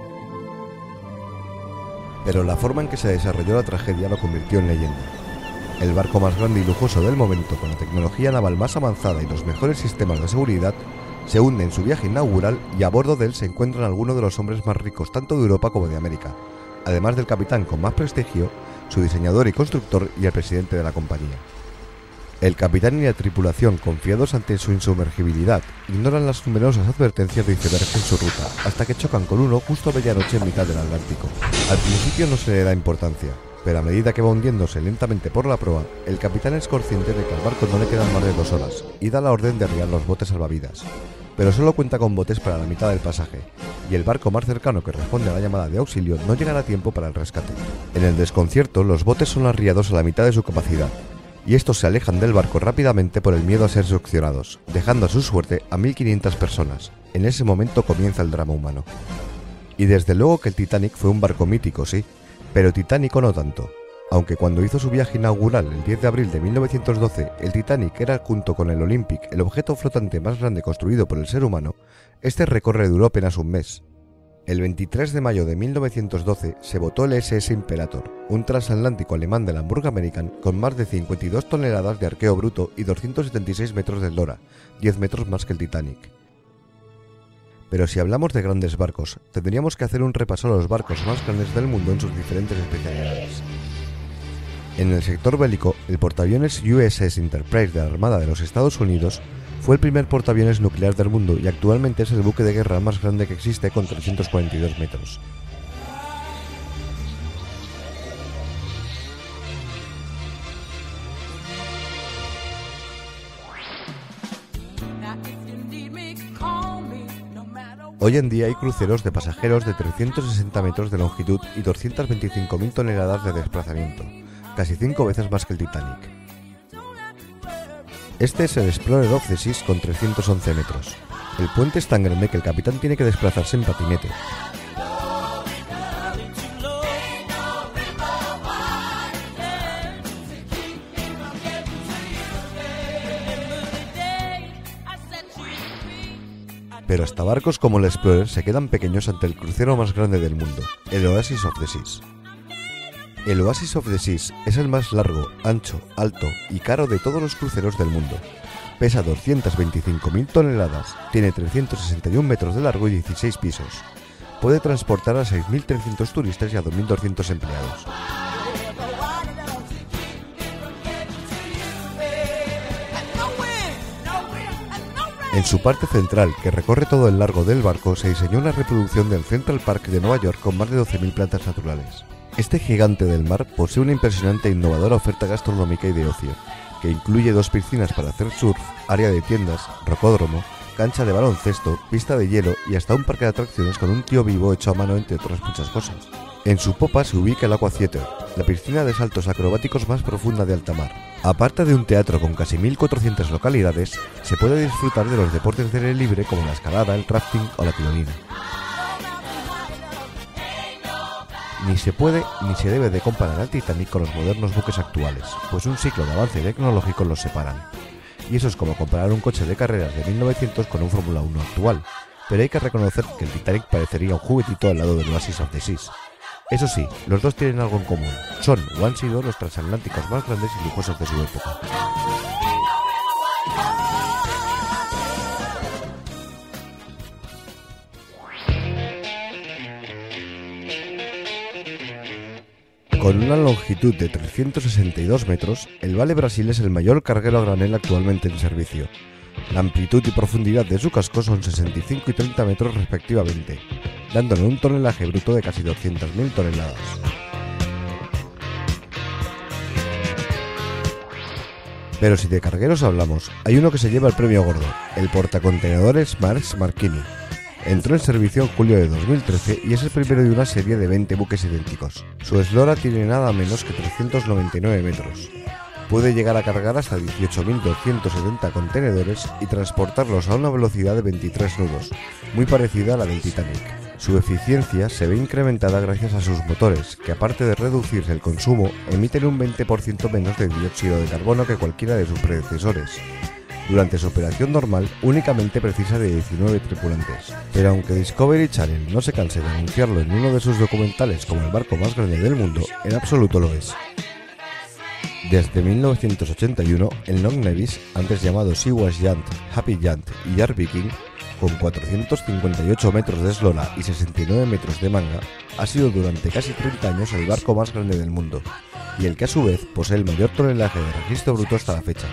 Pero la forma en que se desarrolló la tragedia lo convirtió en leyenda. El barco más grande y lujoso del momento, con la tecnología naval más avanzada y los mejores sistemas de seguridad, se hunde en su viaje inaugural y a bordo de él se encuentran algunos de los hombres más ricos tanto de Europa como de América, además del capitán con más prestigio, su diseñador y constructor y el presidente de la compañía. El capitán y la tripulación, confiados ante su insumergibilidad, ignoran las numerosas advertencias de icebergs en su ruta, hasta que chocan con uno justo a medianoche en mitad del Atlántico. Al principio no se le da importancia, pero a medida que va hundiéndose lentamente por la proa, el capitán es consciente de que al barco no le quedan más de 2 horas, y da la orden de arriar los botes salvavidas. Pero solo cuenta con botes para la mitad del pasaje, y el barco más cercano que responde a la llamada de auxilio no llegará a tiempo para el rescate. En el desconcierto, los botes son arriados a la mitad de su capacidad, y estos se alejan del barco rápidamente por el miedo a ser succionados, dejando a su suerte a 1.500 personas. En ese momento comienza el drama humano. Y desde luego que el Titanic fue un barco mítico, sí, pero titánico no tanto. Aunque cuando hizo su viaje inaugural el 10 de abril de 1912, el Titanic era, junto con el Olympic, el objeto flotante más grande construido por el ser humano, este recorre duró apenas un mes. El 23 de mayo de 1912 se botó el SS Imperator, un transatlántico alemán de la Hamburg American con más de 52 toneladas de arqueo bruto y 276 metros de eslora, 10 metros más que el Titanic. Pero si hablamos de grandes barcos, tendríamos que hacer un repaso a los barcos más grandes del mundo en sus diferentes especialidades. En el sector bélico, el portaaviones USS Enterprise de la Armada de los Estados Unidos fue el primer portaaviones nuclear del mundo y actualmente es el buque de guerra más grande que existe con 342 metros. Hoy en día hay cruceros de pasajeros de 360 metros de longitud y 225.000 toneladas de desplazamiento, casi 5 veces más que el Titanic. Este es el Explorer of the Seas con 311 metros. El puente es tan grande que el capitán tiene que desplazarse en patinete. Pero hasta barcos como el Explorer se quedan pequeños ante el crucero más grande del mundo, el Oasis of the Seas. El Oasis of the Seas es el más largo, ancho, alto y caro de todos los cruceros del mundo. Pesa 225.000 toneladas, tiene 361 metros de largo y 16 pisos. Puede transportar a 6.300 turistas y a 2.200 empleados. En su parte central, que recorre todo el largo del barco, se diseñó una reproducción del Central Park de Nueva York con más de 12.000 plantas naturales. Este gigante del mar posee una impresionante e innovadora oferta gastronómica y de ocio, que incluye 2 piscinas para hacer surf, área de tiendas, rocódromo, cancha de baloncesto, pista de hielo y hasta un parque de atracciones con un tío vivo hecho a mano, entre otras muchas cosas. En su popa se ubica el Aqua Theater, la piscina de saltos acrobáticos más profunda de alta mar. Aparte de un teatro con casi 1.400 localidades, se puede disfrutar de los deportes de aire libre como la escalada, el rafting o la tirolina. Ni se puede ni se debe de comparar al Titanic con los modernos buques actuales, pues un ciclo de avance tecnológico los separan. Y eso es como comparar un coche de carreras de 1900 con un Fórmula 1 actual, pero hay que reconocer que el Titanic parecería un juguetito al lado del Oasis of the Seas. Eso sí, los dos tienen algo en común, son o han sido los transatlánticos más grandes y lujosos de su época. Con una longitud de 362 metros, el Vale Brasil es el mayor carguero a granel actualmente en servicio. La amplitud y profundidad de su casco son 65 y 30 metros respectivamente, dándole un tonelaje bruto de casi 200.000 toneladas. Pero si de cargueros hablamos, hay uno que se lleva el premio gordo, el portacontenedores Maersk Markini. Entró en servicio en julio de 2013 y es el primero de una serie de 20 buques idénticos. Su eslora tiene nada menos que 399 metros. Puede llegar a cargar hasta 18.270 contenedores y transportarlos a una velocidad de 23 nudos, muy parecida a la del Titanic. Su eficiencia se ve incrementada gracias a sus motores, que aparte de reducirse el consumo, emiten un 20% menos de dióxido de carbono que cualquiera de sus predecesores. Durante su operación normal, únicamente precisa de 19 tripulantes. Pero aunque Discovery Channel no se canse de anunciarlo en uno de sus documentales como el barco más grande del mundo, en absoluto lo es. Desde 1981, el Long Nevis, antes llamado Sea-Watch Giant, Happy Giant y Yard Viking, con 458 metros de eslora y 69 metros de manga, ha sido durante casi 30 años el barco más grande del mundo, y el que a su vez posee el mayor tonelaje de registro bruto hasta la fecha.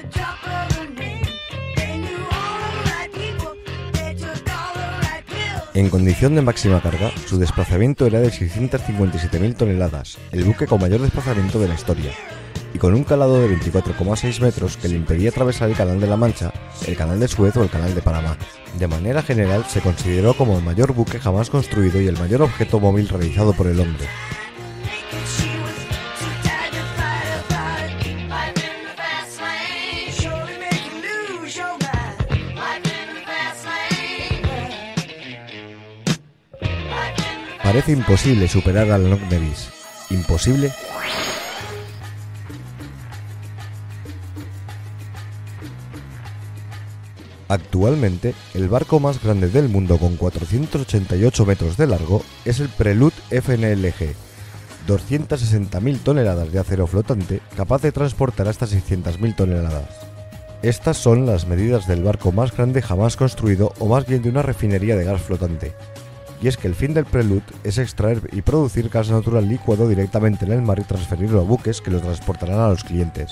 En condición de máxima carga, su desplazamiento era de 657.000 toneladas, el buque con mayor desplazamiento de la historia, y con un calado de 24,6 metros que le impedía atravesar el Canal de la Mancha, el Canal de Suez o el Canal de Panamá. De manera general, se consideró como el mayor buque jamás construido y el mayor objeto móvil realizado por el hombre. Parece imposible superar al Knock Nevis. ¿Imposible? Actualmente, el barco más grande del mundo con 488 metros de largo es el Prelude FNLG, 260.000 toneladas de acero flotante capaz de transportar hasta 600.000 toneladas. Estas son las medidas del barco más grande jamás construido, o más bien de una refinería de gas flotante. Y es que el fin del Prelude es extraer y producir gas natural licuado directamente en el mar y transferirlo a buques que lo transportarán a los clientes.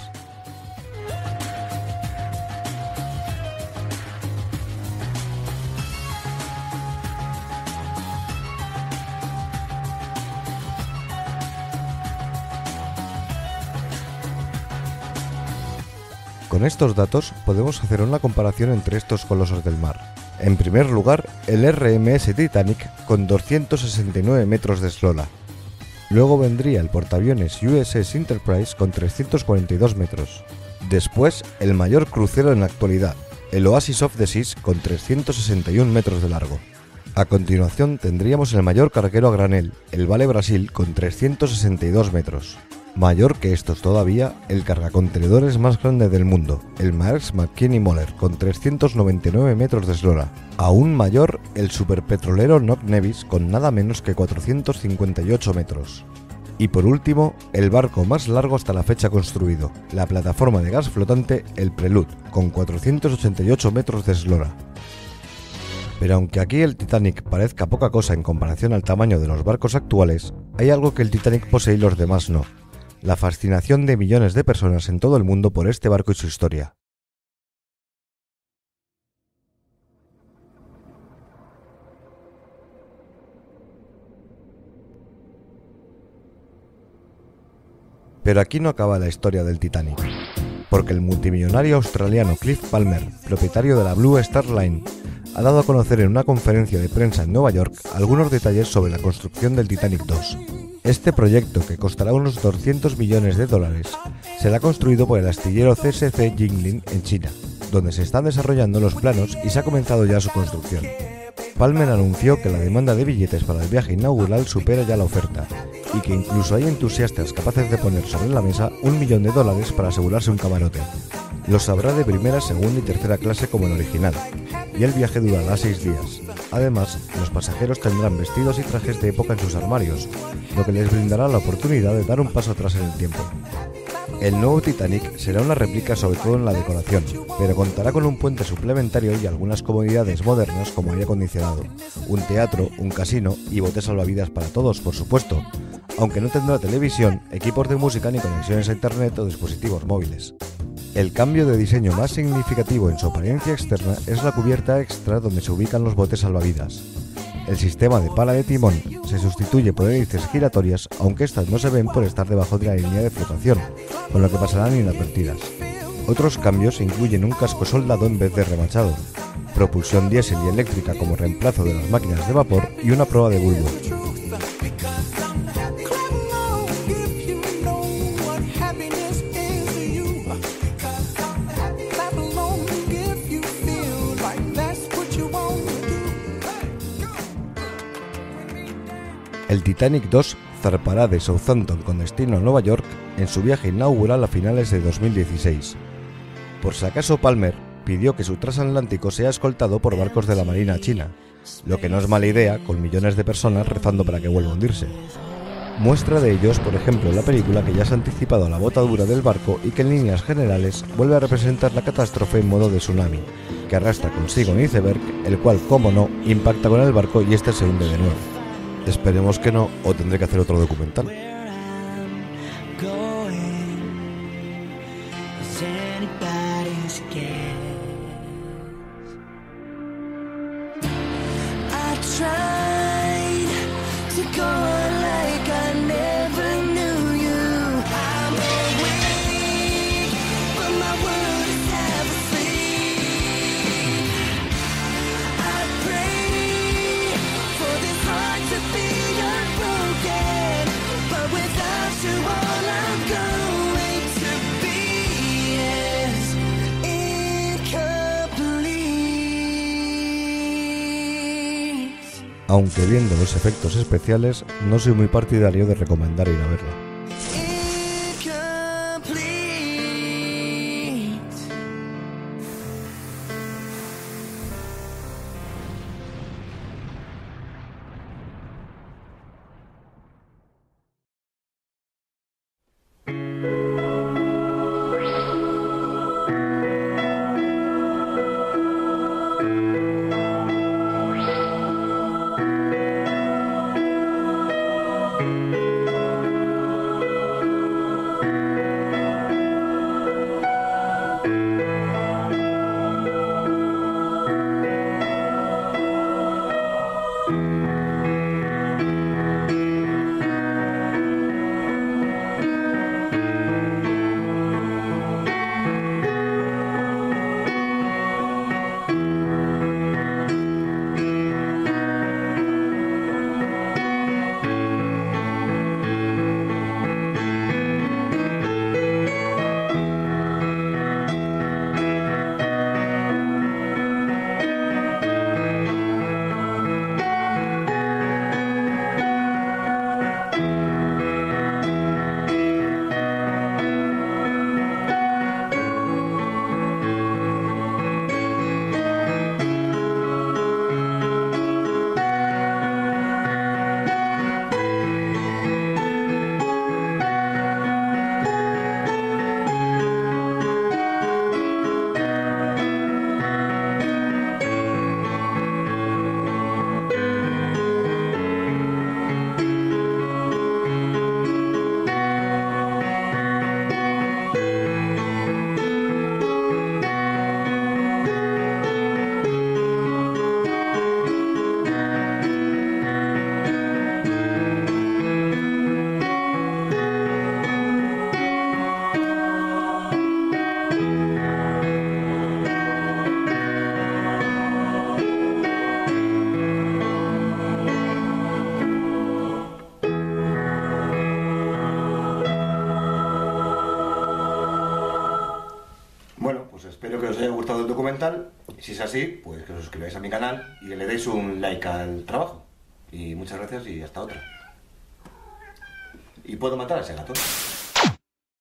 Con estos datos podemos hacer una comparación entre estos colosos del mar. En primer lugar, el RMS Titanic con 269 metros de eslora. Luego vendría el portaaviones USS Enterprise con 342 metros. Después, el mayor crucero en la actualidad, el Oasis of the Seas con 361 metros de largo. A continuación tendríamos el mayor carguero a granel, el Vale Brasil con 362 metros. Mayor que estos todavía, el cargacontenedores más grande del mundo, el Maersk McKinney Møller, con 399 metros de eslora. Aún mayor, el superpetrolero Knock Nevis, con nada menos que 458 metros. Y por último, el barco más largo hasta la fecha construido, la plataforma de gas flotante, el Prelude, con 488 metros de eslora. Pero aunque aquí el Titanic parezca poca cosa en comparación al tamaño de los barcos actuales, hay algo que el Titanic posee y los demás no: la fascinación de millones de personas en todo el mundo por este barco y su historia. Pero aquí no acaba la historia del Titanic, porque el multimillonario australiano Cliff Palmer, propietario de la Blue Star Line, ha dado a conocer en una conferencia de prensa en Nueva York algunos detalles sobre la construcción del Titanic 2. Este proyecto, que costará unos 200 millones de dólares, será construido por el astillero CSC Jinling en China, donde se están desarrollando los planos y se ha comenzado ya su construcción. Palmer anunció que la demanda de billetes para el viaje inaugural supera ya la oferta, y que incluso hay entusiastas capaces de poner sobre la mesa $1 millón para asegurarse un camarote. Los habrá de primera, segunda y tercera clase como el original, y el viaje durará 6 días. Además, los pasajeros tendrán vestidos y trajes de época en sus armarios, lo que les brindará la oportunidad de dar un paso atrás en el tiempo. El nuevo Titanic será una réplica sobre todo en la decoración, pero contará con un puente suplementario y algunas comodidades modernas como aire acondicionado, un teatro, un casino y botes salvavidas para todos, por supuesto, aunque no tendrá televisión, equipos de música ni conexiones a internet o dispositivos móviles. El cambio de diseño más significativo en su apariencia externa es la cubierta extra donde se ubican los botes salvavidas. El sistema de pala de timón se sustituye por hélices giratorias, aunque estas no se ven por estar debajo de la línea de flotación, con lo que pasarán inadvertidas. Otros cambios incluyen un casco soldado en vez de remachado, propulsión diésel y eléctrica como reemplazo de las máquinas de vapor y una proa de bulbo. El Titanic 2 zarpará de Southampton con destino a Nueva York en su viaje inaugural a finales de 2016. Por si acaso, Palmer pidió que su transatlántico sea escoltado por barcos de la Marina china, lo que no es mala idea con millones de personas rezando para que vuelva a hundirse. Muestra de ellos, por ejemplo, la película que ya se ha anticipado a la botadura del barco y que en líneas generales vuelve a representar la catástrofe en modo de tsunami, que arrastra consigo un iceberg, el cual, como no, impacta con el barco y este se hunde de nuevo. Esperemos que no, o tendré que hacer otro documental. aunque viendo los efectos especiales no soy muy partidario de recomendar ir a verla. Espero que os haya gustado el documental. Si es así, pues que os suscribáis a mi canal y que le deis un like al trabajo. Y muchas gracias y hasta otra. Y puedo matar a ese gato.